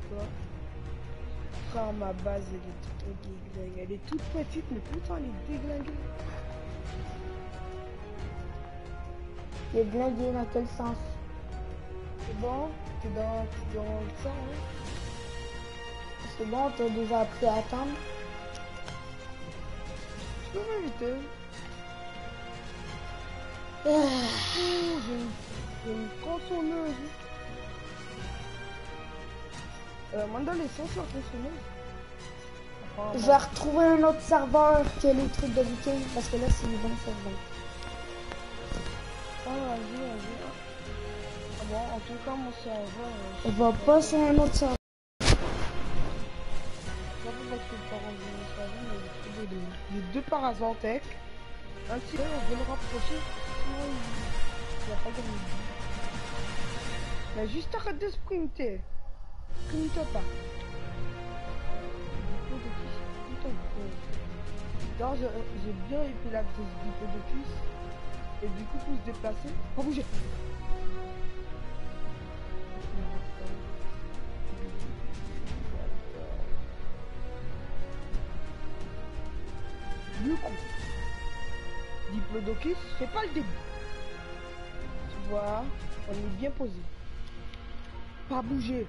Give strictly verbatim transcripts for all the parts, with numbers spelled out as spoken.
toi. Frère, ma base, elle est toute déglinguée. Elle est toute petite, mais pourtant, elle est déglinguée. Déglinguée dans quel sens? C'est bon? T'es dans, t'es dans le sang, hein? C'est bon, t'as déjà appris à attendre? Tu peux m'inviter? Ah. Oh, j'ai une, j'ai une tronçonneuse. Euh, Manda l'essence sur la tronçonneuse. Enfin, Je bon. vais retrouver un autre serveur que les trucs de Viking parce que là c'est une bonne serveur. Ah, vas-y, vas-y. Ah bon, en tout cas, mon serveur... Euh, On va pas sur un autre serveur. Je sais pas pourquoi je peux pas rendre mon serveur, mais j'ai trouvé deux. J'ai deux Parazantec. Un petit peu, on veut le rapprocher. Sinon, il il va pas gagner. Mais juste arrête de sprinter. Sprinte pas. Alors, j'ai bien épilé la pièce du peu de cuisse. Et du coup, pour se déplacer. Pas bouger. Du coup, Diplodocus, c'est pas le début. Tu vois, on est bien posé. Pas bouger.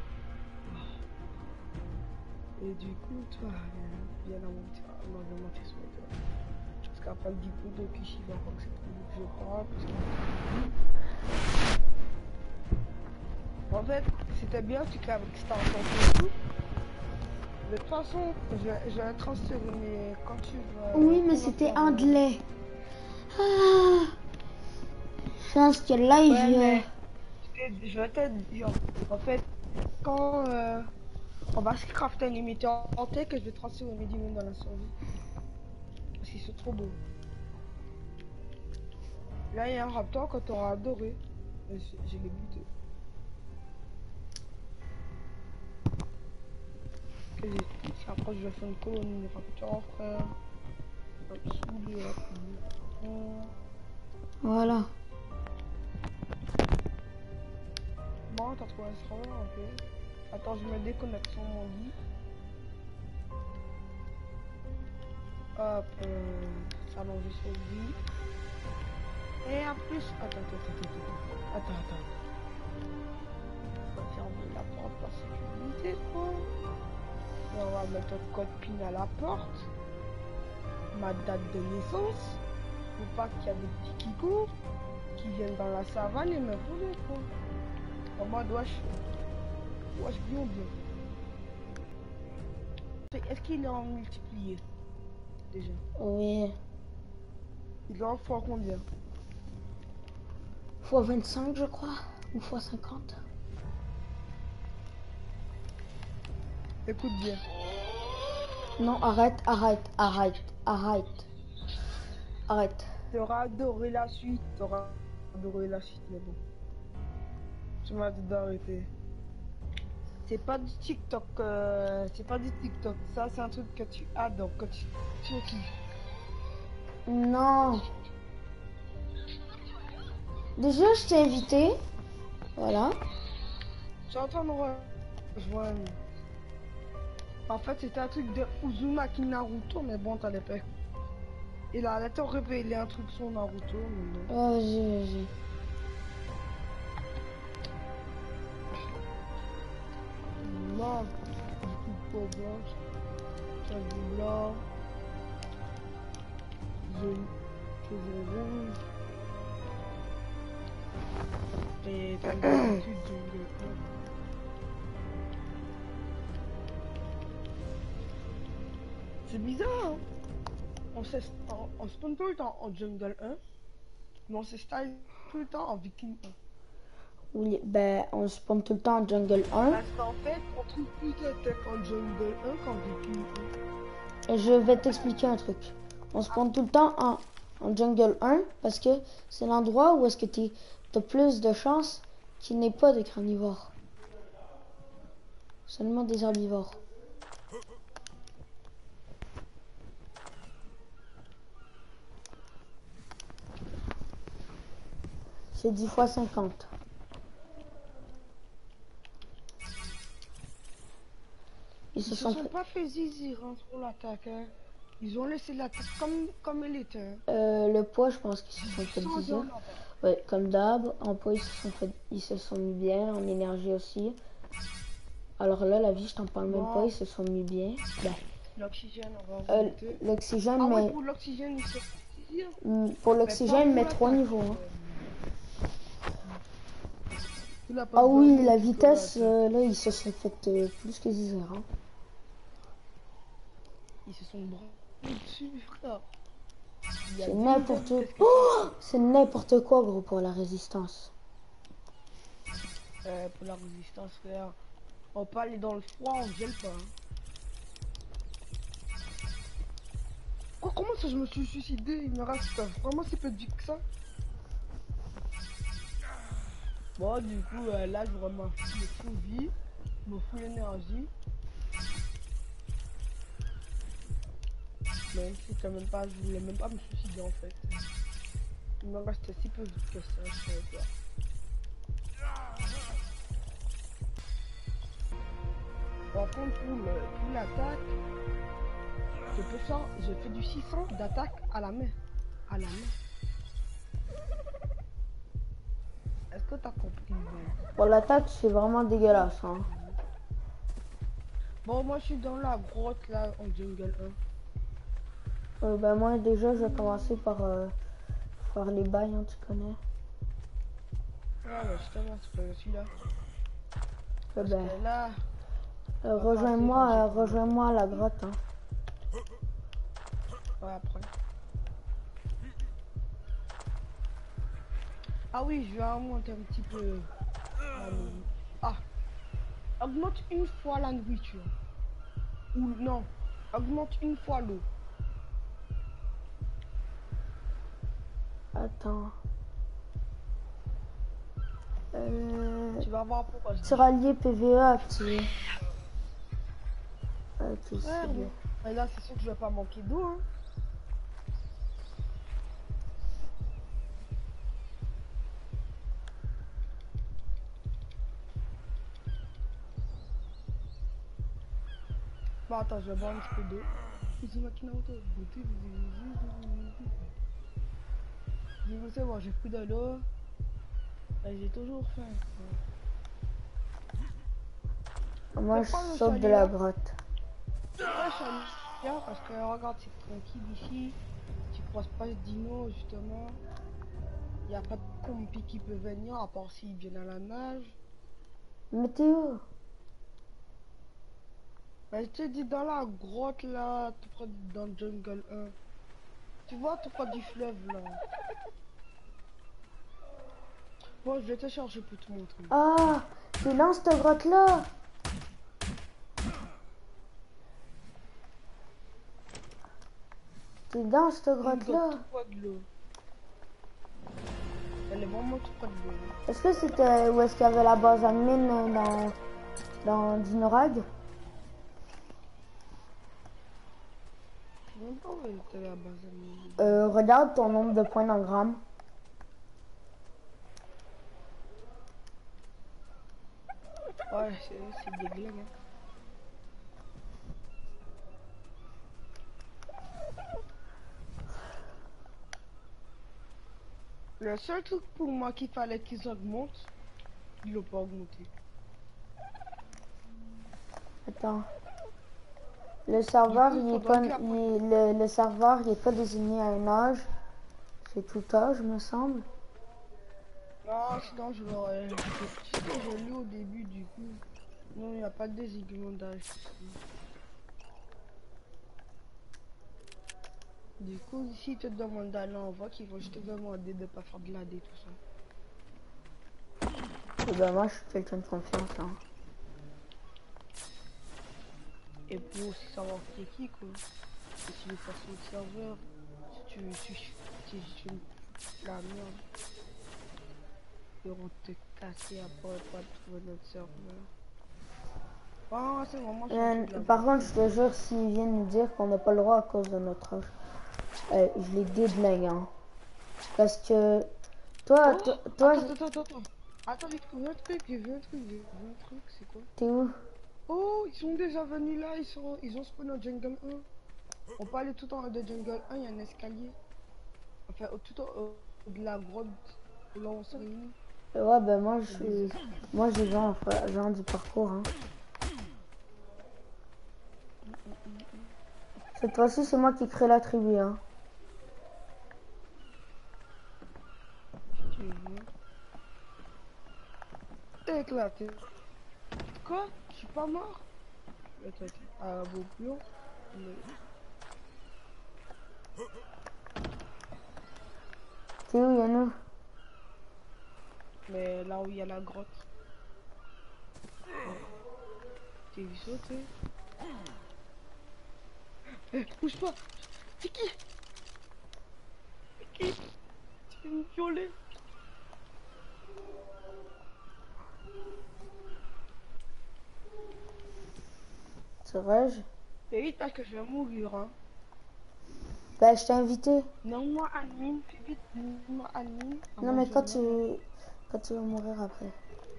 Et du coup, toi, viens, viens dans mon petit... Non, viens monter sur le toit. Parce qu'après le Diplodocus, il va croire que c'est pour lui que je parle. Parce que... En fait, c'était bien, tu crées avec Star et tout. De toute façon, je, je vais transférer, mais quand tu vas... Oui, mais c'était anglais. Ah. Je pense que là, il ouais, vient. mais je vais te dire, en fait, quand euh, on va se crafter un limiteur en tech, que je vais transférer mes démons dans la survie. Parce qu'ils sont trop beaux. Là, il y a un raptor que tu auras adoré. J'ai les butés. Que j'ai... Après, je vais faire une colonie de raptors, frère. Absolument. Voilà. Bon, t'as trouvé un serveur, ok. Attends, je me déconnecte sur mon lit. Hop, euh, s'allonger sur le lit. Et en plus, attends, attends, attends, attends, attends, attends. On va fermer la porte par sécurité, quoi. Et on va mettre un code PIN à la porte. Ma date de naissance. Faut pas qu'il y a des petits qui courent, qui viennent dans la savane et me voler, quoi. En mode, wesh, wesh, bien, bien. Est-ce qu'il est en multiplié déjà? Oui. Il doit en fois combien? Fois vingt-cinq, je crois. Ou fois cinquante. Écoute bien. Non, arrête, arrête, arrête, arrête. Arrête. T'auras adoré la suite, t'auras adoré la suite, mais bon. Tu m'as dit d'arrêter. C'est pas du TikTok, euh, c'est pas du TikTok. Ça, c'est un truc que tu adores, que tu, tu kiffes. Non. Déjà, je t'ai invité. Voilà. Je suis en train de rejoindre. En fait, c'était un truc de Uzumaki Naruto, mais bon, t'allais pas. Il a arrêté de révéler un truc sur Naruto, mais non. Oh, j'ai, j'ai. Non, du coup, peau blanche, cheveux blancs, cheveux rouges. Et comme d'habitude, jungle un. C'est bizarre, hein? On se on, on spawn tout le temps en jungle un, mais on se style tout le temps en viking un. Oui, ben, on spawn tout le temps en jungle un. Parce qu'en fait, on trouve plus de tech en jungle un qu'en viking un. Et je vais t'expliquer un truc. On spawn tout le temps en, en jungle un parce que c'est l'endroit où est-ce que tu as plus de chances qu'il n'ait pas de carnivores. Seulement des herbivores. C'est dix fois cinquante. ils se Ils se sont sont fait... pas fait zizir hein, sur l'attaque. Hein. Ils ont laissé l'attaque comme, comme elle était. Hein. Euh, le poids, je pense qu'ils se sont fait Sans dix heures. en avoir. Ouais, comme d'hab. En poids, ils se sont fait, ils se sont mis bien. En énergie aussi. Alors là, la vie, je t'en parle même pas. Bon, Ils se sont mis bien. Ben, l'oxygène, on va euh, remonter. l'oxygène, Ah oui, mais pour l'oxygène, ils se font zizir. mm, pour Mais pas l'oxygène, pour mais trois l'attaque. niveaux. Hein. Il a pas Ah besoin oui, de la monter pour vitesse, l'attaque. euh, là, ils se sont fait euh, plus que dix heures. Hein. Ils se sont branlés dessus, frère. Il y a C'est dix n'importe vitesses que oh c'est n'importe quoi, gros, pour la résistance. Euh, pour la résistance, frère. On peut aller dans le froid, on gèle pas. Hein. Oh, comment ça, je me suis suicidé? Il me reste vraiment si peu de vie que ça. Bon, du coup, euh, là, je vraiment me fous vie, me fous l'énergie. Même si quand même pas, je voulais même pas me suicider en fait. Il me reste si peu de vie que ça, je sais pas. Par contre, pour le- pour l'attaque, je peux faire, je fais du six cents d'attaque à la main. À la main. Est-ce que t'as compris? Bon. Pour l'attaque, c'est vraiment dégueulasse. Hein. Bon, moi je suis dans la grotte là en jungle un. Euh, ben moi, déjà, je vais commencer par euh, faire les bails, hein, tu connais. Ah ouais, justement, c'est pas celui-là. Euh, Parce ben, que là, euh, on va rejoins-moi, passer euh, ranger pour rejoins-moi à la grotte. Hein. ouais, après. Ah oui, je vais augmenter un petit peu. la nourriture. Ah, augmente une fois la nourriture. Ou non, augmente une fois l'eau. Attends. Euh, Tu vas voir pourquoi je dis. Tiralier P V E activé. Ok, c'est Ouais, bien. mais là, c'est sûr que je vais pas manquer d'eau. Hein. Bon, attends, je vais boire un petit peu d'eau. Du coup, c'est bon, j'ai pris de l'eau. Et j'ai toujours faim. Moi, Mais je prends le saute de chalet, la là. grotte. Ouais, je suis allé bien parce que regarde, c'est tranquille ici. Tu croises pas de dino justement. Il n'y a pas de compi qui peut venir à part s'ils viennent à la nage. Météo. Mais je te dis dans la grotte là, tout près dans le jungle un. Tu vois tout près du fleuve là. Bon, je vais te chercher pour te montrer. Ah, t'es dans cette grotte-là. T'es dans cette grotte-là. Tout près de l'eau. Elle est vraiment tout près de l'eau. Est-ce que c'était où est-ce qu'il y avait la base à mine dans, dans Dinorag? Je sais même pas où elle était la base à mine. Euh, regarde ton nombre de points d'engramme. Ouais, c'est dégueu. Hein. Le seul truc pour moi qu'il fallait qu'ils augmentent, ils l'ont pas augmenté. Attends. Le serveur, Du coup, il est faudra pas, que la- il- le, le serveur, il est pas désigné à un âge. C'est tout âge, me semble. Non, sinon je l'aurais. Tu sais que j'ai lu au début du coup. Non, il n'y a pas de désignement d'âge. Du coup, si te demandent d'aller en voie, ils vont juste te demander de pas faire de l'A D tout ça. Et ben moi, je suis quelqu'un de confiance. Hein. Et pour aussi savoir qui est qui quoi. Et si tu veux faire sur le serveur, si tu si, si, si tu fais la merde, ils vont te casser après pas trouver notre serveur. Ah, c'est vraiment Euh, de la par contre, je te jure, s'ils viennent nous dire qu'on n'a pas le droit à cause de notre âge, euh, je les déblingue. Hein. Parce que toi, Oh, toi, toi attends, attends, attends, attends. Attends, j'ai trouvé un truc, j'ai vu un truc, j'ai vu un truc, c'est quoi? t'es où? Oh, ils sont déjà venus là, ils sont, ils ont spawn au jungle un. On peut aller tout en haut de jungle un, il y a un escalier. Enfin, au- tout en haut de la grotte où là on se réunit. Et ouais, ben moi, je Il y a des- suis... Moi, j'ai genre, genre du parcours, hein. Cette fois-ci, c'est moi qui crée la tribu, hein. Si tu veux. T'es éclaté. Quoi? Je suis pas mort? Attends, attends. Ah, vos pions. Mais... T'es où, Yannou? mais là où il y a la grotte. T'es vu sauter? Eh, bouge pas! C'est qui? C'est qui? Tu veux me violer? C'est vrai, je... Fais vite parce que je vais mourir, hein. Ben, je t'ai invité. Non, moi, admin, fais vite, moi, admin. Non, Avant mais que je quand tu... meure. Quand tu vas mourir après.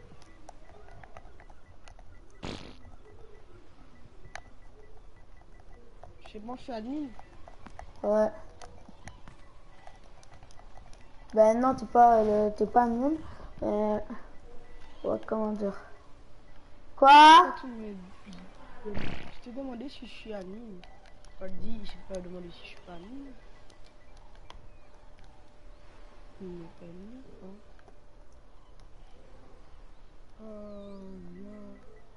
C'est bon, je suis admin. Ouais. Ben non, t'es pas, euh, t'es pas nul. Euh... Ouais, comment dire? Pourquoi Quoi? tu me... Je t'ai demandé si je suis admin. Pas dit, j'ai pas demandé si je suis pas admin. Il n'est pas admin, hein. Oh non.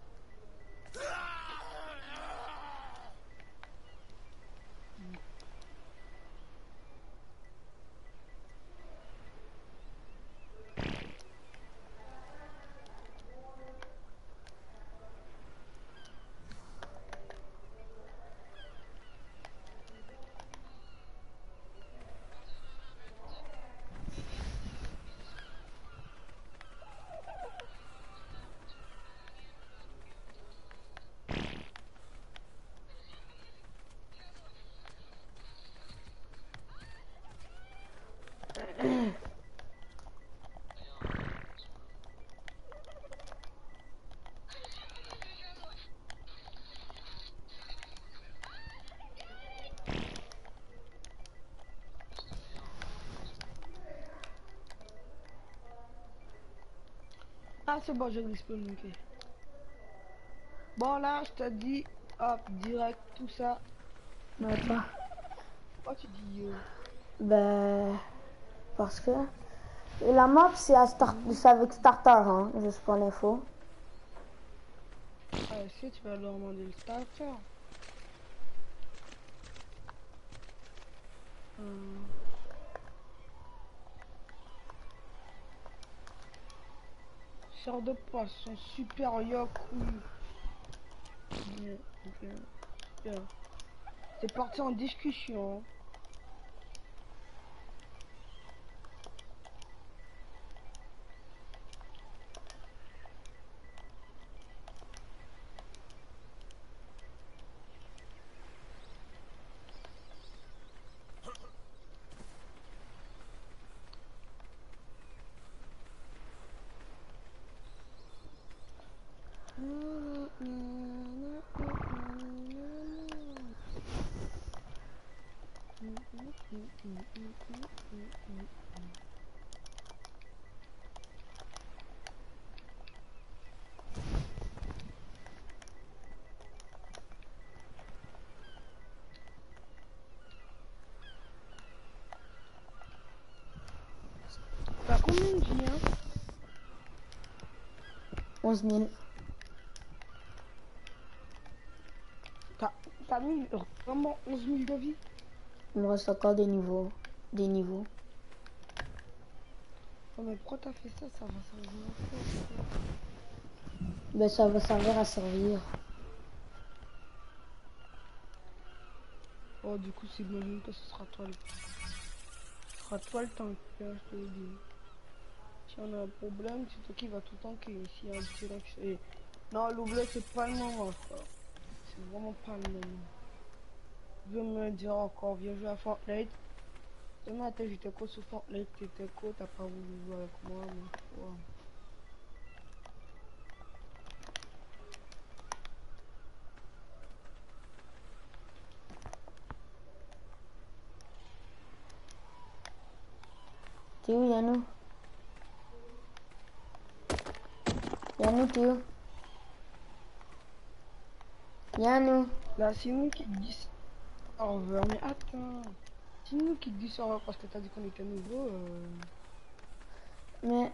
Ah, c'est bon, j'ai respawn, ok. Bon, là, je te dis, hop, direct, tout ça. Mais pas. Pourquoi tu dis yo? Ben... Parce que... Et la map, c'est à start... c'est avec starter, hein. Juste pour l'info. Ah, si tu vas leur demander le starter. Hum. Sort de poisson, super yok, oui. Bien, bien, super. C'est parti en discussion. T'as combien de vie, hein? onze mille. T'as t'as mis vraiment onze mille de vie? Il me reste encore des niveaux. Des niveaux. Oh, mais pourquoi t'as fait ça? Ça va servir à quoi? Ben ça va servir à servir. Oh, du coup, c'est bon que ce sera toi le... Ce sera toi le tank, je te le dis. Si on a un problème, c'est toi qui va tout tanker. S'il y a un direct... Et... non, l'oubli, c'est pas le moment, frère. C'est vraiment pas le moment. Je veux me dire encore, viens jouer à Fortnite. Ce matin, j'étais quoi sur Fortnite, t'étais quoi, t'as pas voulu jouer avec moi, mais quoi. T'es où, Yannou? Yannou, t'es où? Yannou? Là, c'est nous qui dit serveur. Mais attends. C'est nous qui dit serveur parce que t'as dit qu'on était nouveau. Euh... Mais...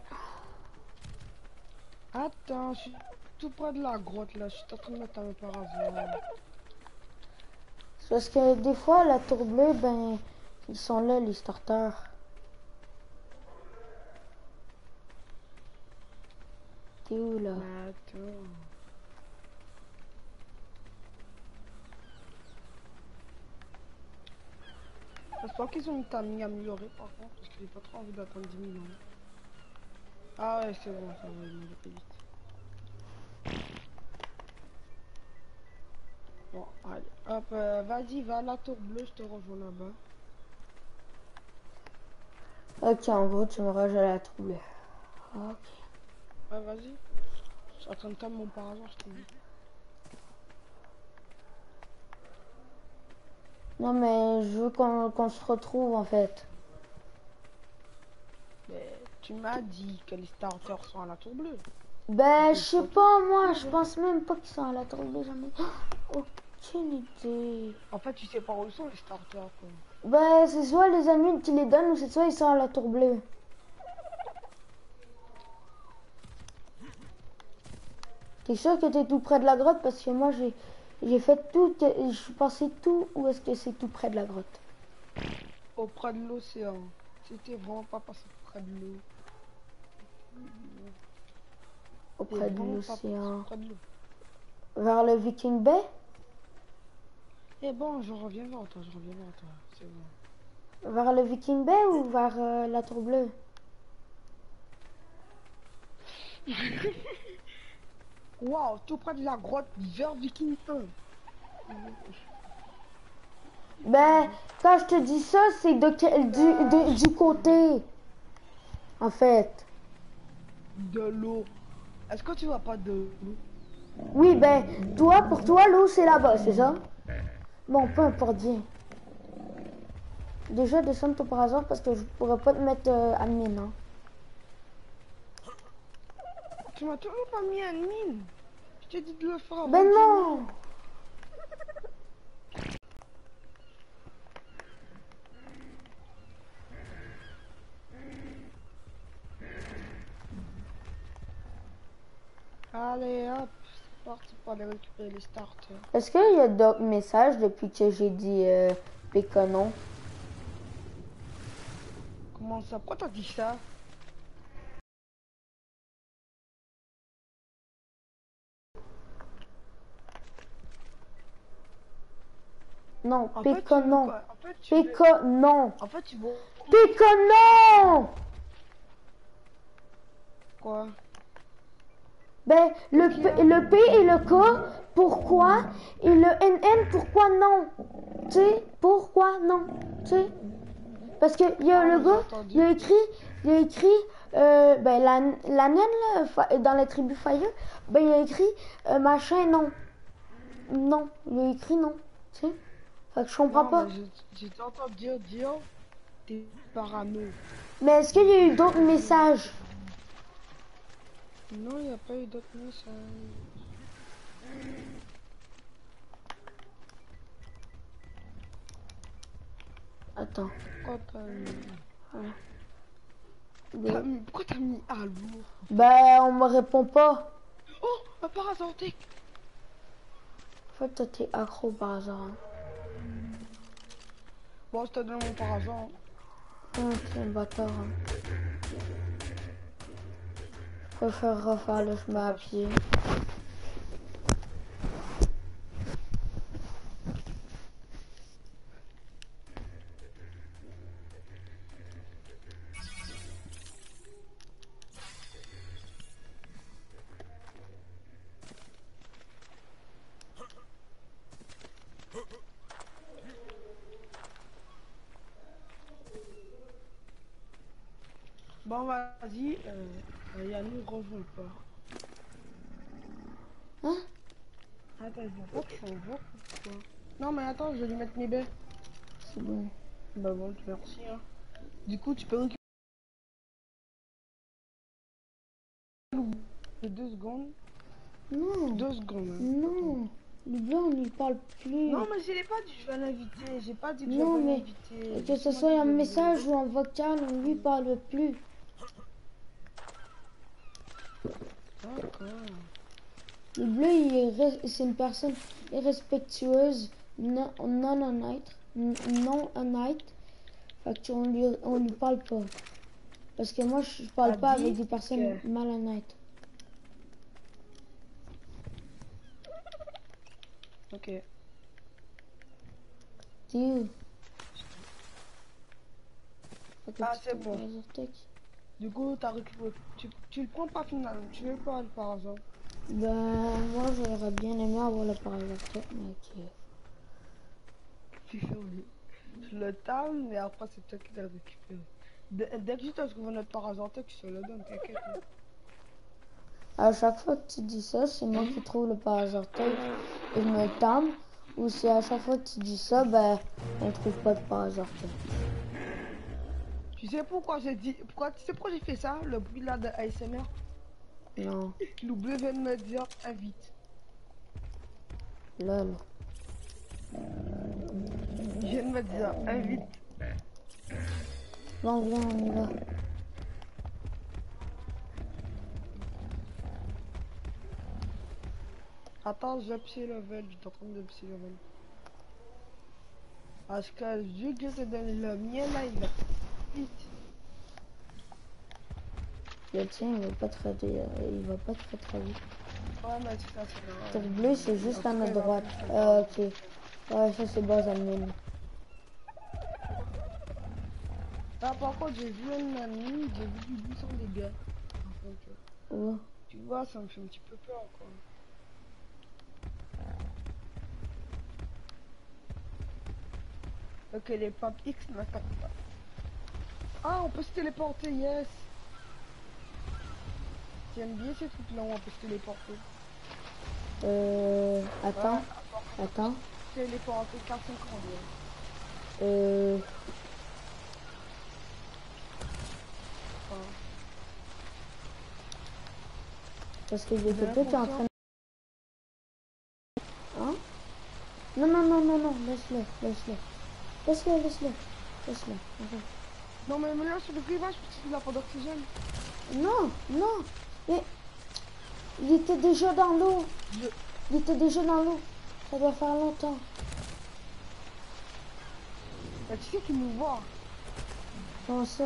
Attends, je suis tout près de la grotte là. Je suis en train de mettre un paravent. C'est parce que des fois, la tour bleue, ben, ils sont là, les starters. T'es où, là? Mais attends. J'espère qu'ils ont une timing améliorée par contre, parce que j'ai pas trop envie d'attendre dix mille ans. Ah ouais, c'est bon, ça va, il m'a fait vite. Bon, allez, hop, euh, vas-y, va à la tour bleue, je te rejoins là-bas. Ok, en gros, tu me rejoins à la tour bleue. Ok. Ouais, vas-y. Je suis en train de calmer mon par hasard, je te dis. Non, mais je veux qu'on qu'on se retrouve, en fait. Mais tu m'as dit que les starters sont à la tour bleue. Ben, je sais pas, moi, je pense même pas qu'ils sont à la tour bleue, j'en ai aucune idée. En fait, tu sais pas où sont les starters, quoi. Ben, c'est soit les amis qui les donnent, ou c'est soit ils sont à la tour bleue. T'es sûr que t'es tout près de la grotte? Parce que moi, j'ai j'ai fait tout, je suis passé tout, où est-ce que c'est tout près de la grotte? Auprès de l'océan. C'était vraiment pas passé près de l'eau. Auprès de l'océan. Près de l'eau. Vers le Viking Bay? Eh bon, je reviens vers toi, je reviens vers toi, c'est bon. Vers le Viking Bay ou vers euh, la tour bleue? Waouh, tout près de la grotte vers Viking un. Ben, quand je te dis ça, c'est de quel du, de- du côté, en fait. De l'eau. Est-ce que tu vois pas de l'eau? Oui, ben, toi, pour toi, l'eau, c'est là-bas, c'est ça? Bon, peu importe, viens. Déjà, descends-toi par hasard parce que je pourrais pas te mettre euh, admin, hein. Tu m'as toujours pas mis un mine. Je t'ai dit de le faire avant. Ben non! Allez hop, c'est parti pour aller récupérer les starters. Est-ce qu'il y a d'autres messages depuis que j'ai dit euh, Péconon? Comment ça? Pourquoi t'as dit ça? Non, En fait, tu veux Péconon. quoi? En fait, tu veux... Péconon. En fait, tu veux... Péconon! Quoi? Ben, le Qu'est-ce qu'il P, y a? le P et le K, pourquoi? Et le N N, pourquoi non? Tu sais, pourquoi non? Tu sais? Parce que il y a Ah, le j'ai gars, entendu. il a écrit, il a écrit, euh, ben, la, la naine, là, fa- dans la tribu Fire, ben, il a écrit, euh, machin, non. Non, il a écrit non. Tu sais? Fait que je comprends Non, pas. mais je- j'ai entendu dire, dire, t'es parano. Mais est-ce qu'il y a eu d'autres messages? Non, il n'y a pas eu d'autres messages. Attends. Pourquoi t'as mis... Voilà. T'as mis... Pourquoi t'as mis à lourd? Ben, on me répond pas. Oh, un parasanté. En fait, toi, t'es accro par hasard. Hein. Bon, je te donne mon parasan. Hum, t'es un bâtard. Hein. Je préfère refaire le chemin à pied. Bon, vas-y, euh, euh, Yannou rejoint pas. Hein? Attends, je vois pas que c'est un jour ou quoi. Non, mais attends, je vais lui mettre mes baies. C'est bon. Bah bon, merci, hein. Du coup, tu peux récupérer De deux secondes. Non. Deux secondes. Hein. Non. Le bleu, on n'y parle plus. Non, mais je l'ai pas dit que je vais l'inviter. J'ai pas dit que non, je vais mais l'inviter. que ce soit un message ou un vocal, on lui parle plus. D'accord. Le bleu, il est c'est une personne irrespectueuse, non, non honnête, non honnête. Fait qu'on lui, on lui parle pas. Parce que moi, je parle A pas dit avec des personnes que- malhonnêtes. Ok. T'es où? Fait que Ah, tu c'est t'en bon. vas sur texte. Du coup, t'as récupéré. Tu, tu le prends pas finalement. Tu veux pas par hasard. Ben, moi, j'aurais bien aimé avoir le parasite, mais ok. Tu fais oui. Je le tame, mais après, c'est toi qui dois le récupérer. Dès, dès que je te trouve notre parasite, je te le donne, t'inquiète. hein. À chaque fois que tu dis ça, c'est moi qui trouve le parasite et je me tame. Ou si à chaque fois que tu dis ça, ben, on trouve pas de parasite. Tu sais pourquoi j'ai dit. Pourquoi, tu sais pourquoi j'ai fait ça? Le bruit là de A S M R. Non, Le bleu vient de me dire invite. lol. Il vient de me dire invite. Bon, viens, on y va. Attends, je psy level. Je suis en train de psy level. Parce que vu que c'est donné le mien là, il va vite. Le tien, il va pas très, il va pas très très vite. Ouais, mais c'est ça, c'est Ton vrai. bleu, c'est juste à En tout notre cas, il va droite. plus se Euh, faire. ok. Ouais, ça c'est bas à mine. Ah, par contre, j'ai vu une amie, j'ai vu du bout sans dégâts. Donc, euh, Où? tu vois, ça me fait un petit peu peur, quoi. Ok, les pop X n'attaquent pas. Ah, on peut se téléporter, yes. J'aime bien ces trucs-là où on peut se téléporter. Euh, attends, Ouais, attends. téléporter quatre cinquante. Ouais. Euh, Enfin, parce que j'ai j'ai quelqu'un qui est en l'impression- train de... Hein? Non, non, non, non, non, laisse-le, laisse-le. Laisse-le, laisse-le, laisse-le. Arrête. Non, mais mais là, sur le rivage, parce qu'il a pas d'oxygène. Non, non, mais il était déjà dans l'eau. Je- Il était déjà dans l'eau. Ça doit faire longtemps. Bah, tu sais qu'il nous voit. Comment ça?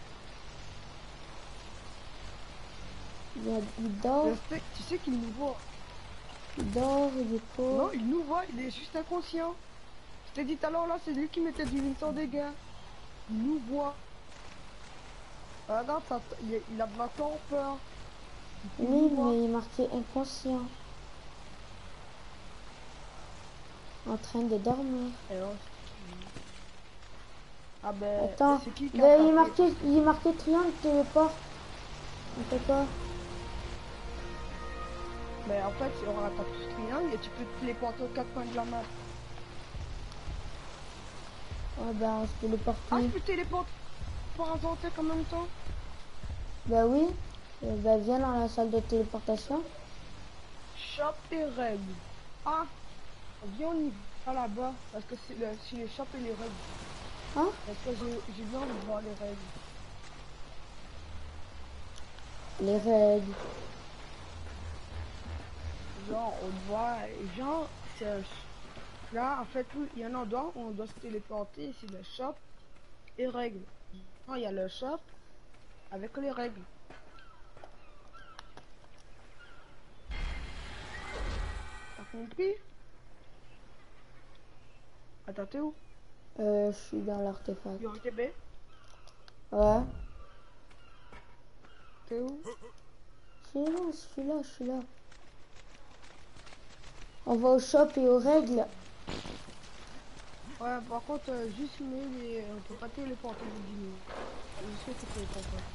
Il, a- il dort, Le steak, tu sais qu'il nous voit. il dort, il est Non, pauvre. il nous voit, il est juste inconscient. Je t'ai dit tout à l'heure, là, c'est lui qui mettait du mille sans dégâts. Il nous voit. Ah, regarde, ça, il, il a maintenant peur. Il Oui, nous voit. mais il est marqué inconscient. En train de dormir. Et on- Ah ben, Attends, c'est qui qui ben, a il est tapé? marqué, il est marqué triangle téléporte. On fait quoi? Ben, en fait, il y aura un tapis triangle et tu peux te téléporter aux quatre coins de la map. Ouais, ben on se téléporte. Ah, je peux téléporter par hasard en même temps? Ben oui. Euh, ben viens dans la salle de téléportation. Shop et règles. Ah, viens, on y va là-bas. Parce que c'est le, c'est les shops et les règles. Hein? Parce que j'ai j'ai bien envie de voir les règles. Les règles. Genre, on voit, genre, c'est un ch- là, en fait, oui, il y a un endroit où on doit se téléporter, c'est le shop et règles. Genre, il y a le shop avec les règles. T'as compris? Attends, t'es où? Euh, je suis dans l'artefact. Yo, T B? Ouais. T'es où? C'est bon, je suis là, je suis là. On va au shop et aux règles. Ouais, par contre, euh, juste mais les... on peut pas téléporter les dinos. Je sais que tu téléporter.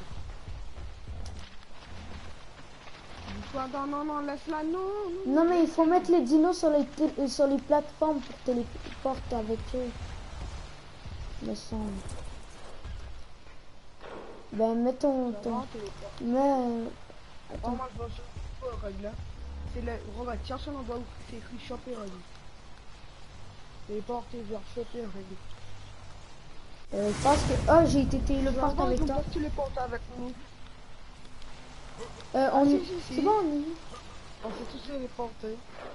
Du coup, attends, non, non, laisse-la, non, non. Non, mais il faut mettre les dinos sur les, té- euh, sur les plateformes pour téléporter avec eux. Me semble. Ben, mets ton... ton... Non, téléporte. Mets... euh, Attends. Moi, je vois sur le règle là. C'est le. Regarde, cherche un endroit où c'est écrit choper règle. Téléporter vers choper règle. Euh, je pense que... Oh, j'ai été Je téléporté vois avec qu'on toi. peut se téléporter avec nous. Euh, Ah, on si, y... si, si. C'est bon, on y... On s'est tous téléportés.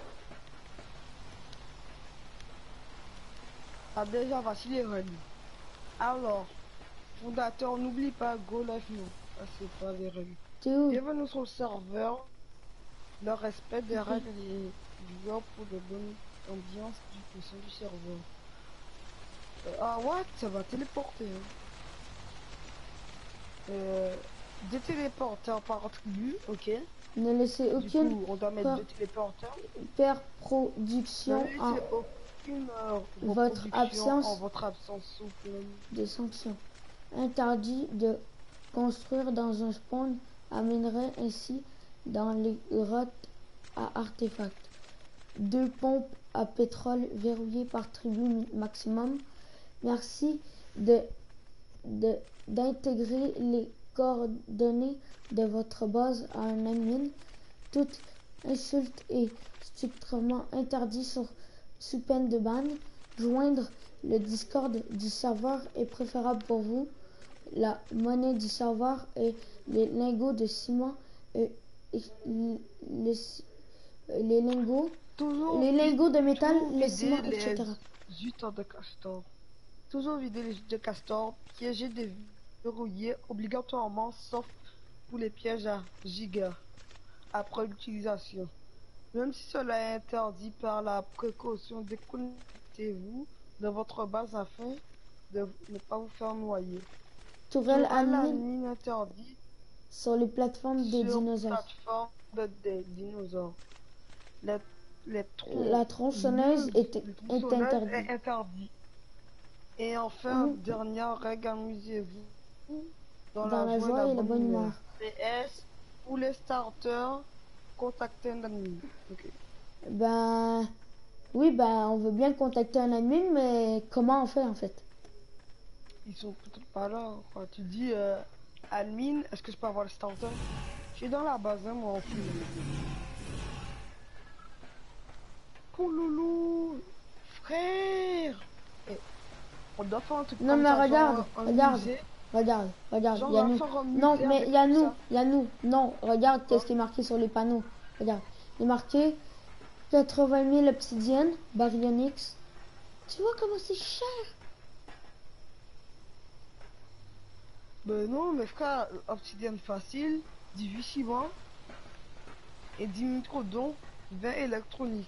Ah, déjà, voici les règles. Alors, fondateur, n'oublie pas Go Live No. Ça, c'est pas les règles. T'es où? Bienvenue sur le serveur. Le respect des règles des joueurs pour de bonnes ambiances du sein du serveur. Euh, ah, what? Ça va téléporter. Hein. Euh, des téléporteurs par tribu, ok. Ne laissez Du aucune coup, on doit mettre per- deux téléporteurs. per production Ne en laissez aucune euh, votre reproduction absence en votre absence sous peine. de sanctions. Interdit de construire dans un spawn amènerait ainsi dans les grottes à artefacts. Deux pompes à pétrole verrouillées par tribu maximum. Merci de de- d'intégrer les coordonnées de votre base à un admin. Toute insulte est strictement interdite sur sous peine de ban. Joindre le Discord du serveur est préférable pour vous. La monnaie du serveur est les lingots de ciment et, et le- les lingots, Toujours, les lingots de métal, toujours le vider ciment, les et cetera. huit de castor. Toujours vider les huit de castor, piéger déverrouiller obligatoirement, sauf pour les pièges à giga après l'utilisation. Même si cela est interdit par la précaution, déconnectez-vous de votre base afin de ne pas vous faire noyer. Tourelle Tourelle admin admin interdit sur les plateformes des sur dinosaures. plateforme de, des dinosaures. Les, les troncs La tronçonneuse est, les est tronçonneuses interdite. est interdit. Et enfin, Mmh. dernière règle, amusez-vous dans, Dans la joie et la bonne humeur. P S, pour les starters, contactez un admin. Ok. Ben, oui, ben, on veut bien contacter un admin, mais comment on fait en fait? Ils sont peut-être pas là. Quoi. Tu dis, euh, admin, est-ce que je peux avoir le starter? Je suis dans la base, hein, moi, en plus. Pouloulou, frère! Eh, on doit faire un truc Non, comme mais ça, regarde, genre un regarde, musée. regarde, regarde, Genre, il y a on va nous. faire un Non, musée mais avec il y a tout nous, ça. il y a nous. Non, regarde Quoi? qu'est-ce qui est marqué sur les panneaux. Regarde, il est marqué quatre-vingt mille obsidiennes, baryonyx. Tu vois comment c'est cher? Ben non, mais frère, obsidienne facile, dix-huit ciment et dix microdons, vingt électroniques.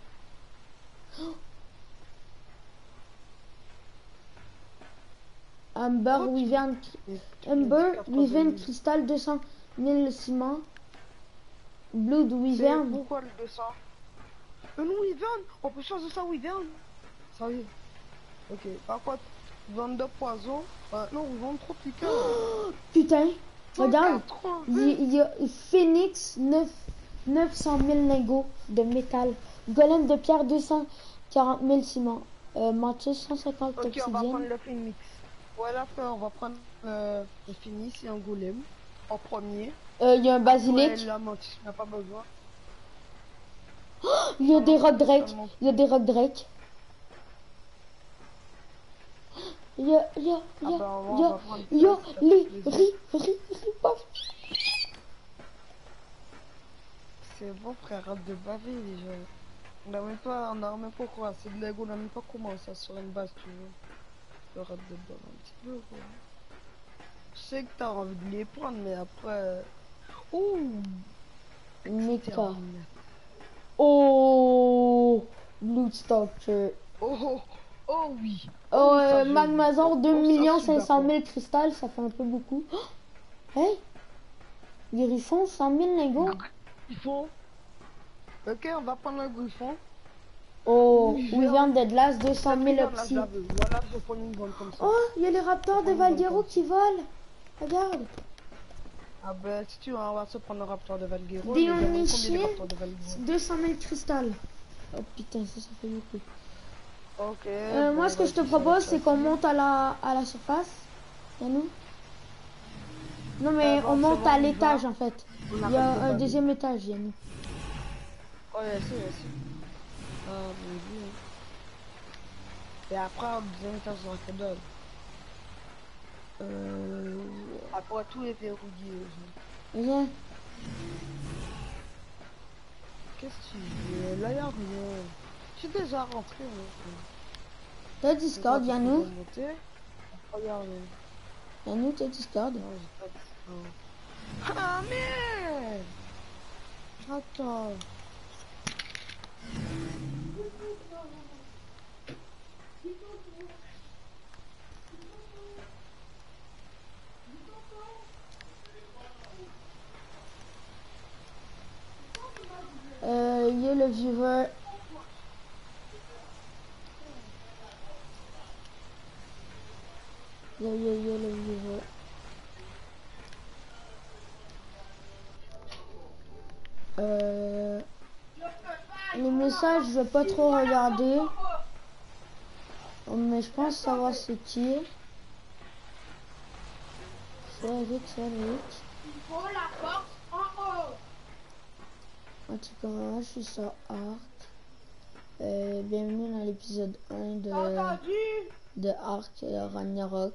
Amber Oh, tu- Wyvern, Et tu Amber m'as dit quatre-vingt Wyvern mille. Crystal deux cent mille ciment. Blood C'est Wyvern. pourquoi le deux cents? Euh non, Wyvern, on peut changer ça, Wyvern. Ça y est. Ok, par contre, vendre de poison, euh, non, vous vendez trop piquant. Putain, regarde. cent quatre-vingts. Il y, il y a Phoenix neuf cent mille lingots de métal. Golem de pierre deux cent quarante mille ciment. Euh, Mantis cent cinquante Ok, on va prendre obsidienne. le phoenix. Voilà, frère, on va prendre euh, le phoenix et un golem en premier. Euh, Il y a un Ouais, basilic. la mantis, on n'a pas besoin. Il y a Non, des non, rock c'est drake. seulement- Il y a des rock drake. Il y a, il y a, il y Ah a, bah, on il y va a, prendre il y a ça, ça fait les plaisir. riz, riz, riz, paf. C'est bon, frère, arrête de baver déjà. On n'a même pas, on a même pas quoi, c'est de l'ego, on n'a même pas commencé sur une base, tu veux. Arrête de baver un petit peu, quoi. Je sais que t'as envie de les prendre, mais après. Ouh! Mika. Exterminateur. Oh, Blue Stalker. Oh oh! Oh oui! Oh, oui, ça, euh, je- Magmazor oh, deux oh, ça, millions je suis cinq cent d'accord. mille cristal, ça fait un peu beaucoup. Oh, hey, Griffon cent mille lingots. Griffon. Ok, on va prendre le griffon. Oh, Wyvern. Wyvern Deadlass deux cent mille Wyvern, là, je opti. la veux. Voilà, je vais prendre une bonne comme ça. Oh, il y a les raptors de Prends une Valguero bonne qui volent. Regarde. Ah ben, si tu veux, on va se prendre un raptor de Valguero. Des mais demande combien Omniscient, les raptors de Valguero? deux cent mille cristal. Oh putain, ça, ça fait beaucoup. Ok. Euh, bon, moi, ce que je te vas-y, ça va propose, être c'est qu'on facile. monte à la, à la surface. Et nous Non mais Euh, bon, on c'est monte bon, à on y l'étage va. en fait. On Il y arrête a de un baver. deuxième étage, Yannick. Ouais, c'est, c'est. Ah, mon dieu. Et après, on deuxième étage dans la dalle. Euh... Après, tout est verrouillé. Rien. Qu'est-ce que tu veux? Là, y'a rien. Je suis déjà rentré. Moi. T'as C'est quoi, Discord, tu peux Yannou? remonter? Regarde. Yannou, t'as Discord? Non, j'ai pas Discord. Ah, merde! Attends. Euh, yo le viewer. Yo yo yo le viewer. Euh... Les messages, je vais pas trop regarder. Mais je pense savoir c'est qui. C'est vite, c'est vite. En tout cas, je suis sur Arc. Euh, bienvenue dans l'épisode un de, de Arc et Ragnarok.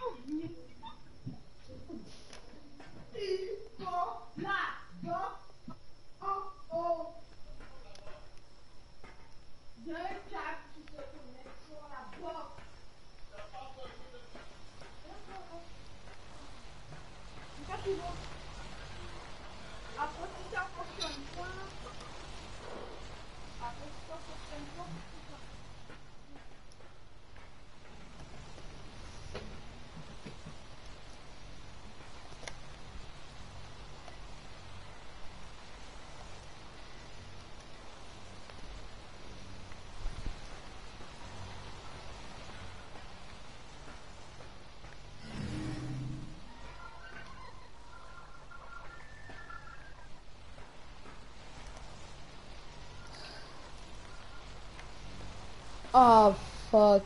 Oh fuck.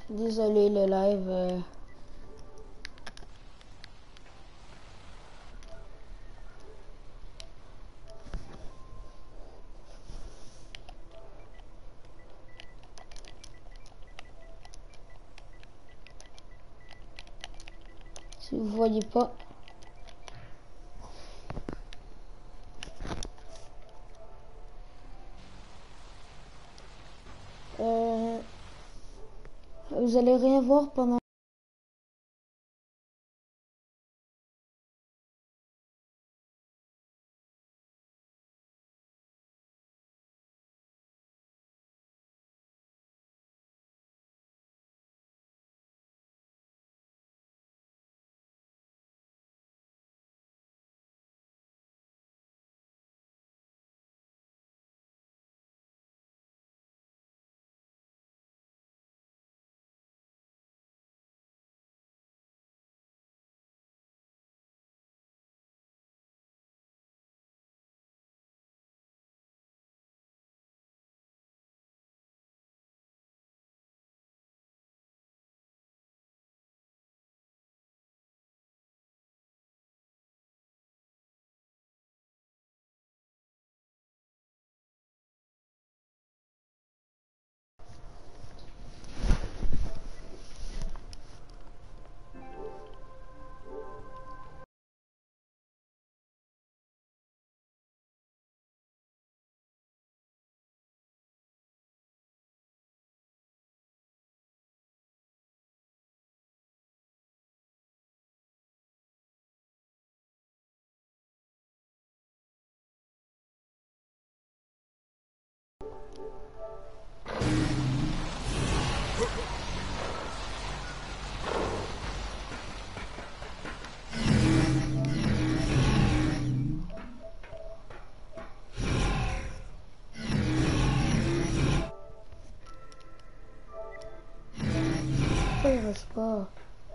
Désolé, le live. euh, Si vous voyez pas. Euh, vous allez rien voir pendant. Pourquoi il reste pas?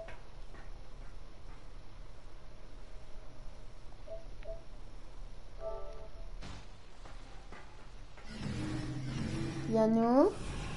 Yannou?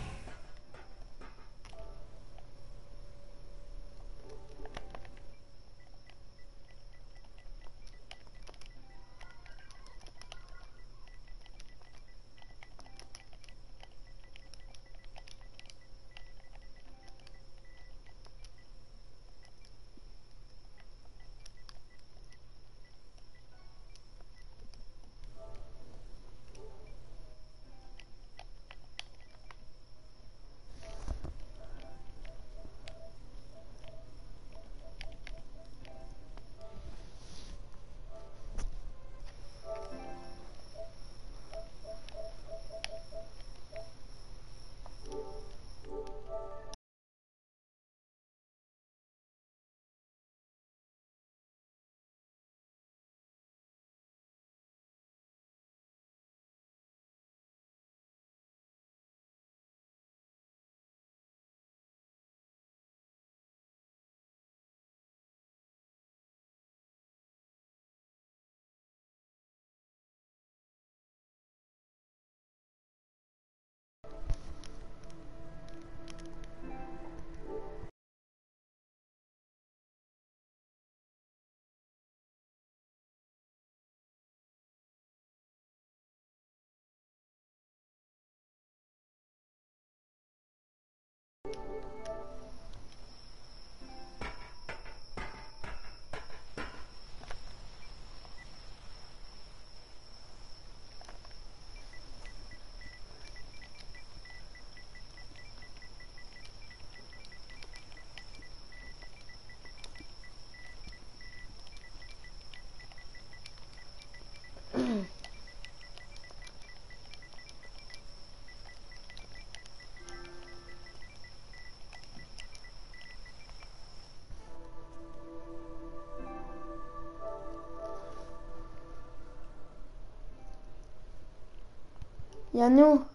Yannou?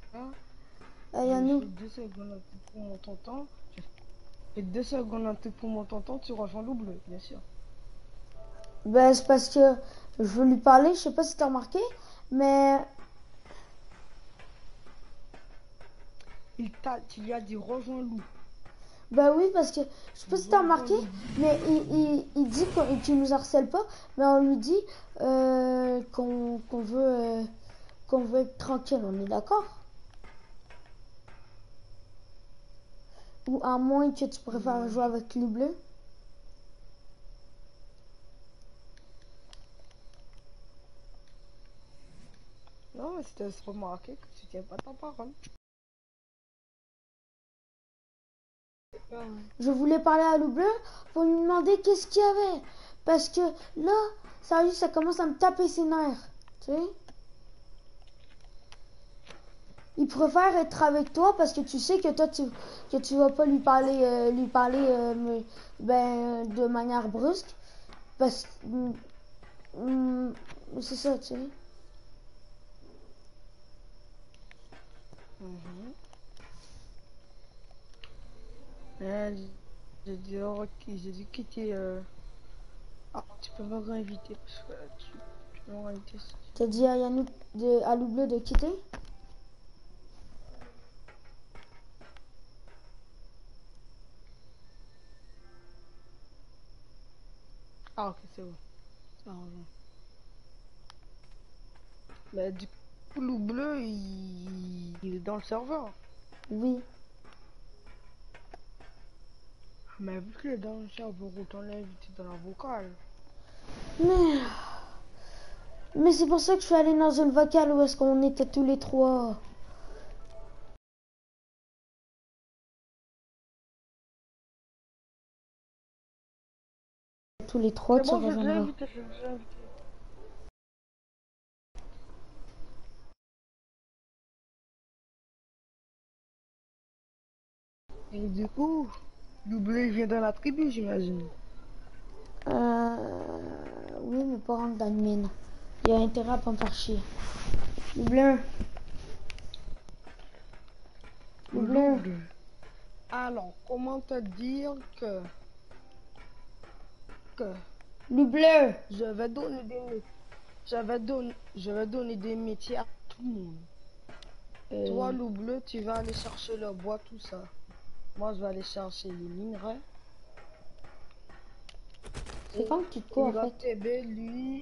Hein? Euh, Je Yannou. fais deux secondes un truc pour mon tonton. Je fais deux secondes un truc pour mon tonton, tu rejoins loup bleu, bien sûr. Ben, c'est parce que je veux lui parler, je sais pas si t'as remarqué, mais Il t'a, tu lui as dit rejoins loup. ben oui, parce que je sais pas si t'as Rejoins remarqué, loup. mais il, il, il dit qu'on- qu'il nous harcèle pas, mais on lui dit euh, qu'on qu'on veut euh, qu'on veut être tranquille, on est d'accord? Ou à moins que tu préfères Hmm. jouer avec Loup Bleu. Non, mais c'était se remarquer que tu tiens pas ta parole. Ah ouais. Je voulais parler à Loup Bleu pour lui demander qu'est-ce qu'il y avait. Parce que là, sérieux, ça commence à me taper ses nerfs. Tu sais? Il préfère être avec toi parce que tu sais que toi, tu, que tu vas pas lui parler, euh, lui parler euh, mais- ben, de manière brusque. Parce que. mm, mm, c'est ça, tu sais. Mhm. Euh, j'ai dû, re- j'ai dû quitter. Euh... Ah, tu peux me réinviter parce que tu, tu peux me réinviter. si tu T'as veux. dit à Yannou, de, à Loup Bleu de quitter? Ah, ok, c'est bon. Ça rejoint. Mais du coup, loup bleu, il... il est dans le serveur. Oui. Mais vu qu'il est dans le serveur, autant l'inviter dans la vocale. Mais. Mais c'est pour ça que je suis allée dans une vocale où est-ce qu'on était tous les trois. Tous les trois, C'est tu bon, je l'ai déjà rejoindras. invité, je l'ai déjà invité. Et du coup, loup bleu, il vient dans la tribu, j'imagine. Euh... Oui, mais pas rentrer dans une mine. Il y a intérêt à pas me faire chier. Loup Bleu. Loup Loup Bleu. bleu. Alors, comment te dire que... que... Loup Bleu. Je vais donner des métiers. Je vais donner, je vais donner des métiers à tout le monde. Toi, Euh, loup bleu, tu vas aller chercher le bois, tout ça. Moi, je vais aller chercher les minerais. c'est Et quand que tu te cours il en va fait? t'aider, lui.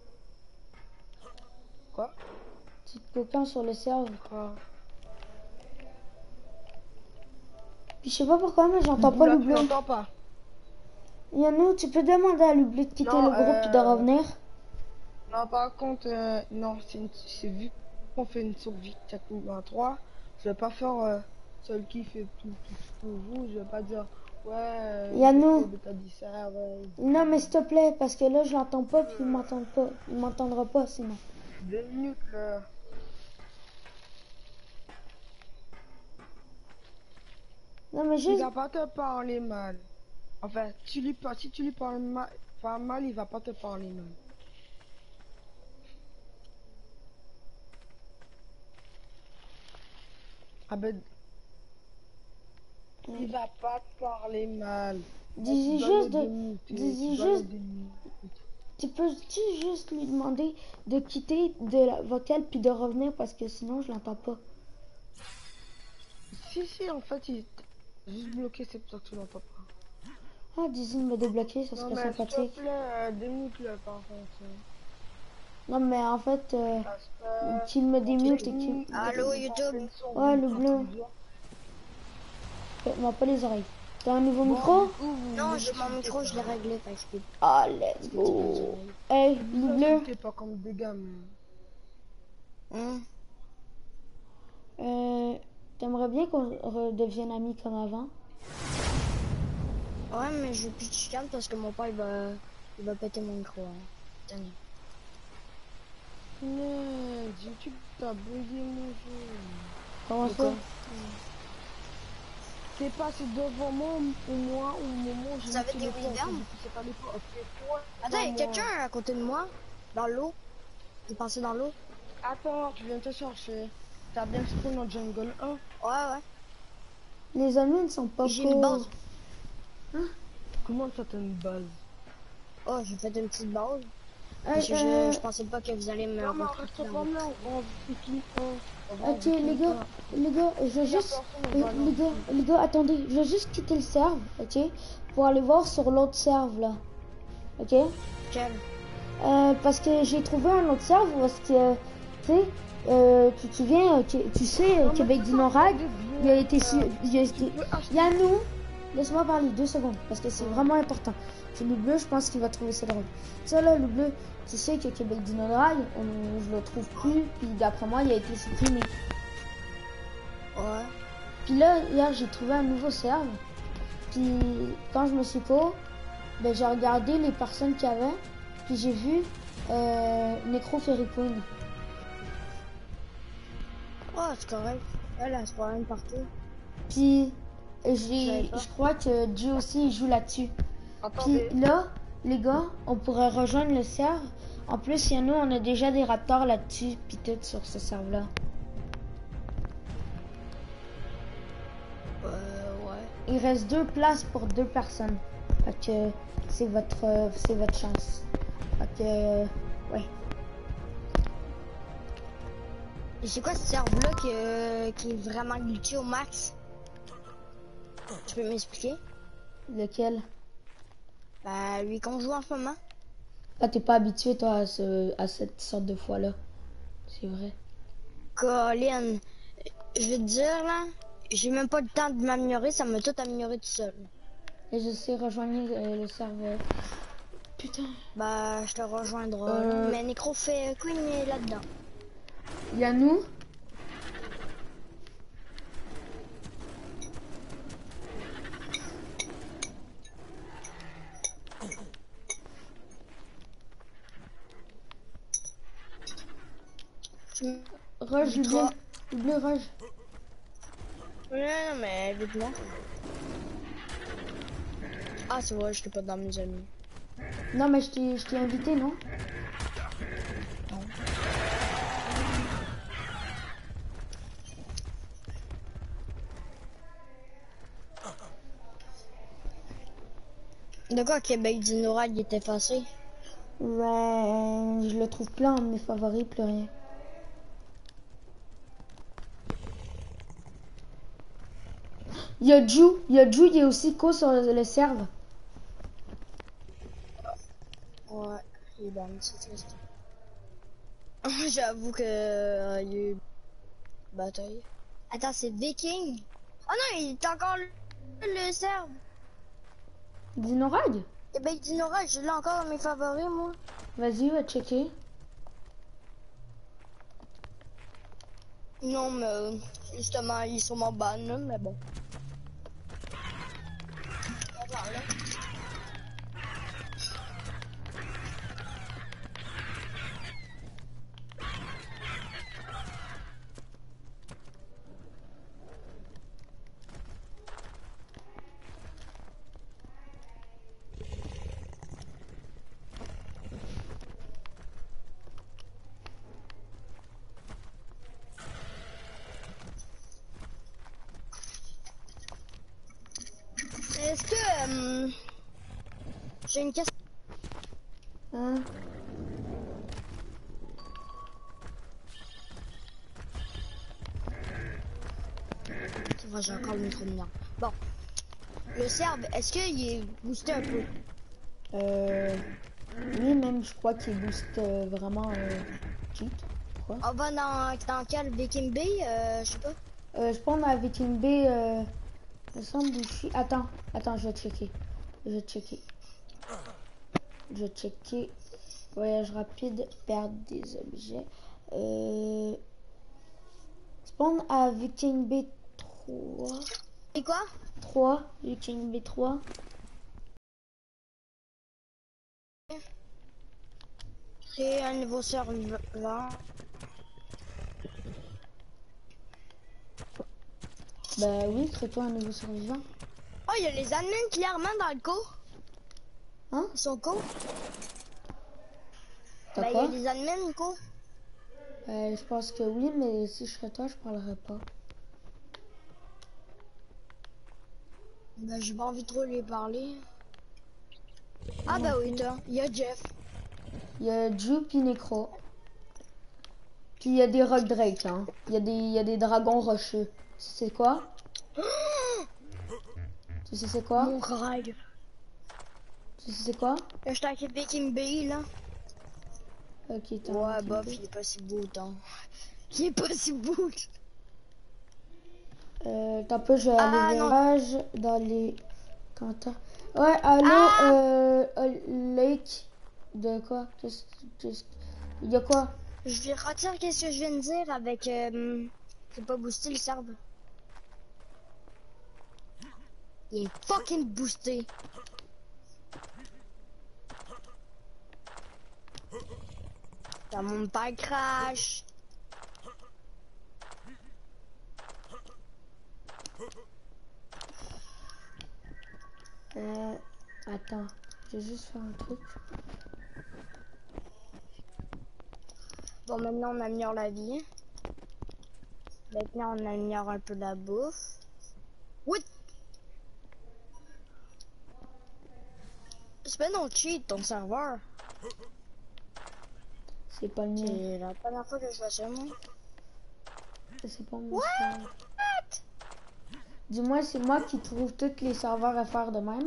Quoi? Tu te coquin sur le cerveau. Quoi? Puis je sais pas pourquoi, mais Du j'entends coup, pas là, Loup tu Bleu. l'entends pas. Yannou, tu peux demander à Loup Bleu de quitter Non, le groupe et de euh... revenir? Non, par contre, euh, non, c'est une- c'est vu qu'on fait une survie techniquement à trois. Je vais pas faire euh, celui qui fait tout, tout, tout pour vous. Je vais pas dire, ouais, euh, Yannou. j'essaie de t'as dit ça, ouais. Non, mais s'il te plaît, parce que là, je l'entends pas, puis il m'entend pas. Il m'entendra pas sinon. Deux minutes, là. Non, mais Il juste. va pas te parler mal. Enfin, tu lui par- si tu lui parles mal, pas mal, il va pas te parler mal. Ah ben, il va pas te parler mal. Mais tu Dis-y dois le juste de. démuter, tu Dis-y dois le juste. démuter. Tu peux-tu juste lui demander de quitter de la vocale puis de revenir parce que sinon je l'entends pas. Si, si, en fait, il est juste bloqué, c'est pour ça que tu l'entends pas. Ah, dis-y de me débloquer, ça Non, serait mais s'il te sympathique. plaît, euh, démute-le par contre. hein. Non, mais en fait, euh, Parce que qu'il me on démute fait et qu'il. une, Allô, on fait YouTube? une survie Ouais, le à bleu. plusieurs. Faites-moi pas les oreilles. T'as un nouveau Bon, micro? du coup, vous Non, ne j'ai mon l'insultez micro, je pas. l'ai réglé parce que. Ah, let's Parce que tu fais du go. bruit. Hey, Vous le bleu. insultez pas comme des gamins. Hein? Euh, T'aimerais bien qu'on redevienne amis comme avant? Ouais, mais je veux plus de chicane parce que mon père il va, il va péter mon micro. Hein. Tenez. Mais YouTube t'as bugué mon jeu. Comment De ça? quoi? T'es passé devant moi au moi au moment où j'ai Vous avez mis des le temps, wyverns? du coup, c'est pas les portes, c'est toi, Attends, il y a moi. quelqu'un à côté de moi? Dans l'eau? Il est passé dans l'eau? Attends, je viens te chercher. T'as bien spawn en jungle un? Ouais, ouais. Les admins sont pas J'ai une base. Comment ça t'as une base? Oh, j'ai fait une petite base. Euh, Parce que euh, je, je pensais pas que vous allez me Non mais on recruter reste dans pas votre là, truc. on Viking un. On va en ok, les Viking gars, un. les gars, je vais Y a juste, personne, on euh, va aller les en gars, Viking. les gars, attendez, je vais juste quitter le serve, ok, pour aller voir sur l'autre serve là, ok, Quel? euh, parce que j'ai trouvé un autre serve parce que, tu sais, euh, qui, qui vient, euh, qui- tu sais, euh, Non, mais Québec c'est du pas Norag, des il a été, vieux, su- euh, il a Tu été, peux acheter. Yannou, laisse-moi parler deux secondes, parce que c'est Ouais. vraiment important. C'est le bleu, je pense qu'il va trouver ça drôle. Ça là, le bleu, tu sais que Québec du Norag, on, je le trouve plus, puis d'après moi, il a été supprimé. Ouais. Puis là, hier, j'ai trouvé un nouveau serve. Puis quand je me suis pas, ben, j'ai regardé les personnes qu'il y avait. Puis j'ai vu euh, Necro Fairy Queen. Oh, c'est correct. Elle, elle se promène partout. Puis Je j'ai, savais pas. je crois que Dieu aussi il joue là-dessus. Puis Attendez. là, les gars, on pourrait rejoindre le serve. En plus, il y a nous, on a déjà des raptors là-dessus, puis tout sur ce serve-là. Euh, ouais. Il reste deux places pour deux personnes. Fait que c'est votre, euh, c'est votre chance. Fait que, euh, ouais. Et c'est quoi ce serve-là qui, euh, qui est vraiment glitché au max? Tu peux m'expliquer? Lequel? Bah, lui qu'on joue en ce moment. Ah, t'es pas habitué, toi, à, ce, à cette sorte de fois-là. C'est vrai. Colin, je veux te dire, là, j'ai même pas le temps de m'améliorer, ça m'a tout amélioré tout seul. Et je sais rejoindre euh, le serveur. Putain. Bah, je te rejoindrai, là. Euh... Mais Necro fait Queen est là-dedans. Yannou? Rush, le bleu. Le bleu, rush. Non, non, mais vite-moi. Ah, c'est vrai, je t'ai pas dans mes amis. Non, mais je t'ai je t'ai invité, non? Non. De quoi Québec du Nord il est effacé? Ouais, je le trouve plein de mes favoris, plus rien. Il y a Ju, il y a Ju, il y a aussi Co sur le, le serve. Ouais, il est ban, c'est triste. J'avoue que euh, il y a eu bataille. Attends, c'est Viking? Oh non, il est encore le, le serve. Dinorag? Québec du Nord, je l'ai encore dans mes favoris, moi. Vas-y, va checker. Non, mais euh, justement, ils sont en ban, là, mais bon. Attends, là. Est-ce que... Euh, j'ai une question. Hein? C'est vrai, j'ai encore le micro dedans. Bon. Le serbe, est-ce qu'il est boosté un peu? Euh... Lui même, je crois qu'il booste euh, vraiment euh, cheat. Quoi? On va dans, dans quel Viking Bay? Euh, je sais pas. Euh, je pense à Viking B. Euh... Me semble où je suis. Attends, attends, je vais checker. Je vais checker. Je vais checker. Voyage rapide, perdre des objets. Euh... Spawn à Viking B trois. Et quoi? trois, Viking B trois. C'est un nouveau serveur. Bah oui, crée-toi un nouveau survivant. Oh, il y a les admins clairement dans le cours. Hein? Ils sont cool. T'as Bah, il y quoi? a des admins, cool. Euh, je pense que oui, mais si je serais toi, je parlerais pas. Ben, j'ai pas envie de trop lui parler. Ah, Non bah oui, plus. toi. Il y a Jeff. Il y a Ju puis Necro. Puis il y a des Rock Drake, hein. Il y a des, il y a des dragons rocheux. C'est quoi? Tu sais c'est quoi? Mon Greg. Tu sais c'est quoi? Je t'ai avec Viking B, là. Ok, t'as Ouais, un bof, King il est pas si beau, tant. Il est pas si beau. Euh, t'as peu, je vais Ah, aller non. vers dans les commentaires. Ouais, allô, Ah! euh, euh, Lake. De quoi? Qu'est-ce, qu'est-ce, il y a quoi? Je vais retirer qu'est-ce que je viens de dire avec... Euh, c'est pas boosté le serve. Il est fucking boosté. T'as mon père crash. Euh, attends, je vais juste faire un truc. Bon, maintenant on améliore la vie. Maintenant on améliore un peu la bouffe. What? C'est pas non cheat ton serveur. C'est pas le mien. C'est la première fois que je vois ça, moi. C'est pas mon What? serveur. Dis-moi, c'est moi qui trouve tous les serveurs à faire de même.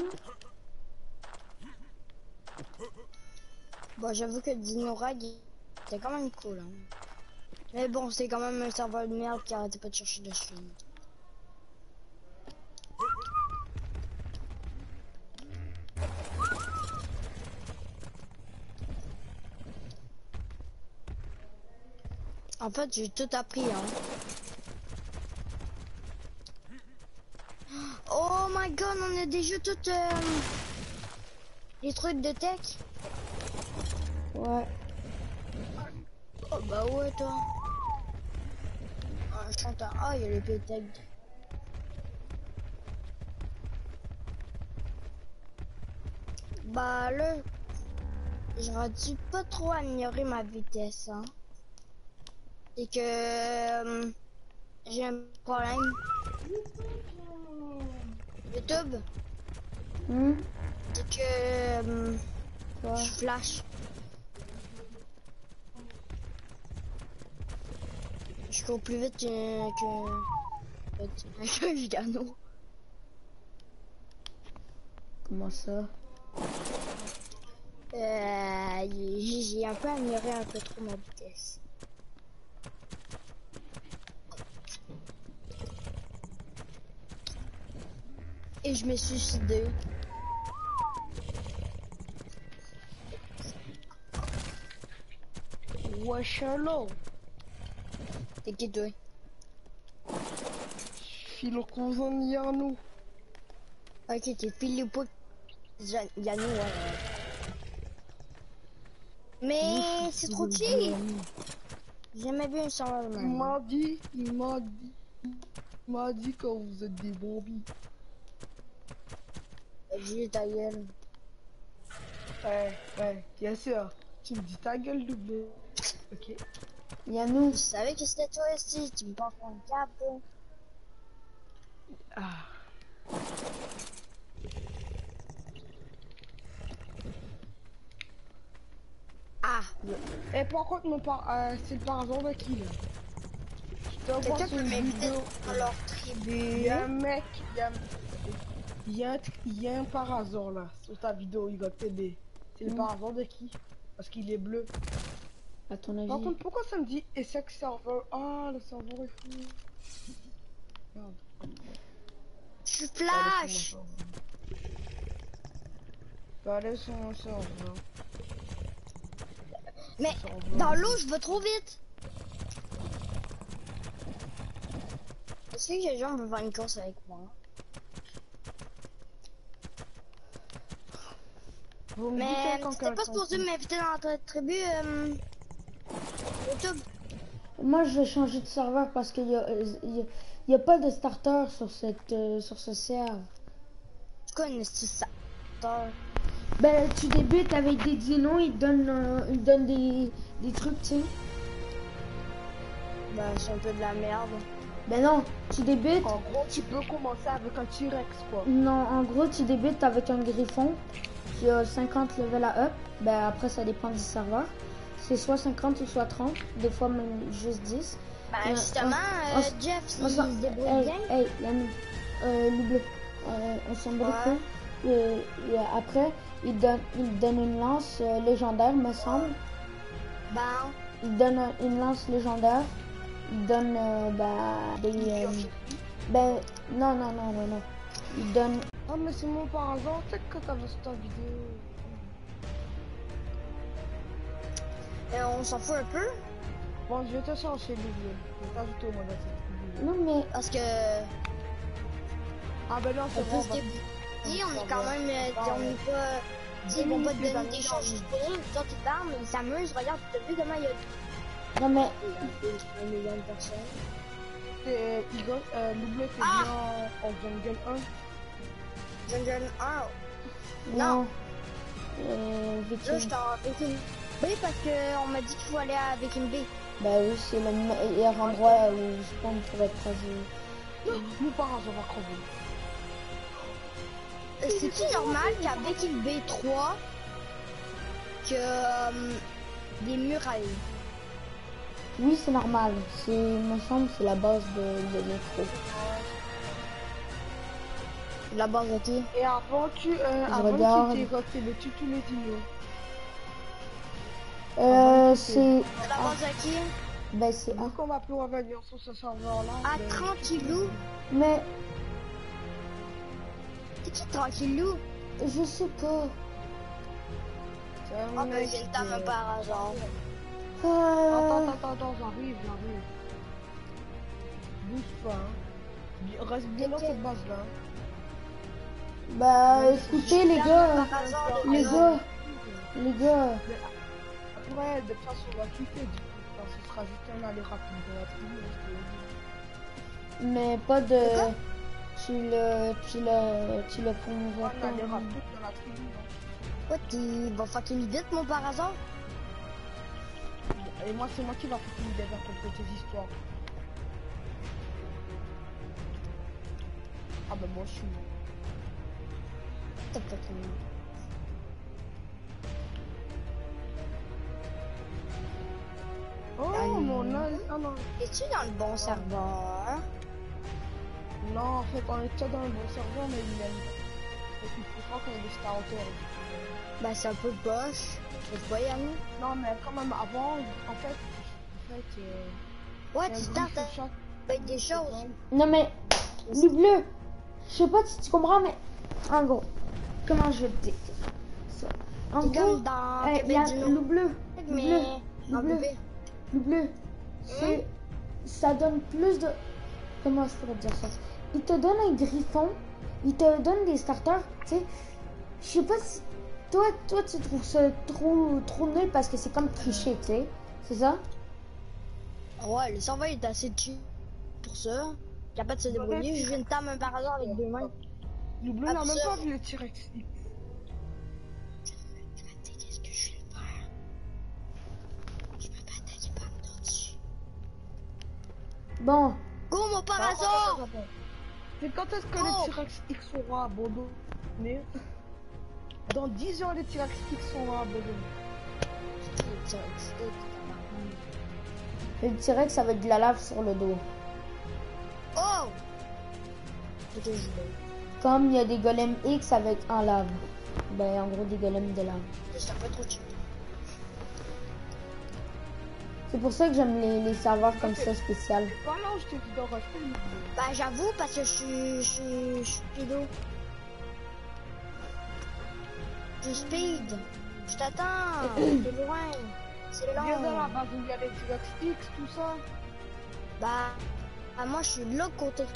Bon, j'avoue que Dinorag, c'était quand même cool. Hein. Mais bon, c'est quand même un serveur de merde qui arrêtait pas de chercher de stream. En fait, j'ai tout appris, hein. Oh my god, on a déjà tout euh, les trucs de tech. Ouais. Oh bah ouais, toi. Ah, je chante. Ah, il y a le P tech. Bah là, j'aurais dû pas trop améliorer ma vitesse, hein. Et que euh, j'ai un problème. YouTube, Hmm? c'est que euh, Quoi? je flash. Je cours plus vite que que que Vigano. Comment ça? Euh, j'ai un peu amélioré un peu trop ma vitesse. Et je me suis suicidé. Wesh, hello. T'es qui toi? Filo cousin Yannou. Ok, t'es Philippe Yannou, ouais. Mais c'est trop cheap. J'ai jamais vu un serveur de Il même. m'a dit, il m'a dit, il m'a dit que vous êtes des bobis. Dis ta gueule. Ouais, ouais, bien sûr. Tu me dis ta gueule double. Ok. Yannou. Je savais que c'était toi aussi, tu me prends pour un cap. Toi. Ah. Ah, Et par contre, mon par, euh, c'est le par hasard de qui là? Je te vois quelqu'un sur peut une m'inviter vidéo. dans leur Il tribu. y a un mec, il y a, il y a un, il y a un par hasard là, sur ta vidéo, il va t'aider. C'est le Mm. par hasard de qui? Parce qu'il est bleu. À ton avis? Par contre, pourquoi ça me dit Essex serveur? Ah, le serveur est fou. Merde. Je suis Je vais aller flash. sur mon serveur. Je vais aller sur mon serveur. Mais Serveur. dans l'eau, je vais trop vite. Est-ce que les gens veulent faire une course avec moi? Vous me dites Mais quand t'étais pas quelqu'un supposé quitte. m'inviter dans ta tribu euh, YouTube? Moi, je vais changer de serveur parce qu'il y a, il y a, il y a pas de starter sur cette, euh, sur ce serve. Tu connais ça? Ben, tu débutes avec des dinos, ils te donnent, euh, ils te donnent des, des trucs, tu sais. Bah, c'est un peu de la merde. Ben non, tu débutes. En gros, tu peux commencer avec un T-Rex, quoi. Non, en gros, tu débutes avec un griffon qui a cinquante levels à up. Ben après, ça dépend du serveur. C'est soit cinquante ou soit trente, des fois même juste dix. Bah, Euh, justement, on- euh, on- Jeff, On il s'en- se débrouille hey, bien. hey, Yannick, euh, Loubleu, euh, on s'en bat les Ouais. couilles. Et- et après, il donne, il donne une lance euh, légendaire, me semble. Ben, Il donne un- une lance légendaire. Il donne euh, bah, des. euh, ben, non, non, non, non, non. Il donne. Ah, mais c'est mon par hasard, tu sais que t'as vu cette vidéo. euh, on s'en fout un peu. Bon, je vais te chercher les vieux. Je vais t'ajouter au mode de cette vidéo. Non, mais. Parce que Ah, ben non, on c'est peut bon. se bah- débrouiller, on est quand même, euh, on n'est pas, tu sais, ils vont pas te donner des choses juste pour rien. Toi, tu parles, mais ils s'amusent. Regarde, t'as vu comment il y a Non, mais. un million de personnes. C'est Eagle, euh, Loubleu qui est Ah! bien en Jungle un. Jungle un. Non. Non. Euh, Là, Viking. je t'en avec une B parce qu'on m'a dit qu'il faut aller avec une B. Bah oui, c'est le meilleur endroit où je pense pour être croisé. Nous, par hasard, on va crever. C'est-tu normal qu'avec une B trois, que euh, des murailles? Oui, c'est normal. C'est, il me semble, c'est la base de, de métro. La base de qui? Et avant, tu, euh, avant regarde. tu t'es refait le tu tous les dinos. Euh, Ah, c'est, La base de qui? ben c'est Vu A. qu'on va plus revenir sur ce serveur-là. À ben, tranquillou. Mais C'est qui tranquillou? je sais pas. c'est un Ah ben mec j'ai le qui- temps par hasard. Attends, Euh, attends, attends, j'arrive, j'arrive. Bouge pas, hein. Bi- Reste bien dans cette base-là. bah écoutez les gars, Par hasard, les gars, les gars. Après, de toute façon, on va quitter, du coup. Parce que ce sera juste un aller rapide de la tribu. parce que- Mais pas de, tu le, tu le, tu le promouvois Un pas. aller rapide dans la tribu. hein. Quoi, tu vas fucking vite, mon par hasard? Et moi, c'est moi qui va faire une idée vers quelques tes histoires. Ah bah moi je suis... T'as fucking... Oh Ah, mon âge. Ah non. Es-tu dans le bon serveur? Non, en fait on est déjà dans le bon serveur mais il aime. Et puis je crois qu'on est des starters. Bah c'est un peu boche. Je peux pas y aller. Non mais quand même avant, en fait... En fait... Euh, Ouais, il y a tu un startes groupe sur chaque- avec des choses. Non mais, le bleu, je sais pas si tu comprends, mais en gros, comment je vais te dire ça? En C'est gros, comme dans euh, il y a Québec du le Nord. bleu, le Mais bleu, le en bleu, bébé. le bleu, c'est, ça donne plus de, comment je pourrais dire ça? Il te donne un griffon, il te donne des starters, tu sais. Je sais pas si, toi, toi tu trouves ça trop, trop nul parce que c'est comme tricher, tu sais, c'est ça? Ouais, le serveur est assez chill pour ça. Capable de se débrouiller. Je viens de tamer un par hasard avec deux mains. Le bleu n'a même Absurde. pas vu le T-Rex. Qu'est-ce que je vais faire? Je peux pas attaquer par le dessus. Bon, Go, mon par Ah, hasard! attends, attends. C'est quand est-ce que Oh. les T-Rex X seront abandonnés? Dans dix ans les T-Rex X seront abandonnés. le T-Rex avec de la lave sur le dos. Oh! Ok, je vais. Comme il y a des golems X avec en lave. Ben, en gros, des golems de lave. C'est un peu trop chill. C'est pour ça que j'aime les, les serveurs comme ça spécial. Pas là où je t'ai dit de rester le bleu. Bah, j'avoue, parce que je suis. Je suis. Je suis pédo. Je suis speed. Je t'attends. T'es loin. C'est Viens dans la long. base où il y a les T-Rex X, tout ça. Bah. bah, moi, je suis de l'autre côté.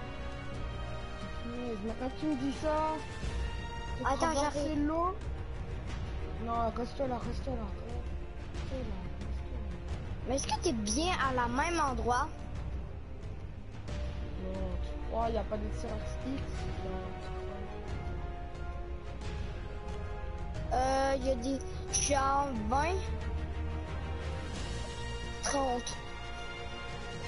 Mais quand tu me dis ça, faut Attends, traverser j'arrive. l'eau. Non, reste là, reste là. Reste là, reste là. Mais est-ce que t'es bien à la même endroit? Non, tu crois, il n'y a pas de T-Rex X. Non, tu crois. Euh, il y a des. Je suis en vingt. trente.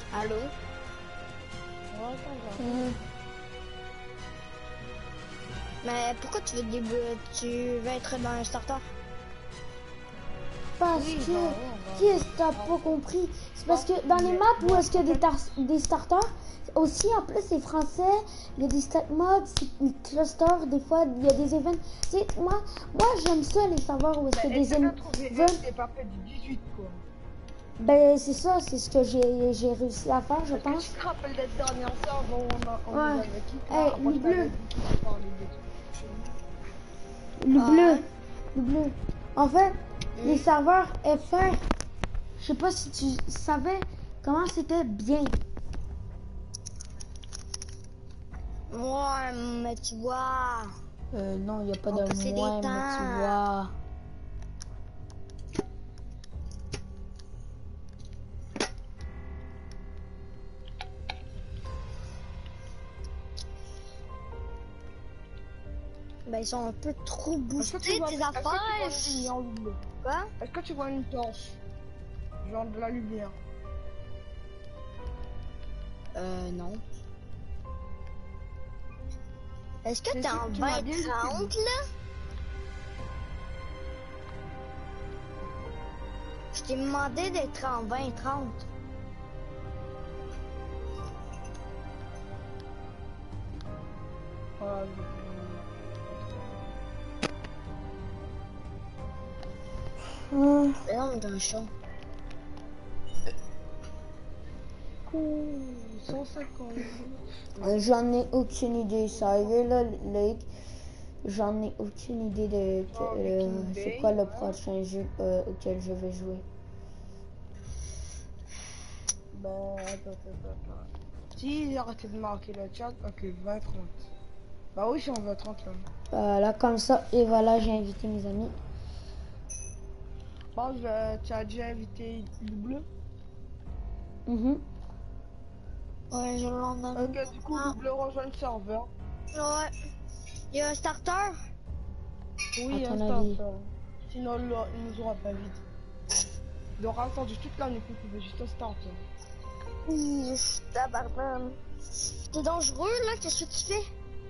Allô? Ouais, attends, Mhm. Mais pourquoi tu veux début... tu veux être dans un starter? Parce Oui, que, bah ouais, on va- qui est-ce que t'as pas compris? C'est parce que dans les Mais- maps où bon, est-ce qu'il y a des, en tar- des starters, aussi en plus c'est français, il y a des stat mods, des clusters, des fois il y a des events. Tu sais, moi, moi j'aime ça les savoir où est-ce qu'il y a des Essaie de em- trouver events. un, t'es pas fait du dix-huit, quoi. Ben c'est ça, c'est ce que j'ai j'ai réussi à faire, je Est-ce que pense. tu te rappelles d'être dernière soeur où on, a, on Ouais. nous avait quitté Hey, après le je t'avais bleu. dit qu'il faut parler des trucs. Le Ah bleu, ouais? le bleu. En fait, Mm. les serveurs F R, je sais pas si tu savais comment c'était bien. Ouais, mais tu vois... Euh, non, il n'y a pas On de passait des moins, mais tu temps. vois. Ben, ils sont un peu trop Est-ce que boostés, tu vois, tes est-ce que tu vois affaires. une lumière ou bleu? Quoi? Est-ce que tu vois une torche? Genre de la lumière. Euh, non. Est-ce que C'est t'es sûr en que tu m'as bien dit que vingt trente, c'est là? Je t'ai demandé d'être en vingt trente. Voilà, Hum, Mais non, mais t'as un chat. Ouh, cent cinquante. euh, J'en ai aucune idée. Ça arrivé là, Lake. J'en ai aucune idée de que- Oh, euh, Viking c'est Bay, quoi le ouais. prochain jeu euh, auquel je vais jouer. Bah, attends, attends, attends. Si, j'ai arrêté de marquer le chat, ok, vingt trente. Bah oui, je suis en vingt trente là. Voilà, comme ça. Et voilà, j'ai invité mes amis. Bon, je, tu as déjà invité le bleu? Mhm. Ouais, je l'en ai. Ok, du coup, le bleu rejoint le serveur. Ouais. Il y a un starter? Oui, À un ton avis. starter. Sinon, il il nous aura pas vite. Il aura attendu toute la nuit pour trouver juste un starter. Oui, tabarnak. T'es dangereux, là, qu'est-ce que tu fais?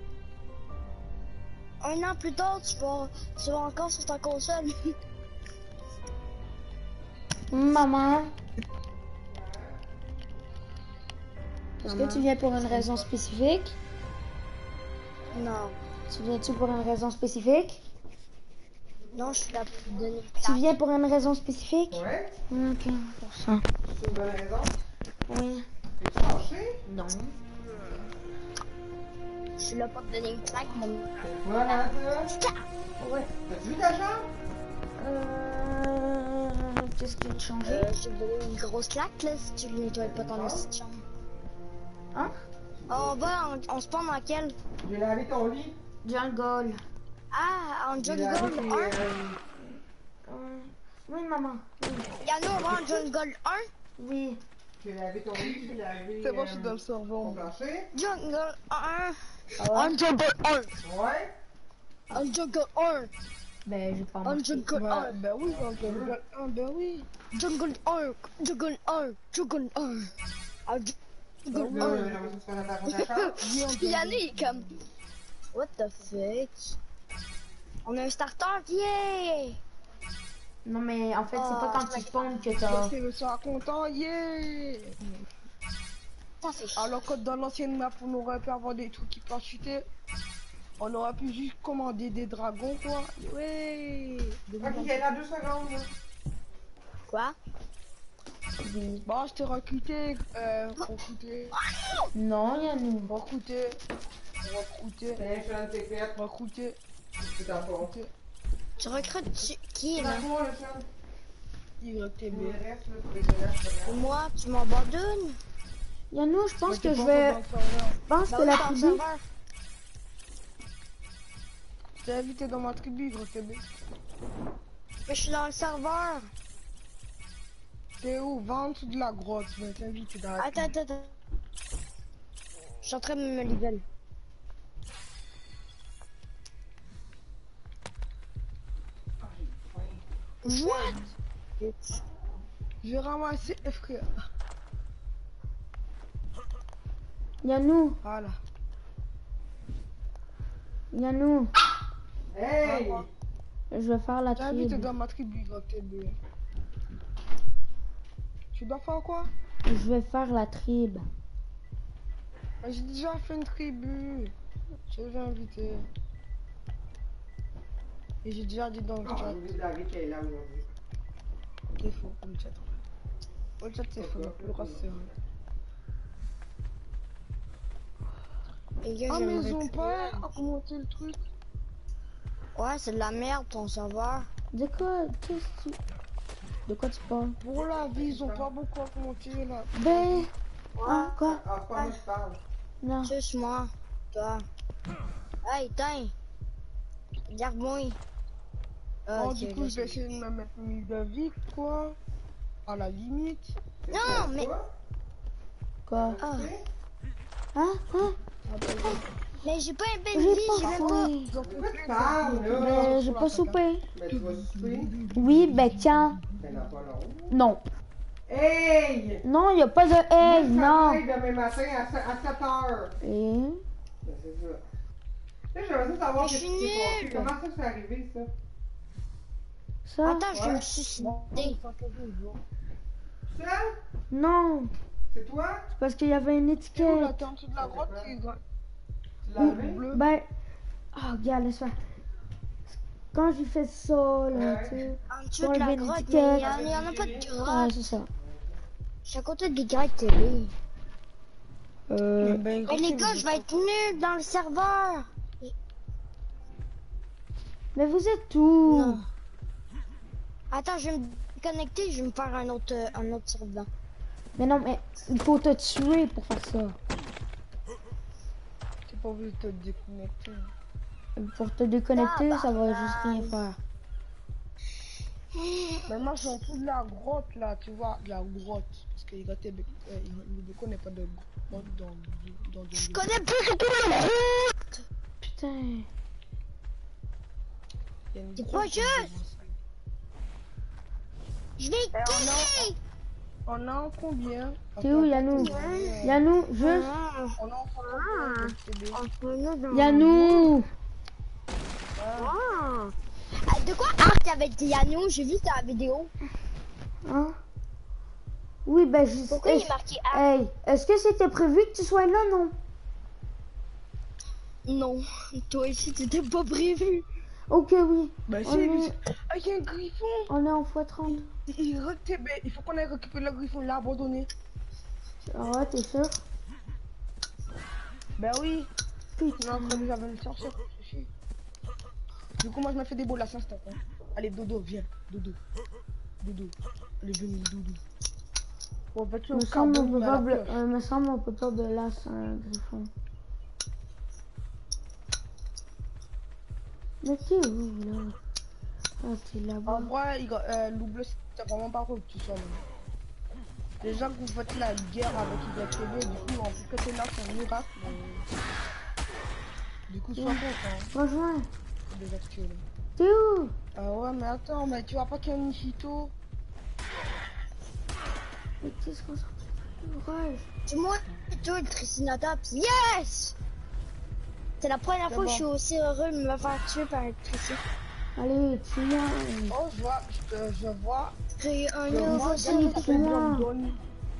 Un an plus tard, tu vas, tu vas encore sur ta console. Maman, est-ce que Maman. tu viens pour une raison spécifique? Non. Tu viens-tu pour une raison spécifique? Non, je suis là pour te donner Tu viens pour une raison spécifique? Ouais, Ok, pour ça. c'est une bonne raison. Oui. T'es fâché? Non. Je suis là pour te donner une claque, mon... C'est quoi, hein, ça? Ouais. T'as-tu vu ta chambre? Euh... Qu'est-ce qui a changé? Euh, je vais te donner une grosse claque, là, si tu ne nettoies pas ton petite chambre. Hein? Oh, bah, on, on se prend dans quel? J'ai lavé ton lit. Jungle. Ah, en J'ai jungle lavé tes, un? euh, Euh, Oui, maman. Oui. Yannou, on va en jungle un? Oui. J'ai lavé ton lit, j'ai lavé C'est bon, euh, je suis dans le serveur. ton plancher. Jungle un. Ah ouais? En jungle un. Ouais. En jungle un. Ben, j'ai pas En marqué. jungle Bah, un. bah oui, dans le jungle un, bah oui. Jungle un. Jungle un. Jungle un. En jungle Là, un. j'aimerais ça se faire dans ta chambre. Oui, en Puis Yannou, il est comme... What the fuck? On a un starter, yeah! Non, mais en fait, c'est pas Oh, quand tu je spawn que jungle. t'as... C'est le soir content, yeah! Ça fait chier. Alors que dans l'ancienne map, on aurait pu avoir des trucs qui parachuter. On aurait pu juste commander des dragons, quoi. Ouais! Ok, il y a deux secondes. là. Quoi? Oui. Bon, je t'ai recruté, euh, recruté, Non, Yannou. recruté, recruté, Tiens, je suis un de tes fêtes. recruté, C'est en fond. recruté, Tu recrutes tu- qui, C'est là? en fond, le chien. Y T Tout B. le reste, là, pour les élèves, c'est Et rien. moi, tu m'abandonnes? Yannou, je pense Mais que t'es je pas vais... encore dans le serveur. Je pense Bah que oui, la dans le tribu... serveur. Je t'ai invité dans ma tribu, gros T B. Mais je suis dans le serveur. T'es où? Va en dessous de la grotte, je vais t'inviter dans la Attends, tribu. attends, attends. Je suis en train de me level. What? Je vais ramasser F K. Yannou, Voilà. Yannou, Hey! je vais faire la T'es invité tribu. dans ma tribu, gros T B. Tu dois faire quoi? Je vais faire la tribu. Mais j'ai déjà fait une tribu. J'ai déjà invité. Et j'ai déjà dit dans le Oh, chat. j'ai oublié de laver qu'elle est là aujourd'hui. C'est faux pour le chat. Pour le chat c'est faux, mais pour le reste c'est vrai. Et gars, Ah mais ils j'aimerais ont plus- pas augmenté le truc. Ouais, c'est de la merde ton serveur. De quoi, qu'est-ce que tu... De quoi tu parles? Pour la vie, ils ont pas beaucoup augmenté là. Ben, Ouais. hein, quoi? Ah, c'est pas moi qui parle. Non. Suce-moi, toi. Hey, tiens. Regarde-moi. Ah, Oh, ok, du coup, là, je vais c'est- essayer de me mettre mille de vie, quoi. À la limite. Non, mais... Quoi? Quoi? Ah. Hein? Hein? Mais j'ai pas un bel J'ai vie, j'ai pas même pas... faim. Ils ont De fait quoi plein tu de parles, vidéos. là? Ben, j'ai sur pas la soupé. Ben, tu vas souper. Oui, ben tiens. Ben, non, pas long. Non. Hey! Non, y a pas de Moi, hey, je non. travaille demain matin à sept heures. Et... Ben, c'est ça. Là, j'aimerais ça savoir Mais qu'est-ce je qui suis s'est passé. nulle. Comment ça s'est arrivé, ça? Ça? Attends, je vais Ouais. me suicider. Ça? Non. C'est toi? Parce qu'il y avait une C'est où là? étiquette. T'es en dessous de la grotte qui est gra- Tu l'as vu? bleu. Ben... Oh, regarde, laisse faire. Quand j'ai fait ça, là, Ouais. tu sais... En dessous Pour de la enlever grotte, l'étiquette. mais il y en- il y en a pas de Ouais, grotte. c'est ça. Je suis à côté des grecs télé. Euh... Ben, Mais les gars, je vais être nul dans le serveur. Mais vous êtes où? Non. Attends, je vais me connecter, je vais me faire un autre, euh, un autre serveur. Mais non, mais il faut te tuer pour faire ça. T'es pas obligé de te déconnecter. Pour te déconnecter, ça va juste rien faire. Mais moi, je suis en dessous de la grotte là, tu vois, de la grotte. Parce que les T B, euh, ne connaît pas de grotte dans, dans, dans Je de connais plus du tout la route. Putain. Il y a une C'est grotte pas qui est juste. devant ça. Je vais Eh, on quitter. On a en combien? T'es où, Yannou? Yannou, juste. Ah, On a en combien de T B? entre nous dans- Yannou! Ah. Ah, de quoi Ah, t'avais dit Yannou, j'ai vu ta vidéo. Hein? Oui, ben je Pourquoi il est-ce- est marqué A? Hey, est-ce que c'était prévu que tu sois là, non? Non, toi ici, t'étais pas prévu. Ok, oui. Bah On si, est, ah, il y a un griffon. on est en fois trente. Il, il, re- T B, il faut qu'on aille récupérer le griffon, il l'a abandonné. Ah ouais, t'es sûr? Ben oui, il est Putain. en train de j'avais le chercher. Du coup, moi je me fais des boules à cinq instant. Hein. Allez, Dodo, viens. Dodo. Dodo. Allez, venez, Dodo. On va tuer Me au semble, on carbone, peut mais à pas la bla- pioche. euh, me semble on peut pas blaster un griffon. Mais t'es où, là? Ah, t'es En là-bas. vrai, il- euh, loup bleu, c'est vraiment pas où tu sois. Là. Les gens qui vous faites la guerre avec Y T V, du coup, en plus que t'es là, c'est un miracle. mais- Du coup, sois Ouais. content. Rejoins. Déjà que tu es là. T'es où? Ah ouais, mais attends, mais tu vois pas qu'il y a un Nishito? Mais qu'est-ce qu'on s'en fout? Rage. C'est moi, toi, le Triceratops. Yes! C'est la première fois que je suis aussi heureux de me faire tuer par un Triceratops. Allez, tue-moi. Oh, je vois, je, te- je vois. J'ai un Je vois nouveau un gars c'est qui serveur. s'appelle moi. Brandon.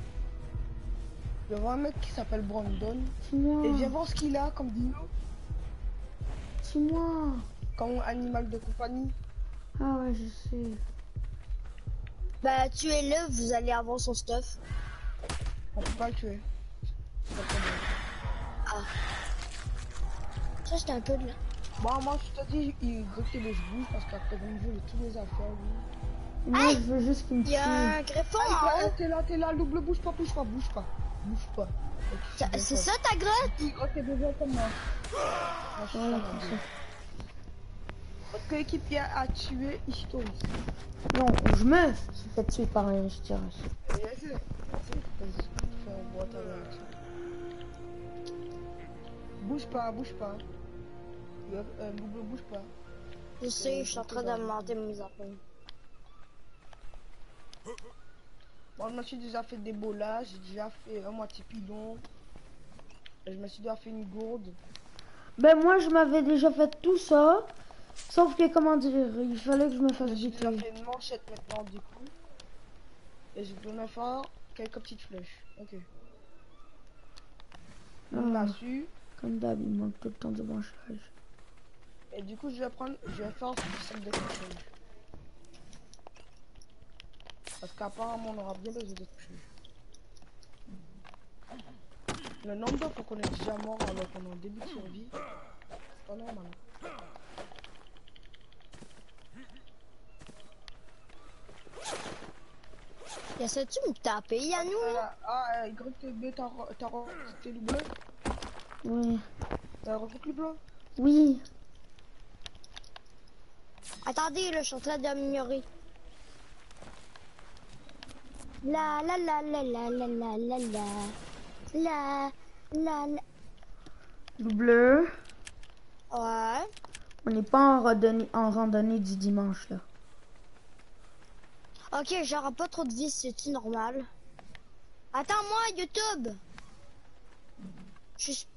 Je vois un mec qui s'appelle Brandon. Tue-moi. Et viens voir ce qu'il a comme dino, Tue-moi. comme animal de compagnie. Ah ouais, je sais. Bah, tuez-le, vous allez avoir son stuff. On peut pas le tuer. C'est pas très bien. Ça, c'était un peu de là. Bon, moi je te dis, il recule les bouges parce qu'après une jeu, il a tous les affaires. Lui. Moi, je veux juste qu'il me Il y a tue. un griffon Ah, en haut. t'es là, t'es là, double bouge pas, bouge pas, bouge pas. Bouge pas. Ok, Ça- bien C'est fait. ça ta grotte? Il recule déjà comme moi. Ah, je suis Voilà, pas comme mal. ça. Votre coéquipier a tué Ishtori. Non, je me suis fait tuer par un ch'tiras. Bien sûr. Fais un boîte à l'heure. Bouge pas, bouge pas. Le euh, double bouge pas. Je sais, je suis en train d'augmenter mes affaires. Moi, je me suis déjà fait des bolas, j'ai déjà fait un moitié pilon. Et je me suis déjà fait une gourde. Ben moi je m'avais déjà fait tout ça. Sauf que comment dire, il fallait que je me Je fasse me suis déjà buter. fait une manchette maintenant du coup. Et je peux me faire quelques petites flèches. Ok. Une Ah, massue. comme d'hab, il manque tout le temps de branchage. Et du coup je vais prendre. Je vais faire du sac de couchage. Parce qu'apparemment on aura bien besoin de couchage. Le nombre de fois qu'on est déjà mort alors qu'on est en début de survie, c'est pas normal. Essaie-tu de me taper, Yannou? Ah, ah, Y T B, t'as re- t'as recruté le bleu? Oui. T'as recruté le bleu? Oui. Attendez, là, je suis en train d'améliorer. La la la la la la la la la la la la. Le bleu. Ouais. On n'est pas en randonnée, en randonnée du dimanche là. Ok, j'aurai pas trop de vie, c'est-tu normal? Attends-moi, YouTube! Je suis...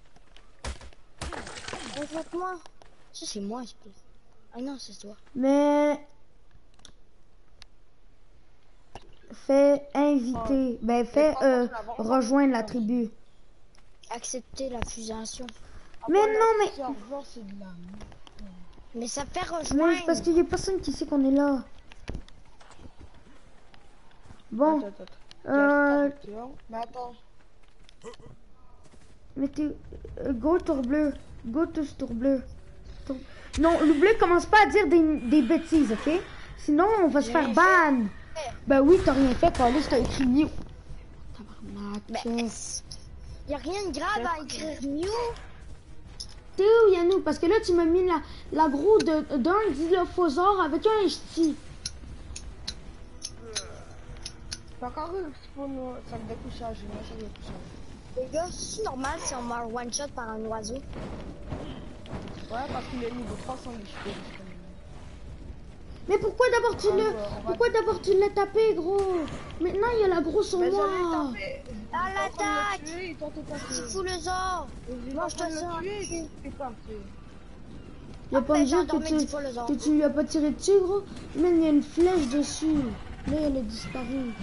Regarde-moi. Ça, c'est moi, je peux. Ah non, c'est toi. Mais fais inviter. Ben fais euh, rejoindre la tribu. Accepter la fusion. Mais Ah, non mais. serveur, c'est de la merde. Mais ça fait Mais rejoindre. c'est parce qu'il y a personne qui sait qu'on est là. Bon. Attends, attends, attends. Euh. Mais attends. Mais t'es. euh, Go tour bleu. Go to tour bleu. Tour- Non, le bleu commence pas à dire des, des bêtises, ok? Sinon on va se J'ai faire rien ban. Ben oui, t'as rien fait, Carlis, t'as écrit Mew. Tabarnak. Ben, y a rien de grave à écrire Mew. T'es où, Yannou? Parce que là, tu m'as mis la, la gros de- d'un dilophosaure avec un ch'ti. T'as encore eu pour nous, sac de couchage, une sac de couchage. Les gars, c'est normal si on meurt one shot par un oiseau. Ouais, parce qu'il est niveau trois cents litres. Mais pourquoi d'abord tu Ah, le... ouais, on va- Pourquoi d'abord tu l'as tapé, gros? Maintenant, il y a la grosse sur Mais moi. j'allais taper. À Il est en train de me l'attaque! tuer, il tente de Tu taper. fous le zoo! Il est en Mange train toi de ça! me tuer, il pas fait. Il va pas me Après, j'ai dire que endormi dix tu, fois le zoo. que tu lui as pas tiré dessus, gros. Même il y a une flèche dessus. Là, elle a disparu.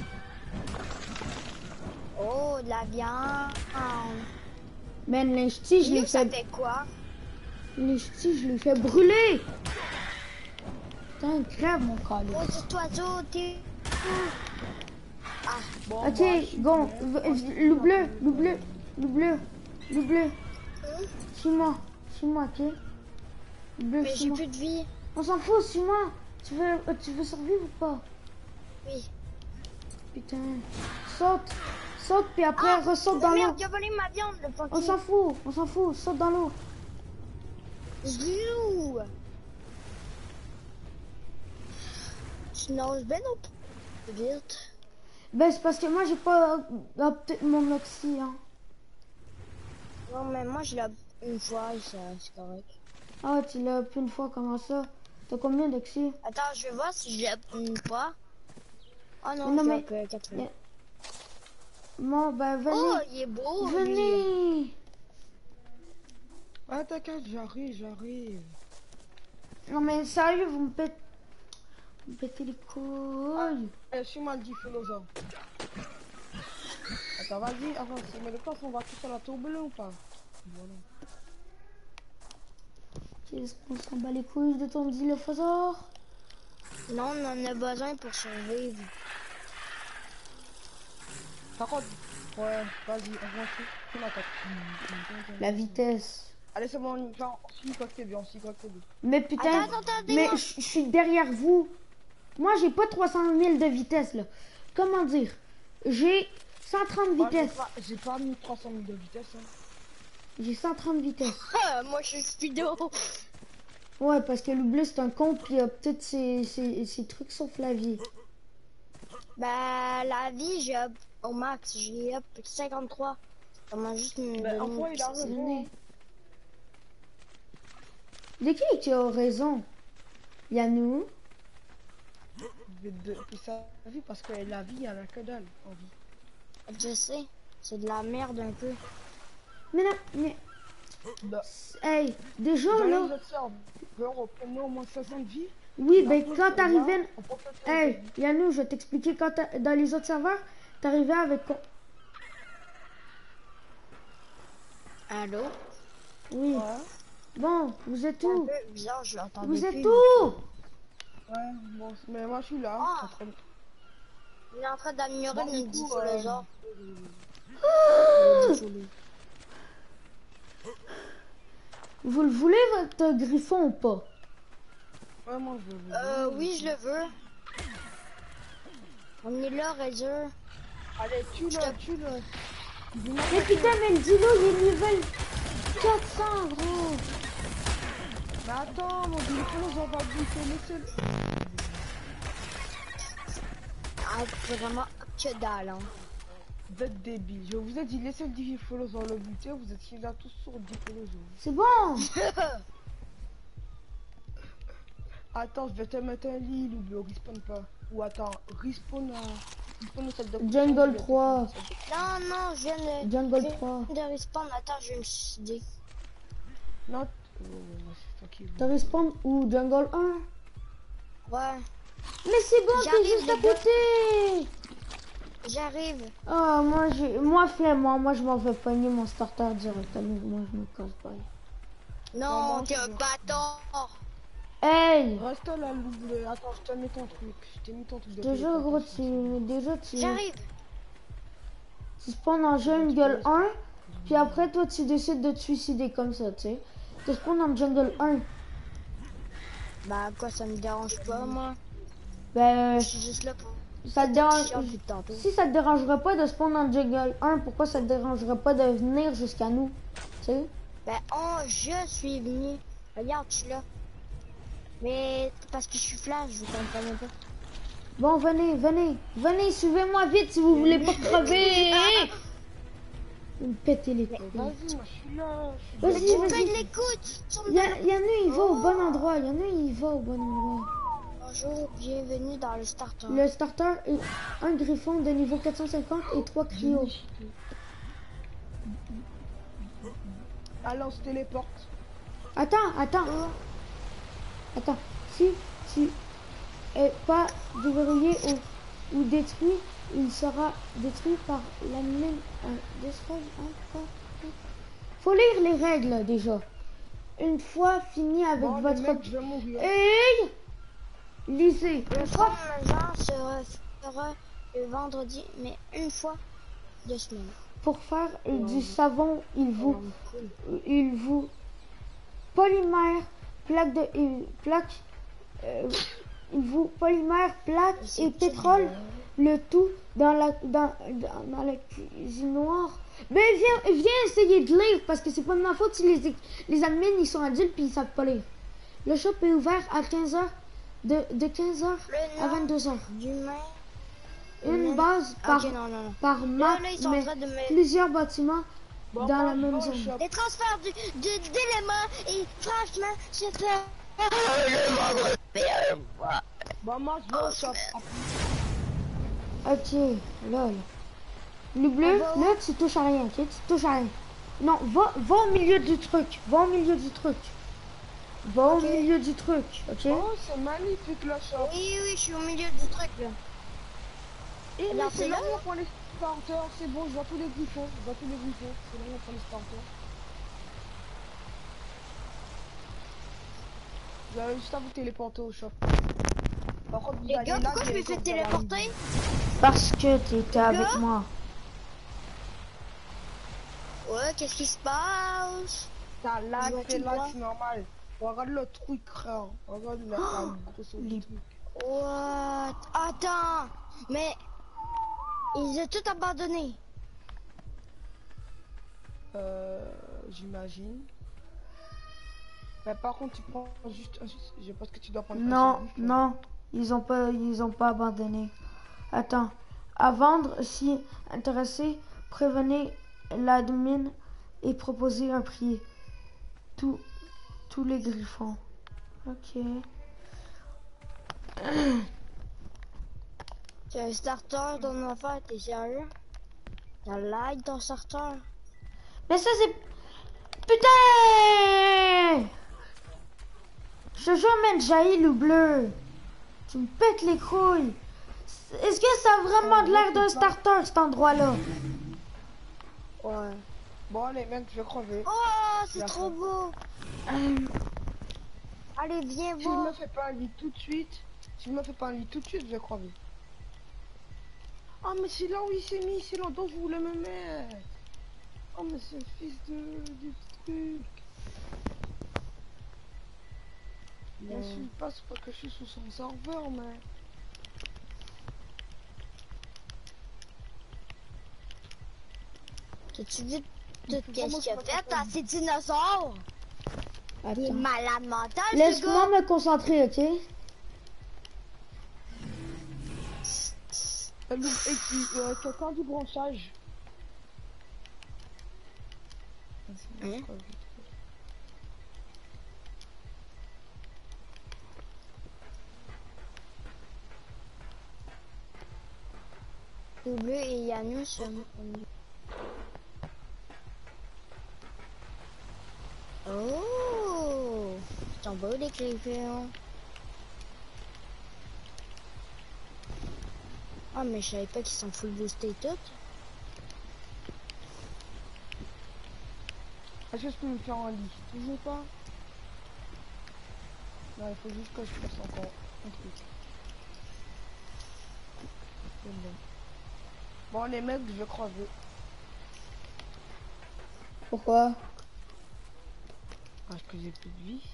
Oh, de la viande! Man, les ch'tis, je Mew, l'ai ça fait... fait quoi? Les ch'tis, je l'ai fait brûler. Putain, crève, mon câlin. Oh, cet oiseau, t'es Ah, Bon, Ok, bah, je suis go. bien. Le bleu, le bleu, le bleu, le bleu. hein? Suis-moi, suis-moi, ok? Le bleu, Mais j'ai suis-moi. plus de vie. On s'en fout, suis-moi. Tu veux, euh, tu veux survivre ou pas? Oui. Putain. Saute, saute, puis après Ah, ressaute oh dans l'eau. merde, il a volé ma viande, le On funky. s'en fout, on s'en fout, saute dans l'eau. Zlou. Tu nages bien ou pas vite? Ben, c'est parce que moi, j'ai pas opté mon oxy, hein. Non, mais moi, je l'ai une fois et ça, c'est correct. Ah, tu l'as plus une fois, comment ça? T'as combien d'oxy? Attends, je vais voir si je l'ai une fois. Oh non, Mais non, je mais- l'ai quatre fois. Yeah. Bon, ben, venez. Oh, il est beau, lui. venez. Ah, t'inquiète, j'arrive, j'arrive. Non, mais sérieux, vous me pétez... Vous me pétez les couilles. Eh, suis-moi le diphlosore. Attends, vas-y, avance. Mais le temps, on va tous à la tour bleue ou pas? Voilà. Qu'est-ce qu'on s'en bat les couilles de ton dilophosaure? Non, on en a besoin pour survivre. Par contre, ouais, vas-y, on va tout la tête. La vitesse. Allez, c'est bon, on y va. On suit quoi que t'es bien, on suit quoi que t'es bien. Mais putain, Attends, attends, attends, mais dis-moi. je je suis derrière vous. Moi, j'ai pas trois cent mille de vitesse, là. Comment dire? J'ai cent trente Moi, j'ai vitesse. pas, j'ai pas mis trois cent mille de vitesse. Hein. J'ai cent trente vitesse. Ah, moi, je suis speedo. Ouais, parce que le bleu, c'est un con, puis il a peut-être ses, ses, ses trucs sauf la vie. Bah, la vie, j'ai up au max, j'ai up cinquante-trois. Comment juste me Ben, donner enfin, il a une petite- raison. Venez. De qui tu as raison? Yannou? De, de, de sa vie, parce que la vie, elle a que dalle en vie. Je sais, c'est de la merde un peu. Mais non, mais... Bah, Hey, déjà dans les là... autres serveurs, on prenait au moins soixante vies. Oui, Dans ben tous quand les t'arrivais... serveurs, on prend soixante Hey, vies. Yannou, je vais t'expliquer. Quand t'as- dans les autres serveurs, t'arrivais avec... co- Allô? Oui. Ouais. Bon, vous êtes C'est un où? peu bizarre, je l'entendais Vous êtes plus. où? Ouais, bon, mais moi je suis là. Ah. en train de- Il est en train d'améliorer Bon, le du dix coup, euh, dinosaures. Vous le voulez, votre griffon, ou pas? Ouais, moi je veux. Euh, oui, je le veux. On est là, Razor. Allez, tue-le, tue-le. Dis-moi Mais que putain, mais le dino, il est niveau quatre cents, gros. Mais attends, mon téléphone, on va bouffer, laissez-le. Ah, vraiment que dalle, hein. Vous êtes débiles. Je vous ai dit, laissez le dix follows dans le buter. Vous étiez là tous sur dix follows. C'est bon. Attends, je vais te mettre un lit, Loup, respawn pas. Ou attends, respawn à. Respawn au salle de Jungle couchage, je vais te trois. faire une salle Non, non, je viens de... Jungle je trois. viens de respawn. Attends, je vais me suicider. de- Non, t- oh, ouais, c'est toi qui veux. T'as respawn ou Jungle un? Ouais, Mais c'est bon, t'es J'arrive, juste à les gars. côté. j'arrive. Ah, moi, j'ai... Moi, flemme, moi, moi, je m'en vais pogner mon starter direct. Allez, moi, je me casse pas. Non, non, t'es je un veux. bâtard. Hey. Reste là, Loup. Attends, je te mets ton truc. Je t'ai mis ton truc de Déjà, téléportation, gros, c'est tu... bon. Déjà, tu... J'arrive. Tu spawns en Jungle un, puis après, toi, tu décides de te suicider comme ça, tu sais. Tu spawns en Jungle un. Bah, quoi, ça me dérange pas, moi. Ben, Je suis juste là pour... ça te dérange... chiant depuis tantôt. Si ça te dérangerait pas de spawn en Jungle un, pourquoi ça te dérangerait pas de venir jusqu'à nous? Tu sais? Ben, oh, je suis venu. Regarde, je suis là. Mais parce que je suis flash, je vous comprends même pas. Bon, venez, venez, venez, suivez-moi vite si vous voulez pas crever. Vous me pétez les Mais couilles. vas-y, moi je suis là. je suis Vas-y, là. Tu vas-y. peux l'écoute. Il y, a- y en a, il va au bon endroit. Il y en a, il va au bon endroit. Bonjour, bienvenue dans le starter. Le starter est un griffon de niveau quatre cent cinquante et trois cryos. Allez, on se téléporte. Attends, attends. Attends. Si tu es pas déverrouillé ou, ou détruit, il sera détruit par la mine. Euh, destroy, hein, quoi, quoi. Faut lire les règles déjà. Une fois fini avec Bon, votre... le mec, je vais mourir. Hey, lisez. Le Une fois... genre se fera le vendredi, mais une fois deux semaines. Pour faire euh, du savon, il vous... Il vous... Polymère, plaque de... euh, plaque... euh, il vous polymère, plaque et pétrole, le tout dans la, dans, dans, dans la cuisinoire. Mais viens, viens essayer de lire parce que c'est pas de ma faute si les, les admins ils sont adultes puis ils savent pas lire. Le shop est ouvert à quinze heures, de, de quinze heures Le à nom vingt-deux heures. d'humain. Une Humain. base Ah, par, ok, non, non, non. par map, Là, là, ils sont en mais train de me... plusieurs bâtiments Bon, dans moi, la je même vais au zone. shop. Les transferts du- de- d'éléments et franchement, je fais... Bon, moi je vais au shop. Ok, lol. Le bleu, On va où? là tu touches à rien, ok? Tu touches à rien. Non, va, va au milieu du truc. Va au milieu du truc. Va au Ok. milieu du truc, ok? Oh, c'est magnifique le shop. Oui, oui, je suis au milieu du truc, là. Et mais Regarde, c'est c'est là là. où on prend les starters. C'est bon, je vois tous les griffons. Je vois tous les griffons. C'est là où on prend les starters. Vous avez juste à vous téléporter au shop. Par contre, vous Les allez gars, là, pourquoi je me fais directement dans la téléporter? maison. Parce que tu étais avec gars? moi. Ouais, qu'est-ce qui se passe? T'as Je lag, vois c'est tout lag, droit. c'est normal. Regarde le truc, frère. Regarde la, la grosse les- truc. What? Attends, mais... Ils ont tout abandonné. Euh, j'imagine. Mais par contre, tu prends juste un... Je pense que tu dois prendre un Non, seul griffon. non, ils ont pas, ils ont pas abandonné. Attends, à vendre, si intéressé, prévenez l'admin et proposez un prix. Tous, tous les griffons. Ok. C'est un starter ton affaire, t'es sérieux? T'as lag ton starter? Mais ça, c'est... Putain! Je te jure, man, j'haïs le bleu. Tu me pètes les couilles. Est-ce que ça a vraiment de l'air d'un starter, cet endroit-là? Ouais. Bon, les mecs, je vais crever. Oh, c'est D'accord. trop beau. Allez, viens Si je me voir. fais pas un lit tout de suite, si je me fais pas un lit tout de suite, je vais crever. Ah, mais c'est là où il s'est mis, c'est là où je voulais me mettre. Oh, mais c'est le fils de... du truc. Bien sûr, pas, c'est pas que je suis sous son serveur, mais... T'as-tu vu tout faut vraiment qu'est-ce qu'il a que je fait me à ces dinosaures? Il est Attends. malade mental, ce Laisse-moi gars. me concentrer, ok? Euh, le- et puis, euh, t'as quand du branchage. Hein? Bleu et Yanus. Oh! Ils sont beaux les crayons. Ah, mais je savais pas qu'ils sont full boostés toutes. Est-ce que je peux me faire un lit? Toujours pas. Non, il faut juste que je fasse encore un truc. C'est bon. Bon, les mecs, je vais crever. Pourquoi? Parce que j'ai plus de vie.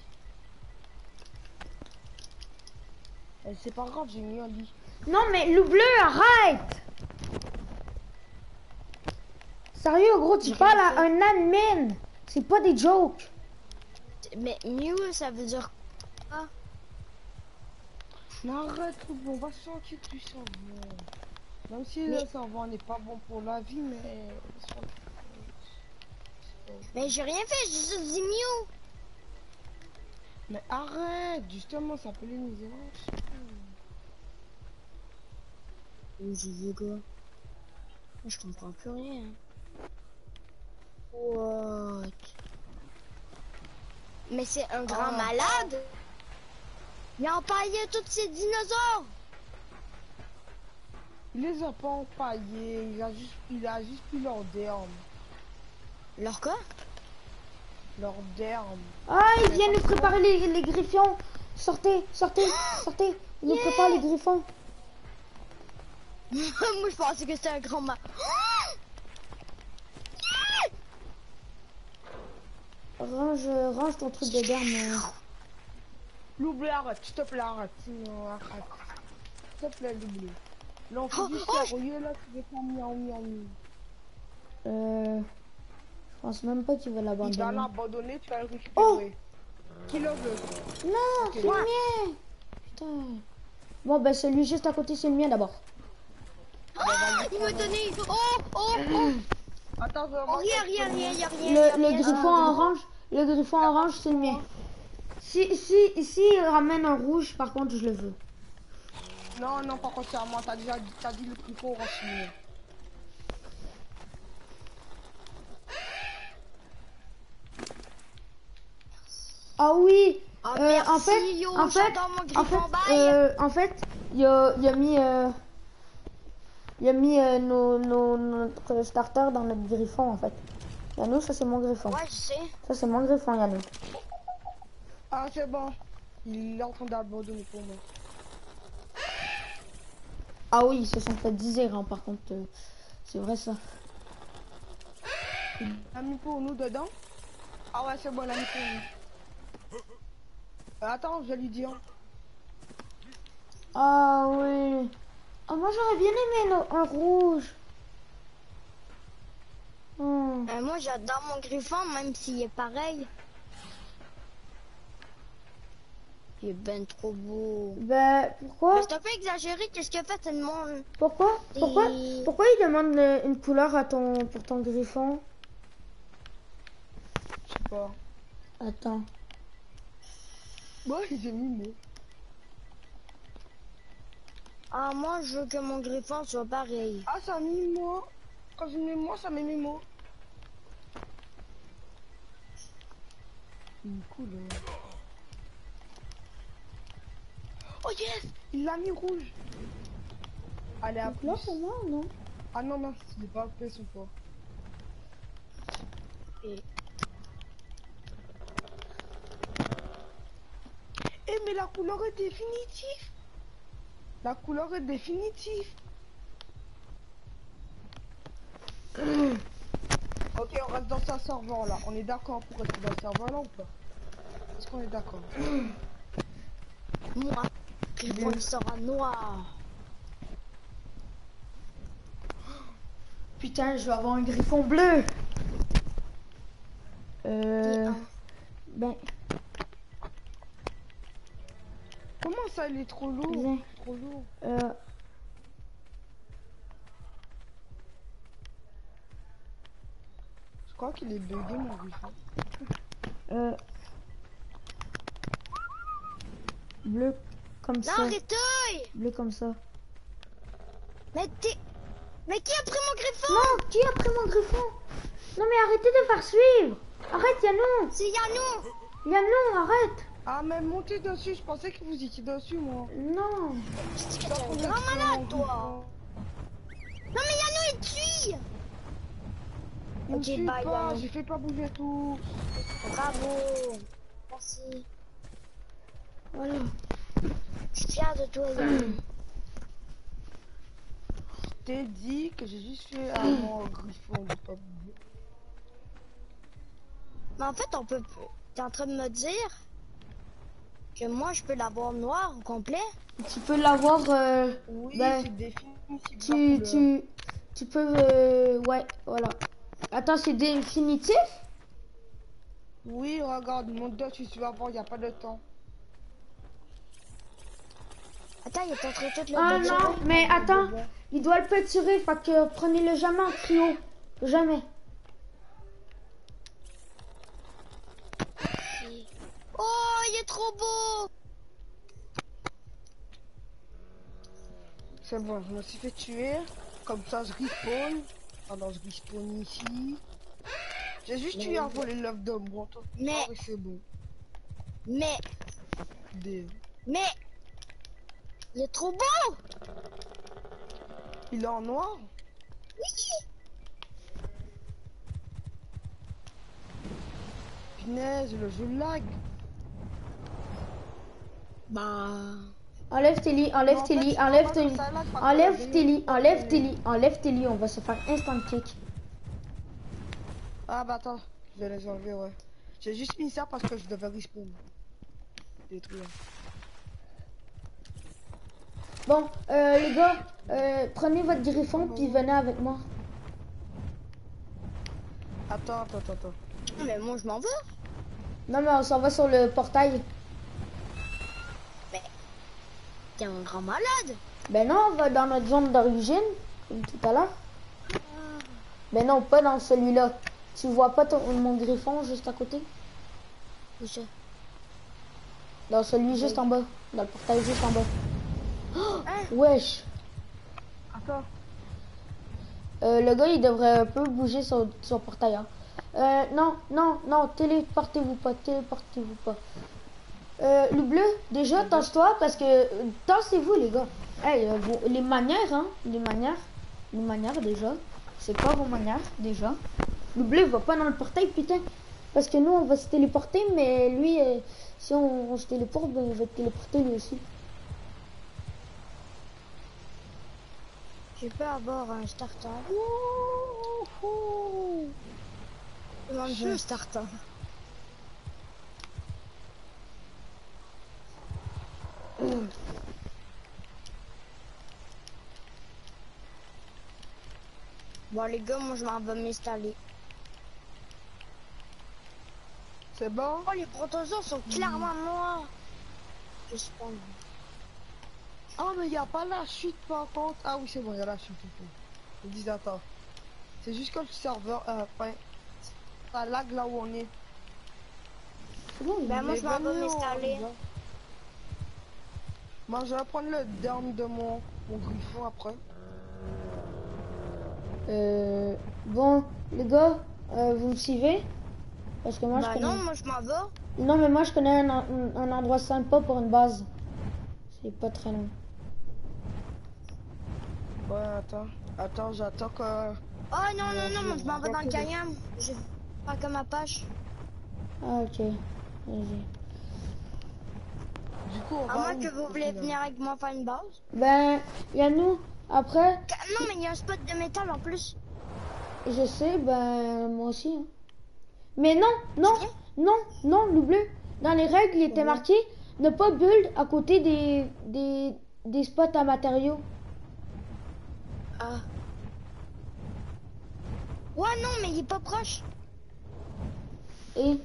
Eh, c'est pas grave, j'ai mis un lit. Non, mais le bleu, arrête! Sérieux, gros, tu J'ai parles rien à un admin. C'est pas des jokes. Mais Mew, ça veut dire quoi? Mais arrête, Rouble, on va sortir du cerveau. Même si Mais- le cerveau n'est pas bon pour la vie, mais... Mais j'ai rien fait, j'ai juste dit Mew. Mais arrête, justement, ça peut les misérables. Oh, je veux quoi? Je comprends plus rien. What? Mais c'est un grand Ah. malade? Il a empaillé tous ces dinosaures! Il les a pas empaillés, il a juste, il a juste pris leur derme. Leur quoi? Leur derme. Ah, ils viennent nous préparer les, les griffons. Sortez, sortez, sortez. Ils nous préparent les griffons. Moi je pensais que c'était un grand malade. Range, range ton truc de derme. L'oubli, arrête, s'il te plaît, arrête. Sinon, arrête. S'il te plaît, l'oubli. Là, on fait Oh, du oh, sérieux, là, tu veux pas miaou, miaou, miaou. Euh, je pense même pas qu'ils veulent Il va l'abandonner. l'abandonner, tu vas le récupérer. Oh. Qui le veut? Non, Ok. c'est le mien. Putain. Bon, ben celui juste à côté, c'est le mien d'abord. Il m'a donné. Oh, oh, oh. Attends, je vais Oh, rien, rien, rien, y a rien. y Le, a le rien. griffon orange, le griffon orange, c'est le mien. Si, si, si il ramène un rouge, par contre, je le veux. Non, non, pas contre, c'est à moi. T'as déjà dit, t'as dit le plus fort aussi. Ah oui. Ah, euh, merci, en fait, yo, en fait, j'adore mon en griffon, fait, bye. euh, en fait, il a, il a mis, euh, il a mis euh, nos, nos, notre starter dans notre griffon en fait. Yannou, ça c'est mon griffon. Ouais, je sais. Ça c'est mon griffon, Yannou. Ah, c'est bon. Il est en train d'abandonner pour moi. Ah oui, ils se sont fait dizer, hein, par contre, euh, c'est vrai ça. Il a mis pour nous dedans. Ah ouais, c'est bon, il a mis pour nous. Euh, attends, je vais lui dire. Ah oui. Ah moi j'aurais bien aimé no- un rouge. Hmm. Euh, moi, j'adore mon griffon, même s'il est pareil. Il est ben trop beau. Ben pourquoi? Mais c'est un peu exagéré, qu'est-ce qu'il a fait, c'est le monde. Pourquoi? Pourquoi? Et- Pourquoi il demande le- une couleur à ton pour ton griffon? Je sais pas. Attends. Moi, j'ai mis moi. Ah, moi, je veux que mon griffon soit pareil. Ah, ça a mis moi. Quand je mets moi, ça met mes mots. Il est cool. Hein. Oh yes! Il l'a mis rouge. Allez, à Donc plus. là, pour moi, non? Ah non, non, il est pas fait son poids. Et... Eh, mais la couleur est définitive. La couleur est définitive. Ok, on reste dans sa serveur là. On est d'accord pour rester dans le serveur là ou pas? Est-ce qu'on est d'accord? Moi, Griffon il sera noir. Putain, je vais avoir un griffon bleu. Euh... Ben, Comment ça, il est trop lourd? Viens. Trop lourd. euh... Je crois qu'il est bugué mon griffon. Euh... Bleu comme Non, ça. arrête-toi! Bleu comme ça. Mais t'es... Mais qui a pris mon griffon? Non, qui a pris mon griffon? Non mais arrêtez de faire suivre. Arrête Yannou. C'est Yannou! Yannou, arrête. Ah, mais montez dessus, je pensais que vous étiez dessus, moi. Non. T'es un grand malade, toi! Non, mais Yannou, il te suit! Il me Ok, suit bye, pas, Yannou. j'ai fait pas bouger tout. Bravo! Merci. Voilà. Je suis fière de toi, Yannou. Je t'ai dit que j'ai juste fait avant au griffon de pas bouger. Mais en fait, on peut... T'es en train de me dire que moi, je peux l'avoir noir au complet? Tu peux l'avoir. Euh... Oui, Ben, c'est définitif. Tu, tu, tu peux. Euh... Ouais, voilà. Attends, c'est définitif? Oui, regarde, monte dessus, tu vas voir, il n'y a pas de temps. Attends, il est en train de tout le Ah déchirer. non, mais attends. Il doit le peinturer, fait que prenez-le jamais en trio. Jamais. Oh, il est trop beau! C'est bon, je me suis fait tuer. Comme ça, je respawn. Alors, je respawn ici. J'ai juste tué un volet l'œuf de moi. Mais- Ah oui, c'est bon. Mais... Des- Mais... Il est trop beau! Il est en noir? Oui! Punaise, le jeu lag. Bah... Enlève tes lits, enlève Non, en tes fait, lits, c'est enlève normal tes que ça lag parce que enlève la tes lits, vidéo- enlève tes lits, enlève tes lits. On va se faire instant kick. Ah bah attends, je vais les enlever, ouais. J'ai juste mis ça parce que je devais respawn. Détruire. Bon, euh, les gars, euh, prenez votre griffon puis venez avec moi. Attends, attends, attends, attends. Mais moi, je m'en veux. Non mais on s'en va sur le portail. T'es un grand malade. Ben non, on va dans notre zone d'origine, comme tout à l'heure. Ben non, pas dans celui-là. Tu vois pas ton, mon griffon juste à côté? Où ça? Dans celui juste en bas. Dans le portail juste en bas. Oh, Hein? wesh. Attends. Euh, le gars, il devrait un peu bouger son, son portail. Hein. Euh, non, non, non, téléportez-vous pas, téléportez-vous pas. Euh, le bleu, déjà, tasse-toi parce que... euh, Tassez-vous, les gars. Hey, euh, vos- les manières, hein, les manières. Les manières, déjà. C'est quoi vos manières, déjà? Le bleu, il va pas dans le portail, putain. Parce que nous, on va se téléporter, mais lui, euh, si on, on se téléporte, ben, il va te téléporter lui aussi. Je peux avoir un starter. Comment je veux un starter? Bon les gars, moi je m'en vais m'installer. C'est bon? Oh les protozoaires sont clairement noirs. Je spawn. Ah, mais il n'y a pas la chute par contre. Ah oui, c'est bon, il y a la chute. ok. Je dis attends. C'est juste que le serveur, euh, enfin, ça lag là où on est. C'est bon, Ben moi Mais je m'en vais venez, on m'installer. va. Moi, je vais prendre le down de mon, mon griffon après. Euh, bon, les gars, euh, vous me suivez? Parce que moi, je Bah connais... non, moi je m'en vais. Non, mais moi, je connais un, un, un endroit sympa pour une base. C'est pas très long. Ouais, attends. Attends, j'attends que... Oh non, Euh, non, non, je- je m'en vais je dans le vois que canyon. Je vais pas comme ma page. Ah, ok. Vas-y. Du coup, on À va moins où, que vous au voulez final? venir avec moi faire une base. Ben, Yannou, après, Ca- Non, mais il y a un spot de métal en plus. je sais, ben, moi aussi. Hein. Mais non, non, Tu viens? non, non, le bleu. Dans les règles, il était Ouais. marqué ne pas build à côté des, des, des spots à matériaux. Ah. Ouais, non, mais il est pas proche. Et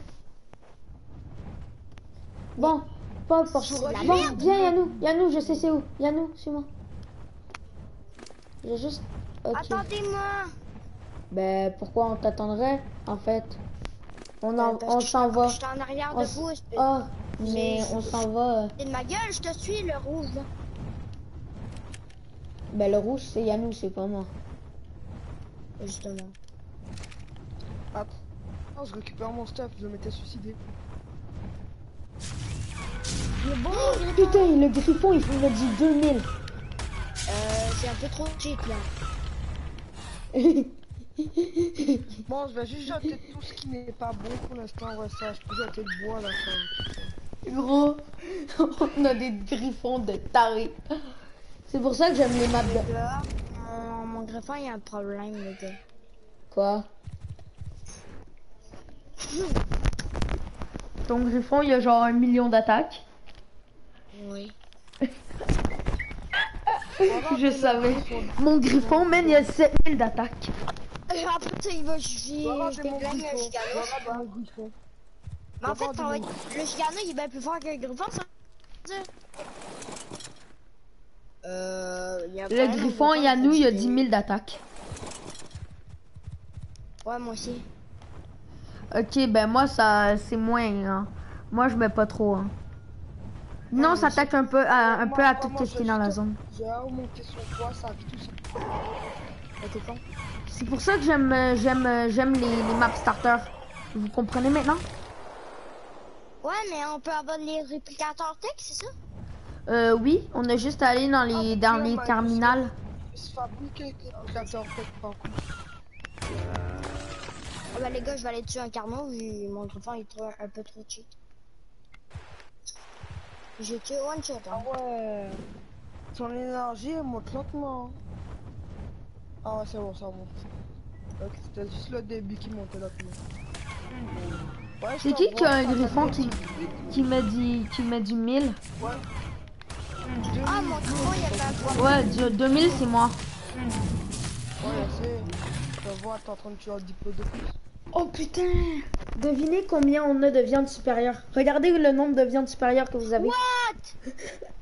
bon, pas pour C'est de la bon, merde. viens Yannou, Yannou, je sais c'est où. Yannou, suis-moi. J'ai juste. Ok. Attendez-moi. Ben pourquoi on t'attendrait en fait? On en, Euh, parce on que s'en je va. suis en arrière On de s- vous. espèce- Ah, mais Je- on s'en va. euh, C'est de ma gueule, je te suis, le rouge, là. Ben le rouge c'est Yannou, c'est pas moi. Justement. Attends, je récupère mon stuff, je m'étais suicidé. Mais bon, Putain, le griffon il me dit deux mille. euh, c'est un peu trop cheat, là. Bon, je vais juste jeter tout ce qui n'est pas bon pour l'instant. Ouais, ça, je peux jeter le bois là. Ça. Gros, on a des griffons de tarés. C'est pour ça que j'aime les maps de... Les gars, mon, mon griffon, il y a un problème, les gars. Quoi? Ton griffon, il y a genre un million d'attaques. Oui. Je savais. Mon griffon, man, il y a sept mille d'attaques. Et après, tu sais, il va juger. Voilà, Je c'est vais mon plaindre le griffon. gigano. Voilà, mon griffon. Mais en fait, Voilà, ça va mon être- le gigano, il est bien plus fort que le griffon, ça. Euh, il y a Le griffon, Yannou, il y a dix mille d'attaques. Ouais, moi aussi. Ok, ben moi, ça, c'est moins. Hein. Moi, je mets pas trop. Hein. Non, ça attaque un peu à, un peu à tout ce qui est dans la zone. J'ai remonté son poids, ça vit tout ça. T'es con. C'est pour ça que j'aime euh, j'aime euh, j'aime les, les maps starters. Vous comprenez maintenant? Ouais, mais on peut avoir les réplicateurs tech, c'est ça? Euh, oui, on a juste à aller dans les, dans les terminales. Il se fabrique avec les applicateurs quelque part. Ah bah les gars, je vais aller tuer un carnot, vu mon griffon il est trop- un peu trop cheat. J'ai tué one shot, Ah hein. ouais. Son énergie elle monte lentement. Ah ouais, c'est bon, ça monte. Ok, c'était juste le début qui montait lentement. Ouais, je C'est qui qui a un t'envoie, ça griffon monte qui, vite. qui met du, qui met du mille? Ouais. Ah, mon griffon il a fait un poids. Ouais, du, deux mille c'est moi. Ouais, c'est. Je vois, t'es en train de tuer un diplôme de plus. Oh putain! Devinez combien on a de viande supérieure. Regardez le nombre de viande supérieure que vous avez. What?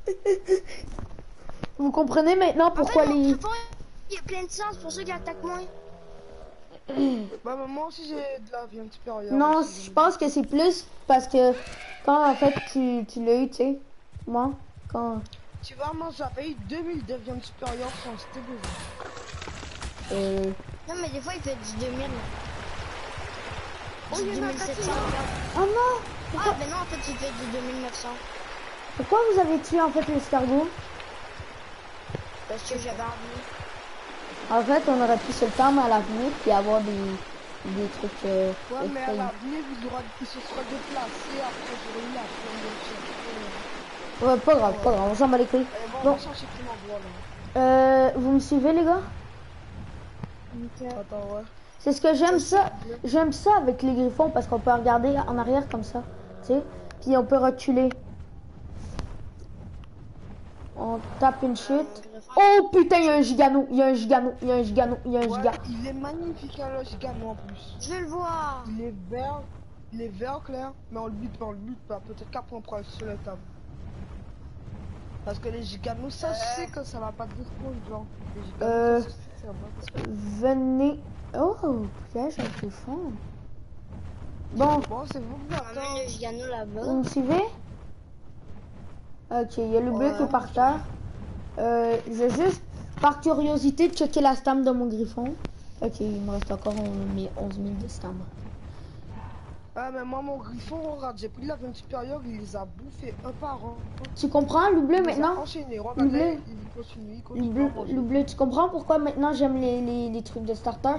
Vous comprenez maintenant pourquoi en fait, mon les... griffon, il a plein de sens, c'est pour ça qu'il attaque moins. Bah, bah, moi aussi j'ai de la viande supérieure. Non, aussi, je pense que c'est plus parce que quand en fait tu, tu l'as eu, tu sais, moi, quand... Tu vois, moi j'avais eu deux mille de viande supérieure quand j'étais bébé. Euh... Non, mais des fois il fait du deux mille. Oh, Du il y en a deux mille sept cents. Oh non! Ah, ben non, en fait il fait du deux mille neuf cents. Pourquoi vous avez tué en fait l'escargot? Parce que j'avais envie. En fait, on aurait pu se le prendre à l'avenir puis avoir des, des trucs... Euh, Ouais, mais à effrayants. l'avenir, il, aura... il se sera déplacé après j'aurai eu la flemme de le chercher. Ouais, pas grave, pas grave, on s'en bat les couilles. Allez, bon, Bon. on va chercher qui m'envoie là. Euh, vous me suivez les gars? Attends, ouais. C'est ce que j'aime ça, j'aime ça avec les griffons parce qu'on peut regarder en arrière comme ça, tu sais, puis on peut reculer. On tape une chute. Oh putain, il y a un gigano, il y a un gigano, il y a un gigano, il y a un Ouais, giga. il est magnifique hein, le gigano en plus. Je veux le voir. Il est vert, il est vert clair, mais on le bute pas, on le bute pas. Peut-être qu'après on prend sur la table. Parce que les giganos, ça je sais que ça va pas détruire genre. Les giganos, Euh. ça, je sais que ça va pas détruire. Venez. Oh, piège avec les fonds. Bon, Bon, c'est vous qui On attendez. amène le gigano vous là-bas. me suivez? Ok, il y a le bleu Ouais. qui est par terre. Euh, je vais juste, par curiosité, checker la stampe de mon griffon. Ok, il me reste encore onze mille de stamp. Ah, mais moi, mon griffon, regarde, j'ai pris l'avion supérieur, il les a bouffés un par un. Tu comprends, le bleu Il les a maintenant? enchaînés, Le regarde, bleu. là, il continue, il Le continue à bleu, manger. le bleu, tu comprends pourquoi maintenant j'aime les, les, les trucs de starter?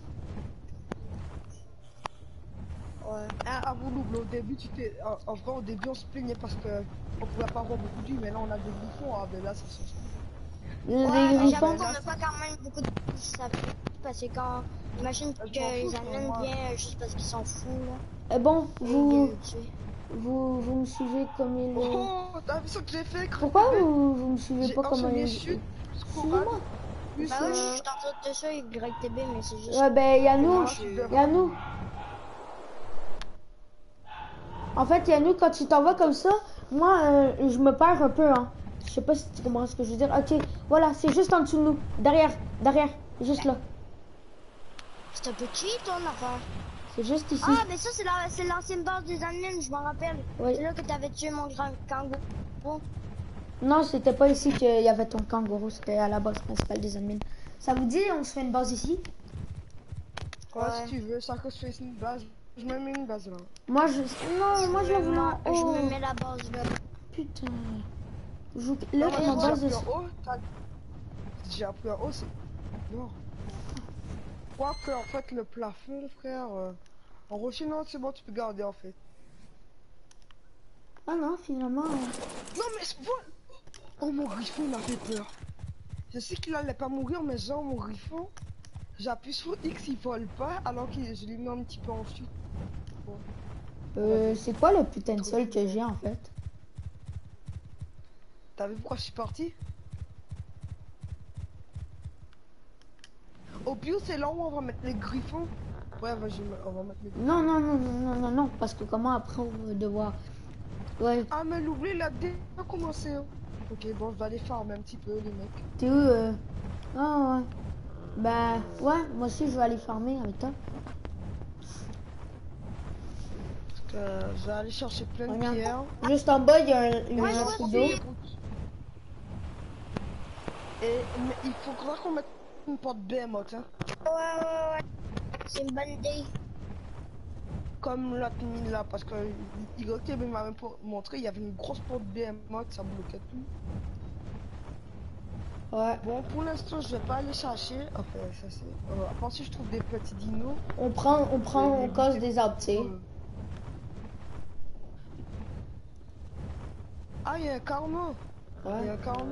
Ouais. Ah, avoue, Louble, au début, tu t'es. En, en vrai, au début, on se plaignait parce que on pouvait pas avoir beaucoup d'huile, mais là, on a des griffons, ah, ben là, ça change tout. Les Ouais, mais griffons. j'avoue qu'on n'a pas quand même beaucoup de ça fait- parce que quand imagine Ah, que je m'en fous, les je amènent m'en- bien euh, juste parce qu'ils sont fous là. Eh bon, Et ils viennent vous, nous tuer. vous, vous me suivez comme il est. Oh, t'as vu ce que j'ai fait, Pourquoi bébé? vous, vous me suivez J'ai pas comme enchaîné il chute, plus courage, Suivez-moi. plus. Bah oui, je euh, suis en train de te suivre avec Y T B, mais c'est juste. Ouais, ben, y'a et nous. moi, je suis devant. Y'a nous. En fait, y'a nous, quand tu t'en vas comme ça, moi, euh, je me perds un peu, hein. Je sais pas si tu comprends ce que je veux dire. Ok, voilà, c'est juste en dessous de nous. Derrière, derrière, juste là. C'est un petit ton affaire. C'est juste ici. Ah, mais ça, c'est la- c'est l'ancienne base des aliens, je m'en rappelle. Oui. C'est là que t'avais tué mon grand kangourou. Non, c'était pas ici qu'il y avait ton kangourou, c'était à la base principale des admins. Ça vous dit, on se fait une base ici? Ouais, Ouais. si tu veux, ça que je fais une base. Je me mets une base là. Moi, je... Non, moi, je la voulais en Je haut. me mets la base là. Putain. Je... Là, Non, ma moi, j'ai base... appris est- en haut. t'as- J'ai appris en haut, c'est. Non. Quoique, en fait, le plafond, frère. euh, En rocher, non, c'est bon, tu peux garder en fait. Ah non, finalement... euh, Non, mais c'est bon. Oh, mon griffon, il m'a fait peur. Je sais qu'il allait pas mourir, mais genre, mon griffon, j'appuie sur X, il vole pas, alors que je l'ai mis un petit peu en chute. Euh, c'est quoi le putain de sol que j'ai, en fait? T'as vu pourquoi je suis parti? Au pire, c'est là où on va mettre les griffons. Ouais, vas-y, on va mettre les griffons. Non, non, non, non, non, non, non, parce que comment après on va devoir... Ouais, Ah, mais l'oubli, il a déjà commencé. Hein. Ok, bon, je vais aller farmer un petit peu, les mecs. t'es où euh... Ah ouais. Bah, ouais, moi aussi je vais aller farmer avec toi. Parce que je vais aller chercher plein de Regarde. pierres. Juste en bas, il y a un, il y a Ouais, un je truc vois d'eau. aussi. Et mais il faudra qu'on mette une porte Behemoth, hein. Ouais, ouais, ouais. C'est une bonne idée. Comme l'autre mine là, parce que Y T B m'a même pas montré, il y avait une grosse porte Behemoth, ça bloquait tout. Ouais. Bon, pour l'instant, je vais pas aller chercher. Enfin, ça c'est. Euh, à part si je trouve des petits dinos. On prend, on prend, Et on les casse buter des arbres, tu sais. pour, euh, Ah, il y a un carnot. Il y a Ouais. un carnot.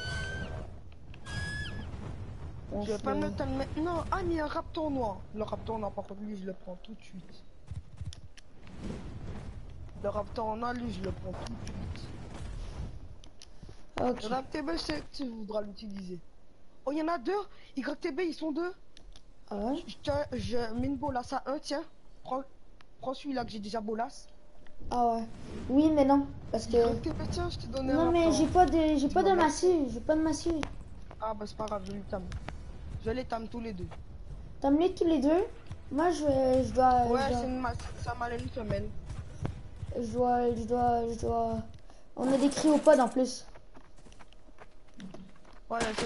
On Je vais se- pas le mettre maintenant. Ah, mais il y a un raptor noir. Le raptor noir, par contre, lui, je le prends tout de suite. Le raptor noir, lui, je le prends tout de suite. Ok. Le Y T B, je sais que tu voudras l'utiliser. Oh, il y en a deux. Y T B, ils sont deux. Ah ouais. Je, tiens, je mets une bolasse à un, tiens. Prends, prends celui-là que j'ai déjà bolasse. Ah ouais. Oui, mais non, parce que... Y T B, tiens, je te donne un Non, mais raptor. j'ai pas de, j'ai pas de Dis-moi, massue, j'ai pas de massue. Ah, bah, c'est pas grave, je les tame. Je les tame tous les deux. T'as mis tous les deux? Moi, je, je dois, Ouais, je c'est dois, une masse. Ça m'a une femelle. je dois, je dois, je dois... On a des cryopodes en plus. Ouais, je sais.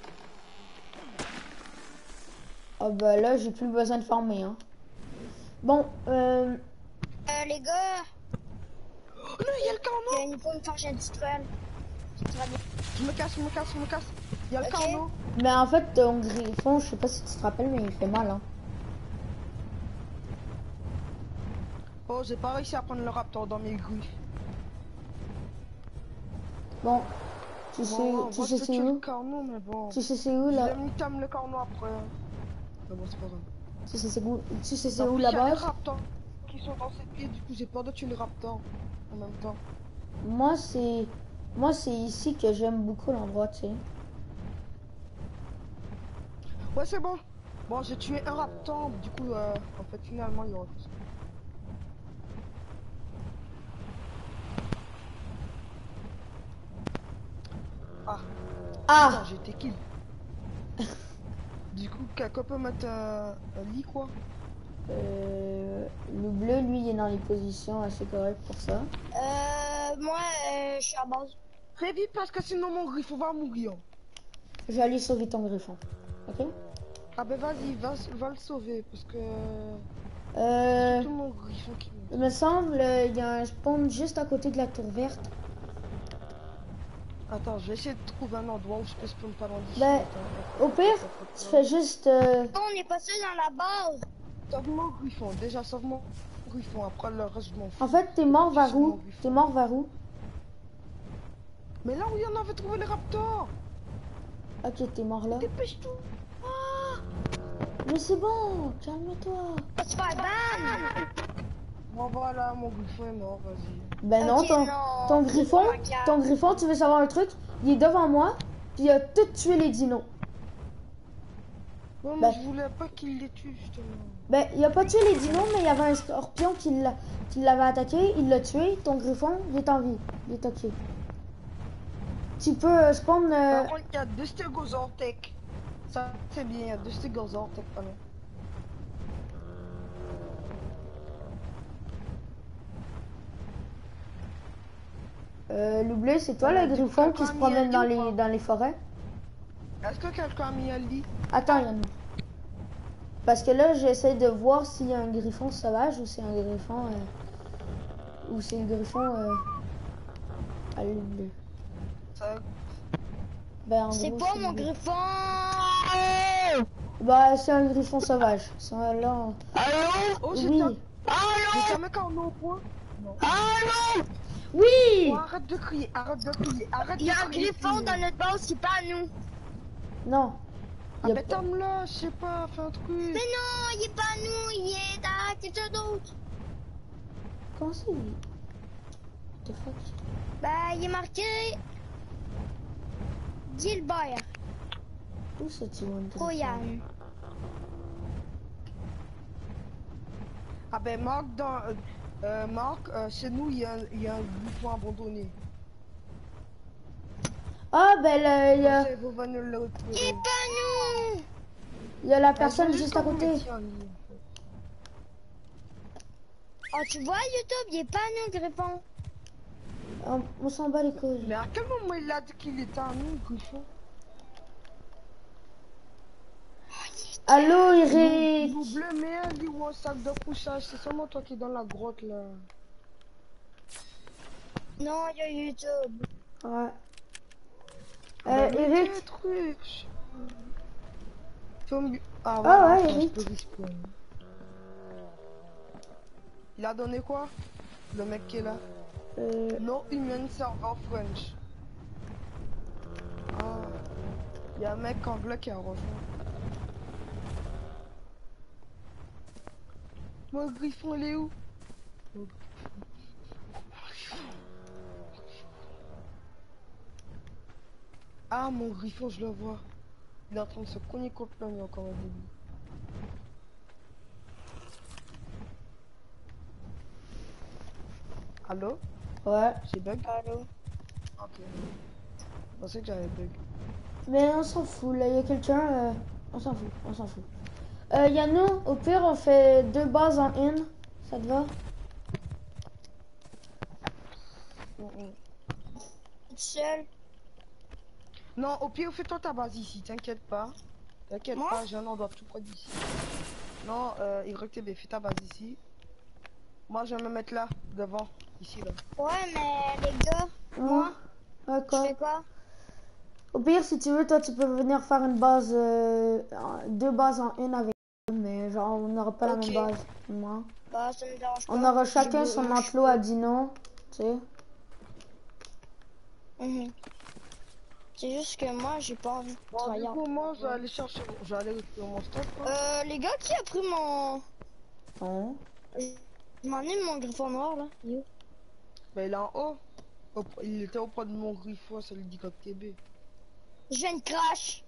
Ah bah là, j'ai plus besoin de farmer, hein. Bon, euh... Euh, les gars, Oh non, il y a le carnot. il y a une pomme forge industrielle. C'est très bien. Je me casse, je me casse, je me casse. Il y a le Ok. carnot. Mais en fait, ton griffon, je sais pas si tu te rappelles, mais il fait mal, hein. Oh, j'ai pas réussi à prendre le raptor dans mes griffes. Bon, tu sais, Bon, tu moi, sais je peux c'est tuer le où? carnot, mais bon. Tu sais c'est où Je là? vais me tame le carnot après. Mais bon, c'est pas grave. Tu sais c'est où? Tu sais c'est En où plus, la il y a les base? raptors qui sont dans ces pieds, du coup, j'ai peur de tuer les raptors en même temps. Moi c'est, moi c'est ici que j'aime beaucoup l'endroit, tu sais. Ouais, c'est bon. Bon, j'ai tué un raptor, du coup, euh, en fait, finalement, il y aura tout ça. Ah, Ah! putain, j'ai été kill. Du coup, quelqu'un peut mettre un, un lit, quoi. Euh, le bleu, lui, il est dans les positions assez correctes pour ça. Euh, moi, euh, je suis à base. Très vite, parce que sinon, mon griffon va mourir. Je vais aller sauver ton griffon. Ok? Ah ben vas-y, va, va le sauver, parce que... Euh, Tout mon griffon qui il me semble, euh, il y a un spawn juste à côté de la tour verte. Attends, je vais essayer de trouver un endroit où je peux spawn pas dans d'ici. Ben, Attends, au pire, tu fais juste... euh, On est passé dans la base. Sauve mon griffon, déjà sauve mon griffon, après le reste je m'en fous. En fait, t'es mort vers Sauve mon où? griffon. T'es mort vers où? Mais là où il y en avait trouvé les raptors. Ok, t'es mort là. Dépêche-toi. Mais c'est bon, calme-toi. On se fait ban. Bon voilà, mon griffon est mort, vas-y. Ben non, Ok, ton, non, ton c'est griffon, pas grave. ton griffon, tu veux savoir un truc? Il est devant moi, puis il a tout tué les dinos. Non, Ben- mais je voulais pas qu'il les tue justement. Ben, il a pas tué les dinos, mais il y avait un scorpion qui l'a- qui l'avait attaqué, il l'a tué, ton griffon, il est en vie, il est ok. Tu peux euh, spawn... euh, Par contre, il y a deux stégosaurtech. Ça, c'est bien, il y a deux stégosaurtech, pardon. euh, le bleu, c'est toi Euh, le du griffon coup, qui se quelqu'un promène mis dans un lit ou les, pas dans les forêts? Est-ce que quelqu'un a mis un lit? Attends, Yann. Parce que là, j'essaie de voir s'il y a un griffon sauvage ou c'est un griffon... euh, ou c'est le griffon... Euh, à l'île bleue. Ça... Ben, en C'est gros, pas c'est mon le- griffon. Bah, c'est un griffon sauvage. C'est un- là, on- Allô? Oh, j'ai Oui. un... J'ai un mec en eau, point. Non. Oui. Oh, arrête de crier, arrête de crier, arrête Il y de a un crier. griffon dans notre base, c'est pas à nous. Non. Ah, Y a mais pas- là, je sais pas, fais un truc. Mais non, il est pas à nous, il est à quelqu'un d'autre. Comment c'est lui? What the fuck? Bah, il est marqué Gilbert Où c'est-tu, mon griffon? Troyan. Ah ben Marc, dans, euh, euh, Marc, euh, chez nous, il y a, un- il y a un griffon abandonné. Ah, ben, là, il y a, Pensez, vous venez le retrouver. Il est pas à nous. il y a la Ah, personne j'ai juste à comme côté. métier en ligne. Oh, tu vois, YouTube, il est pas à nous, le griffon. On, on s'en bat les couilles. Mais à quel moment il a dit qu'il était à nous, le griffon? Allô, Eric? Vous bleu, mais un lit ou un sac de couchage, c'est seulement toi qui es dans la grotte là. Non, il y a YouTube. Ouais. Bah, Euh, mais Eric? quel truc. Faut me- Ah, Ah voilà, ouais, attends, Eric. je peux respawn. Il a donné quoi? Le mec qui est là. Euh, No human server French. Ah. Il y a un mec anglais qui a rejoint. Mon griffon, il est où? Mon griffon. Ah, mon griffon, je le vois. Il est en train de se cogner contre le mur comme un début. Allô? ouais. J'ai bug? Allô? Ok. Je pensais que j'avais bug. Mais on s'en fout, là, il y a quelqu'un... euh, On s'en fout, on s'en fout. Euh, Yannou, au pire, on fait deux bases en une. Ça te va? Mm, mm. Tout seul? Non, au pire, fais-toi ta base ici, t'inquiète pas. T'inquiète Moi? pas, j'ai un endroit tout près d'ici. Non, euh, Y T B, fais ta base ici. Moi, je vais me mettre là, devant, ici, là. Ouais, mais les gars, moi, Ouais, je quoi? fais quoi? Au pire, si tu veux, toi, tu peux venir faire une base... euh, en- deux bases en une avec... Mais genre, on n'aura pas Ok. la même base. Moi. Bah, ça me dérange pas. On aura Je chacun veux- son je enclos à Dino, tu sais. Mhm. C'est juste que moi, j'ai pas envie de Bon, travailler. du en- coup, moi, je vais aller chercher, je vais aller récupérer mon stock, quoi. Euh, les gars, qui a pris mon... Hein? Je m'en ai mon griffon noir, là. Il est où? Ben, il est en haut. Au- Il était auprès de mon griffon, c'est le Y T B. Je viens de crash.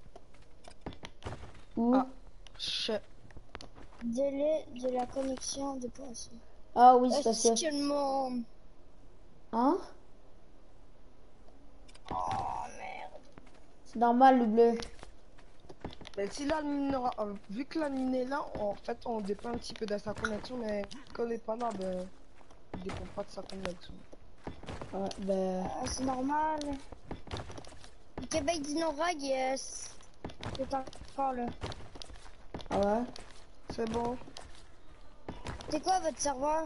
Où? Ah. Chef. Délai de la connexion dépassé. Ah oui, c'est Est-ce parce que... que le monde... Hein? Oh, merde. C'est normal, le bleu. Mais si l'admin aura- euh, vu que l'admin est là, en fait, on dépend un petit peu de sa connexion, mais quand il est pas là, ben, il dépend pas de sa connexion. Ouais, ben... Euh, c'est normal. Le Québec d'Inorag, yes. C'est encore là. Ah ouais? C'est bon. C'est quoi votre serveur?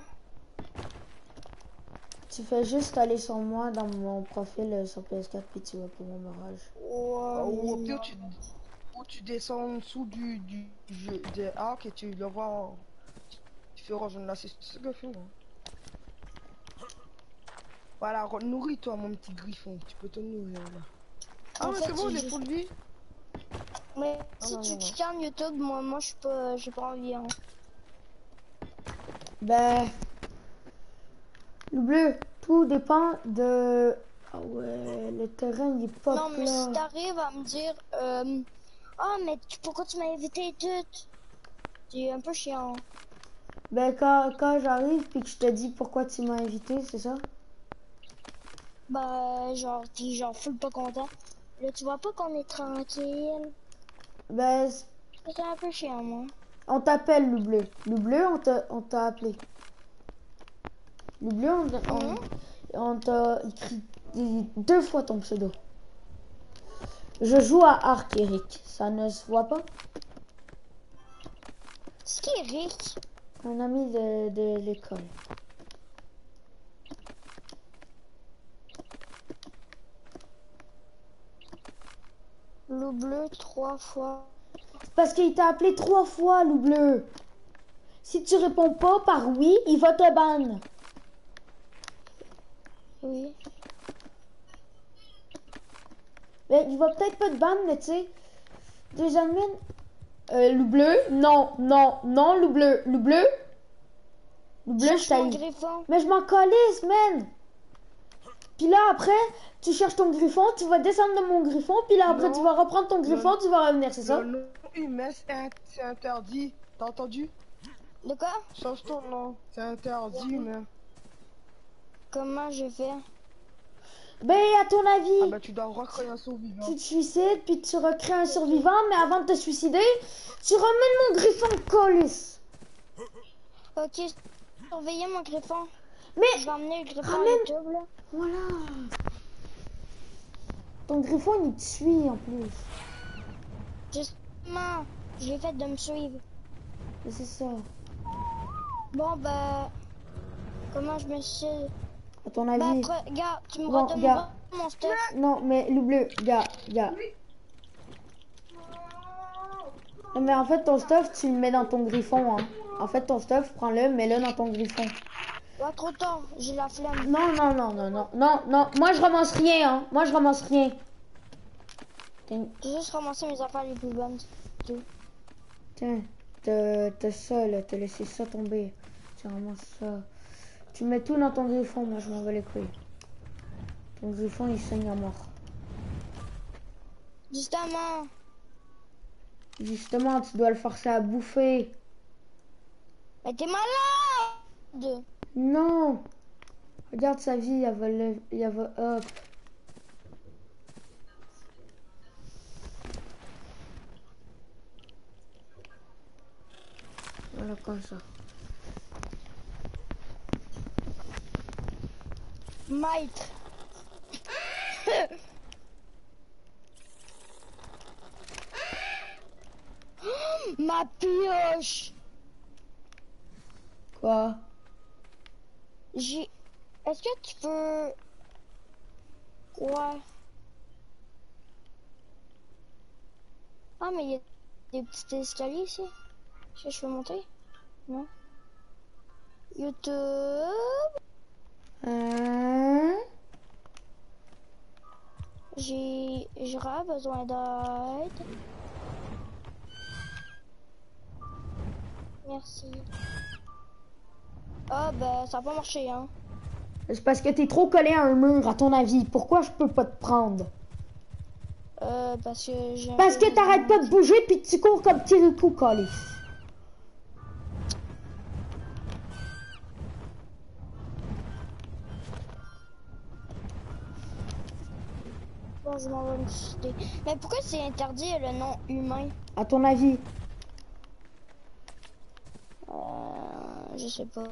Tu fais juste aller sur moi dans mon profil euh, sur P S quatre puis tu vas pour mon barrage. Ouais, Ou au mais pire, non. tu, ou tu descends en dessous du, du jeu de arc et tu le vois. en- Tu fais rejoindre là, c'est ce que je fais. Moi. Voilà, re- nourris-toi, mon petit griffon. Tu peux te nourrir là. Ah, En mais fait, c'est bon, j'ai j'ai juste- full vie. Mais Ah, si non, tu non, non. regardes YouTube, moi, moi je suis pas, j'ai pas envie. Hein. Ben, le bleu, tout dépend de... Ah ouais, le terrain il est pas Non, mais si plat. t'arrives à me dire, euh, ah, mais tu- pourquoi tu m'as invité et tout? C'est un peu chiant. Ben, quand, quand j'arrive puis que je te dis pourquoi tu m'as invité, c'est ça? Bah, genre, t'es genre full pas content. Là, tu vois pas qu'on est tranquille. Ben, c- C'est un peu chiant, moi. on t'appelle le bleu. Le bleu, on t'a on t'a appelé. Le bleu, on, Hum? on, on t'a écrit deux fois ton pseudo. Je joue à Arc, Eric. Ça ne se voit pas? C'est qui Eric? Un ami de, de l'école. Loup bleu trois fois. Parce qu'il t'a appelé trois fois, loup bleu. Si tu réponds pas par oui, il va te ban. Oui. Mais il va peut-être pas te ban, mais tu sais, des admins. Euh, loup bleu? Non, non, non, loup bleu. Loup bleu? Loup bleu, je Cherche mon t'ai. griffon. Mais je m'en calisse, man. Puis là, après, tu cherches ton griffon, tu vas descendre de mon griffon, puis là, après, Non. tu vas reprendre ton griffon, Non. tu vas revenir, c'est ça? Le nom humain, c'est in- c'est interdit. T'as entendu? De quoi? Change ton nom. C'est interdit, humain. Comment je fais? Ben, à ton Ah avis, bah, tu dois recréer un survivant. tu te suicides, puis tu recrées un survivant, mais avant de te suicider, tu remènes mon griffon colis. Ok, surveillez mon griffon. Mais, Je vais emmener le griffon ramène- à YouTube, là. voilà. Ton griffon, il te suit en plus. Justement, je l'ai fait de me suivre. Mais c'est ça. Bon, bah, comment je me suis... À ton Bah, avis. après, regarde, tu me Bon, redonneras gars. mon stuff. Non, mais loup bleu, gars, gars. Non, mais en fait, ton stuff, tu le mets dans ton griffon, hein. En fait, ton stuff, prends-le, mets-le dans ton griffon. Ouais, trop tard, j'ai la flemme. Non, non, non, non, non, non, non. Moi, je ramasse rien, hein. Moi, je ramasse rien. Tiens, J'ai juste ramassé mes affaires les plus bonnes. c'est tout. tiens, t'as t'as ça, là. T'as laissé ça tomber. Tu ramasses ça. Tu mets tout dans ton griffon, moi, je m'en vais les couilles. Ton griffon, il saigne à mort. Justement, Justement, tu dois le forcer à bouffer. mais t'es malade! Non! Regarde sa vie, elle va, le, elle va up. Voilà, comme ça. Maître. Ma pioche! Quoi? J'ai... Est-ce que tu peux... Ouais. Ah, mais il y a des petits escaliers ici. Est-ce que je peux monter? Non. YouTube. Hein? J'ai... J'aurais besoin d'aide. Merci. Ah, ben, ça n'a pas marché, hein. C'est parce que t'es trop collé à un mur, à ton avis. Pourquoi je peux pas te prendre? Euh, parce que j'ai... un Parce peu que t'arrêtes pas de bouger puis tu cours comme Kirikou, Calis. Bon, je m'en vais me suicider. Mais pourquoi c'est interdit le nom humain? À ton avis? Euh, je sais pas.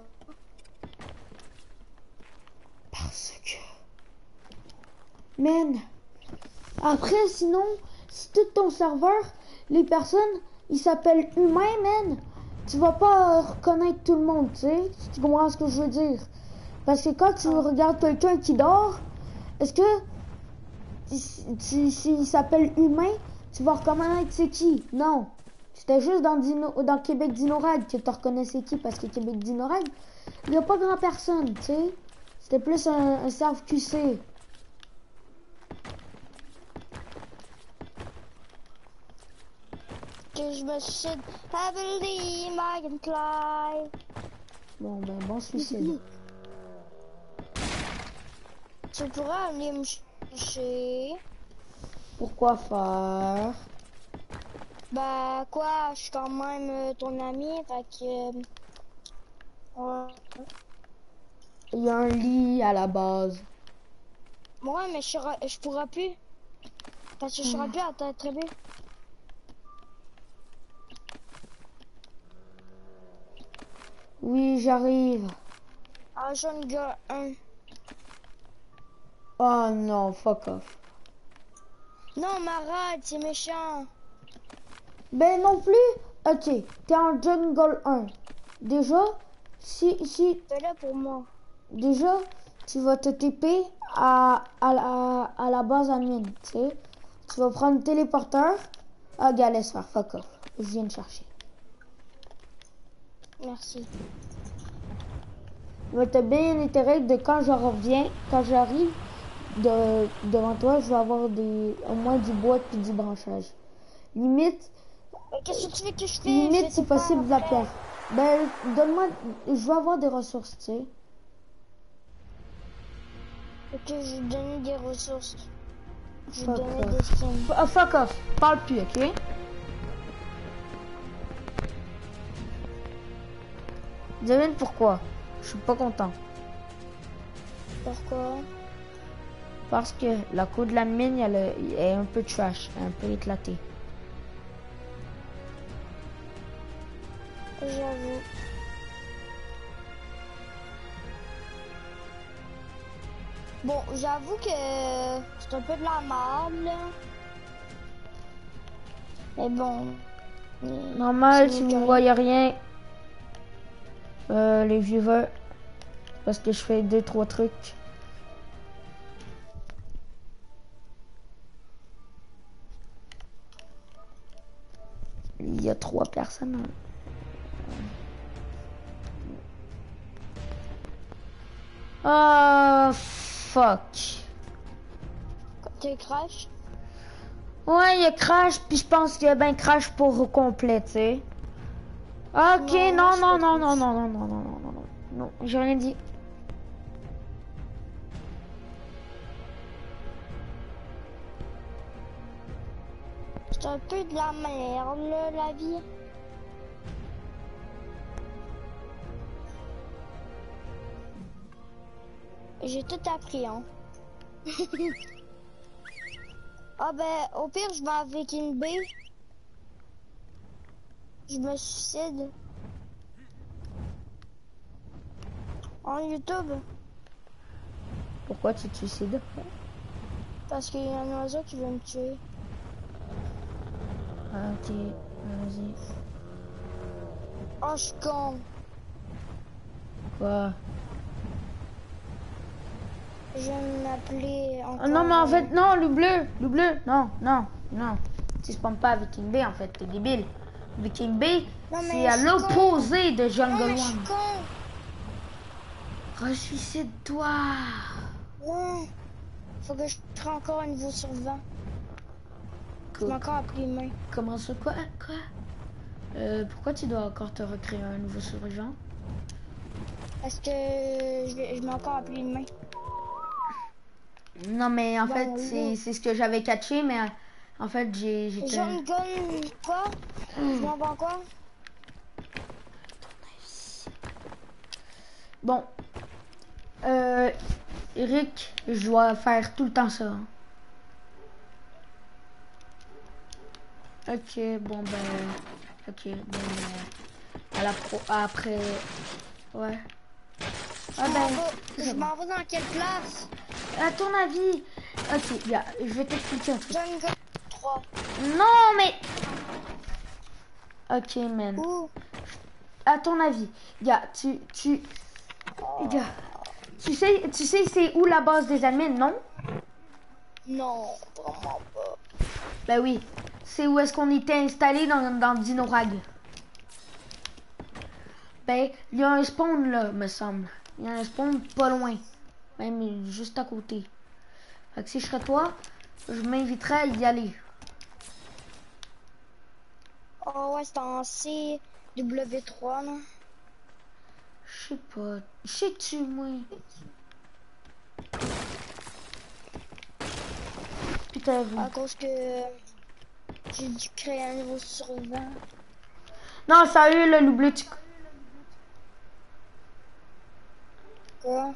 Parce que... Man. Après, sinon, si tout ton serveur, les personnes, ils s'appellent humains, man. tu vas pas reconnaître tout le monde, tu sais. Tu comprends ce que je veux dire? Parce que quand tu regardes quelqu'un qui dort, est-ce que s'il si, s'appelle humain, tu vas reconnaître c'est qui? Non. C'était juste dans, Dino, dans Québec Dinorag que tu reconnaissais qui, parce que Québec Dinorag, il n'y a pas grand personne, tu sais. C'était plus un, un serve Q C. Que je me suicide. I believe I can fly. Bon, ben, bon suicide. Tu pourrais aller me chercher. Pourquoi faire? Bah, quoi, je suis quand même euh, ton ami, fait que. Euh, ouais. Il y a un lit à la base. Ouais, mais je, serai, je pourrais plus. Parce que je serai plus à t'attraper. Oui, j'arrive. Ah, jeune gars, un. Oh non, fuck off. Non, m'arrête, c'est méchant. Ben non plus. Ok, t'es en jungle un. Déjà, si, si, T'es là pour moi. déjà, tu vas te T P à, à, la, à la base à mine, tu sais. Tu vas prendre le téléporteur. Ah, gars, laisse faire, fuck off. Je viens de chercher. Merci. Mais t'as bien intérêt de quand je reviens, quand j'arrive de, devant toi, je vais avoir des, au moins du bois et du branchage. Limite, Mais qu'est-ce que tu veux que je fasse? limite si possible de la pierre. Ben, donne-moi, je vais avoir des ressources, tu sais. Ok, je vais donner des ressources. Je vais Fuck donner off. des skins. F- fuck off, parle plus, ok? Devine pourquoi. Je suis pas content. Pourquoi? Parce que la cour de la mine, elle est elle est un peu trash, un peu éclatée. J'avoue. Bon, j'avoue que c'est un peu de la merde, là. Mais bon. Normal, c'est si vous correct. voyez rien, euh, les viewers, parce que je fais deux, trois trucs. Il y a trois personnes. Ah, fuck. T'es crash? Ouais, il y a crash, puis je pense qu'il y a ben crash pour au complet, tu sais. Ok, non, Non, non, je non, non, peux non, non, non, non, non, non, non, non, j'ai rien dit. C'est un peu de la merde, là, la vie. J'ai tout appris, hein. Ah ben, au pire, je vais avec une B. Je me suicide. En YouTube. Pourquoi tu te suicides? Parce qu'il y a un oiseau qui veut me tuer. Ah, ok, vas-y. Oh, je suis con. Quoi? Je vais m'appeler encore. Ah non, mais en fait, non, le bleu, le bleu, non, non, non. Tu spawns pas Viking Bay, en fait, t'es débile. Viking Bay, Non, mais c'est à je suis l'opposé de Non, Jungle mais je suis One. con. Resuicide-toi. Non. Faut que je prenne encore un niveau sur vingt. Je m'ai encore appelé humain. Comment ça? Quoi? Quoi? Euh, pourquoi tu dois encore te recréer un nouveau survivant? Parce que je, vais- je m'ai encore appelé humain. Non, mais en Bon, fait, oui. c'est c'est ce que j'avais catché, mais en fait, j'ai... j'étais- Jaune gun, quoi? Je m'en vais encore? Bon. Euh... Eric, je dois faire tout le temps ça. hein. Ok, bon ben... Ok, bon ben... À la pro... Après... Ouais. Ah Je m'en ben... vais- Je m'en vais dans quelle place? À ton avis... Ok, bien, je vais t'expliquer un truc. Jaune gun trois. Non, mais... Ok, man. Où? à ton avis, gars, tu, tu, gars, tu sais, tu sais c'est où la base des admins, non? Non, vraiment pas. Ben oui, c'est où est-ce qu'on était installé dans, dans Dinorag. Ben, il y a un spawn là, me semble. Il y a un spawn pas loin, même juste à côté. Fait que si je serais toi, je m'inviterais à y aller. Oh ouais, c'est en C W trois, là. Je sais pas, je sais-tu, moi? Putain, vous. À cause que j'ai dû créer un nouveau survivant. Non, sérieux, là, le bleu, tu... Quoi?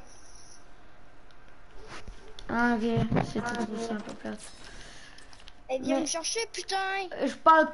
Ah, ok, c'est tout, c'est un peu plate. Eh viens Mais- me chercher, putain! Euh, Je parle...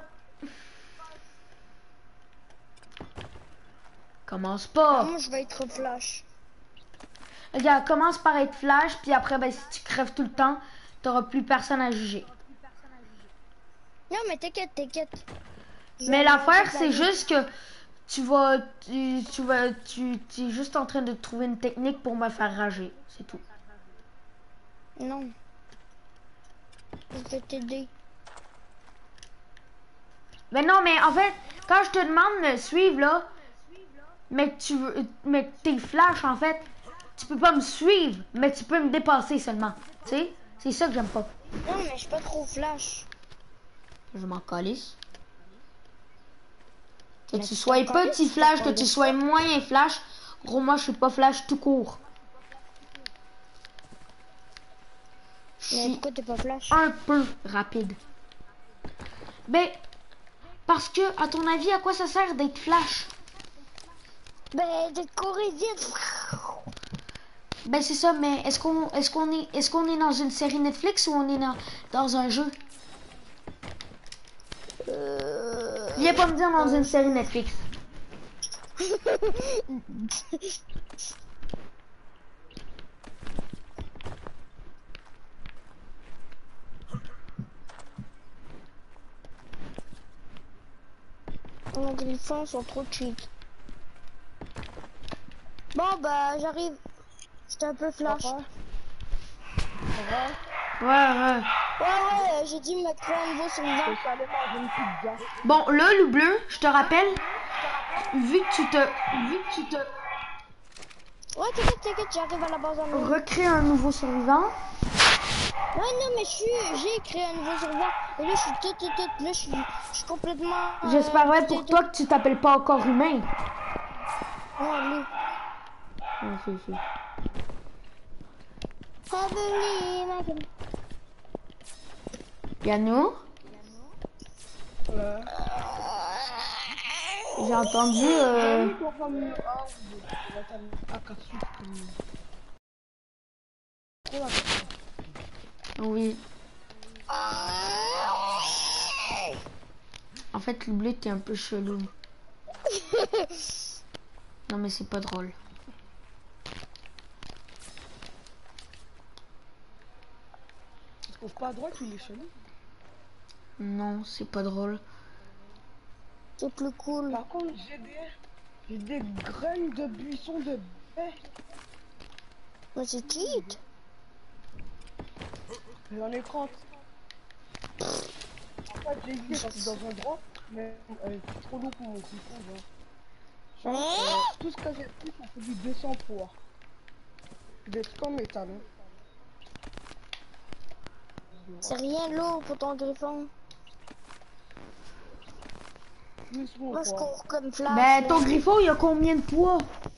Commence Ah, pas. moi, je vais être flash. Regarde, commence par être flash, puis après, ben, si tu crèves tout le temps, t'auras plus personne à juger. Non, mais t'inquiète, t'inquiète. Je Mais vais l'affaire, monter c'est la juste que tu vas... Tu, tu vas... Tu, tu es juste en train de trouver une technique pour me faire rager. C'est tout. vie. Non. Je vais t'aider. Mais non, mais en fait, quand je te demande de me suivre, là, mais que tu veux... Mais que t'es flash, en fait, tu peux pas me suivre, mais tu peux me dépasser seulement. Tu sais? C'est ça que j'aime pas. Non, mais je suis pas trop flash. Je m'en calisse. Que Mais tu tu sois t'en calisses, petit tu flash, t'en que tu calisses sois moyen flash, gros, moi, je suis pas flash tout court. Je Mais suis pourquoi t'es pas flash? un peu rapide. Ben, parce que, à ton avis, à quoi ça sert d'être flash? Ben, de courir vite. Ben, c'est ça, mais est-ce qu'on est-ce qu'on est, est-ce qu'on est dans une série Netflix ou on est dans, dans un jeu? Euh... Viens pas me dire dans une série Netflix. Les griffons sont trop cheap. Bon, bah, j'arrive. J'étais un peu flash. Ouais, Ouais, ouais. ouais, j'ai dit me créer un nouveau survivant. Bon, là, le bleu, je te rappelle, vu que tu te... Vu que tu te... Ouais, t'inquiète, t'inquiète, j'arrive à la base en ligne. recrées un nouveau survivant. Ouais, non, mais je suis, j'ai créé un nouveau survivant. Et là, je suis tout, tout, tout. Là, je suis, je suis complètement. euh, J'espérais tout, pour tout. toi que tu t'appelles pas encore humain. Non, lui. Ah, si, si. I believe I can- Yannou, Là. j'ai entendu... Euh... Oui. En fait, le bleu, t'es un peu chelou. Non, mais c'est pas drôle. Tu trouves pas à droite, il est chelou. Non, c'est pas drôle. C'est plus cool. Par contre, j'ai des... J'ai des graines de buissons de baie. Mais c'est cheat. J'en ai trente. En fait, j'ai été parce que dans un drop, mais euh, c'est trop lourd pour mon buisson, genre. Genre, euh, tout ce que j'ai pris, ça fait du deux cents poids. Des trucs en métal. Hein. C'est rien lourd pour ton griffon. Plus mon Moi, je poids. cours comme flash. Ben, là. ton griffon, il a combien de poids?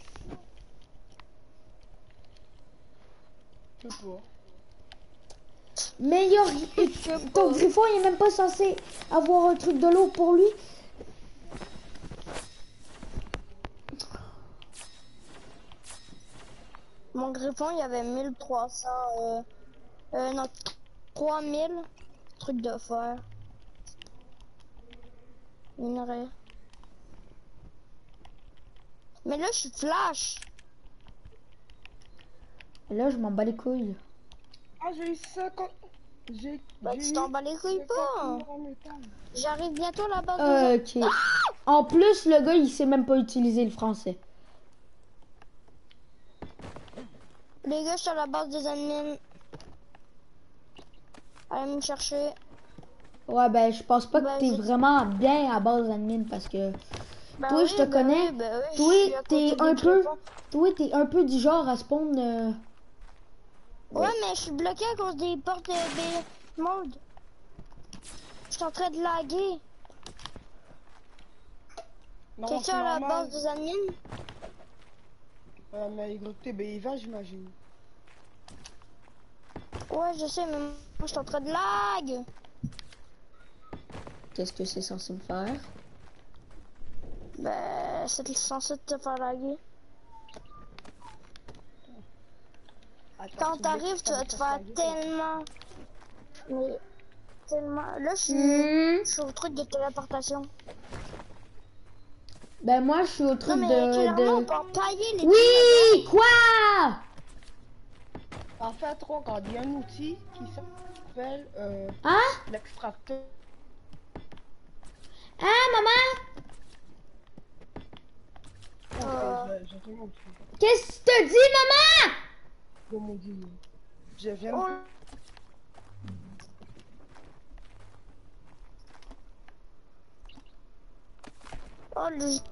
Je sais pas. Mais il y a... ton griffon, il est même pas censé avoir un truc de l'eau pour lui. Mon griffon, il y avait mille trois cents. Euh, euh, non, trois mille trucs de fer. Minerai. Mais là, je suis flash. Et là, je m'en bats les couilles. Ah, j'ai eu cinquante... J'ai... Bah, j'ai tu eu t'en bats les couilles cinquante pas. murs en métal. J'arrive bientôt à la base Euh, des... ok. Ah En plus, le gars, il sait même pas utiliser le français. Les gars, je suis à la base des admins. Allez me chercher. Ouais, ben, je pense pas Ben, que t'es j'ai- vraiment bien à base admin parce que Ben toi, oui, je te ben connais. oui, ben oui, Toi, je suis à t'es côté un des peu, griffons. toi, t'es un peu du genre à spawn. euh, Ouais, mais je suis bloqué à cause des portes de des mode. Je suis en train de laguer. Non, Quelqu'un c'est à la normal. base des admins? Euh, mais gros, t'es ben, il va, j'imagine. Ouais, je sais, mais moi, je suis en train de lag. Qu'est-ce que c'est censé me faire? Ben, c'est censé te faire laguer. Attends, Quand tu voulais t'arrives, que tu ça vas me te fasse faire laguer, tellement... Mais... Tellement... Là, je suis... Hmm. Je suis au truc de téléportation. Ben, moi, je suis au Non, truc mais clairement, on de, peut empailler les de... Oui! Quoi? En fait, trop, quand il y a un outil qui s'appelle euh, Hein? l'extracteur. Hein, maman? Oh, Euh. euh, je, je te montre. Qu'est-ce que tu dis, maman? Je me dis, je viens Oh, de... oh, le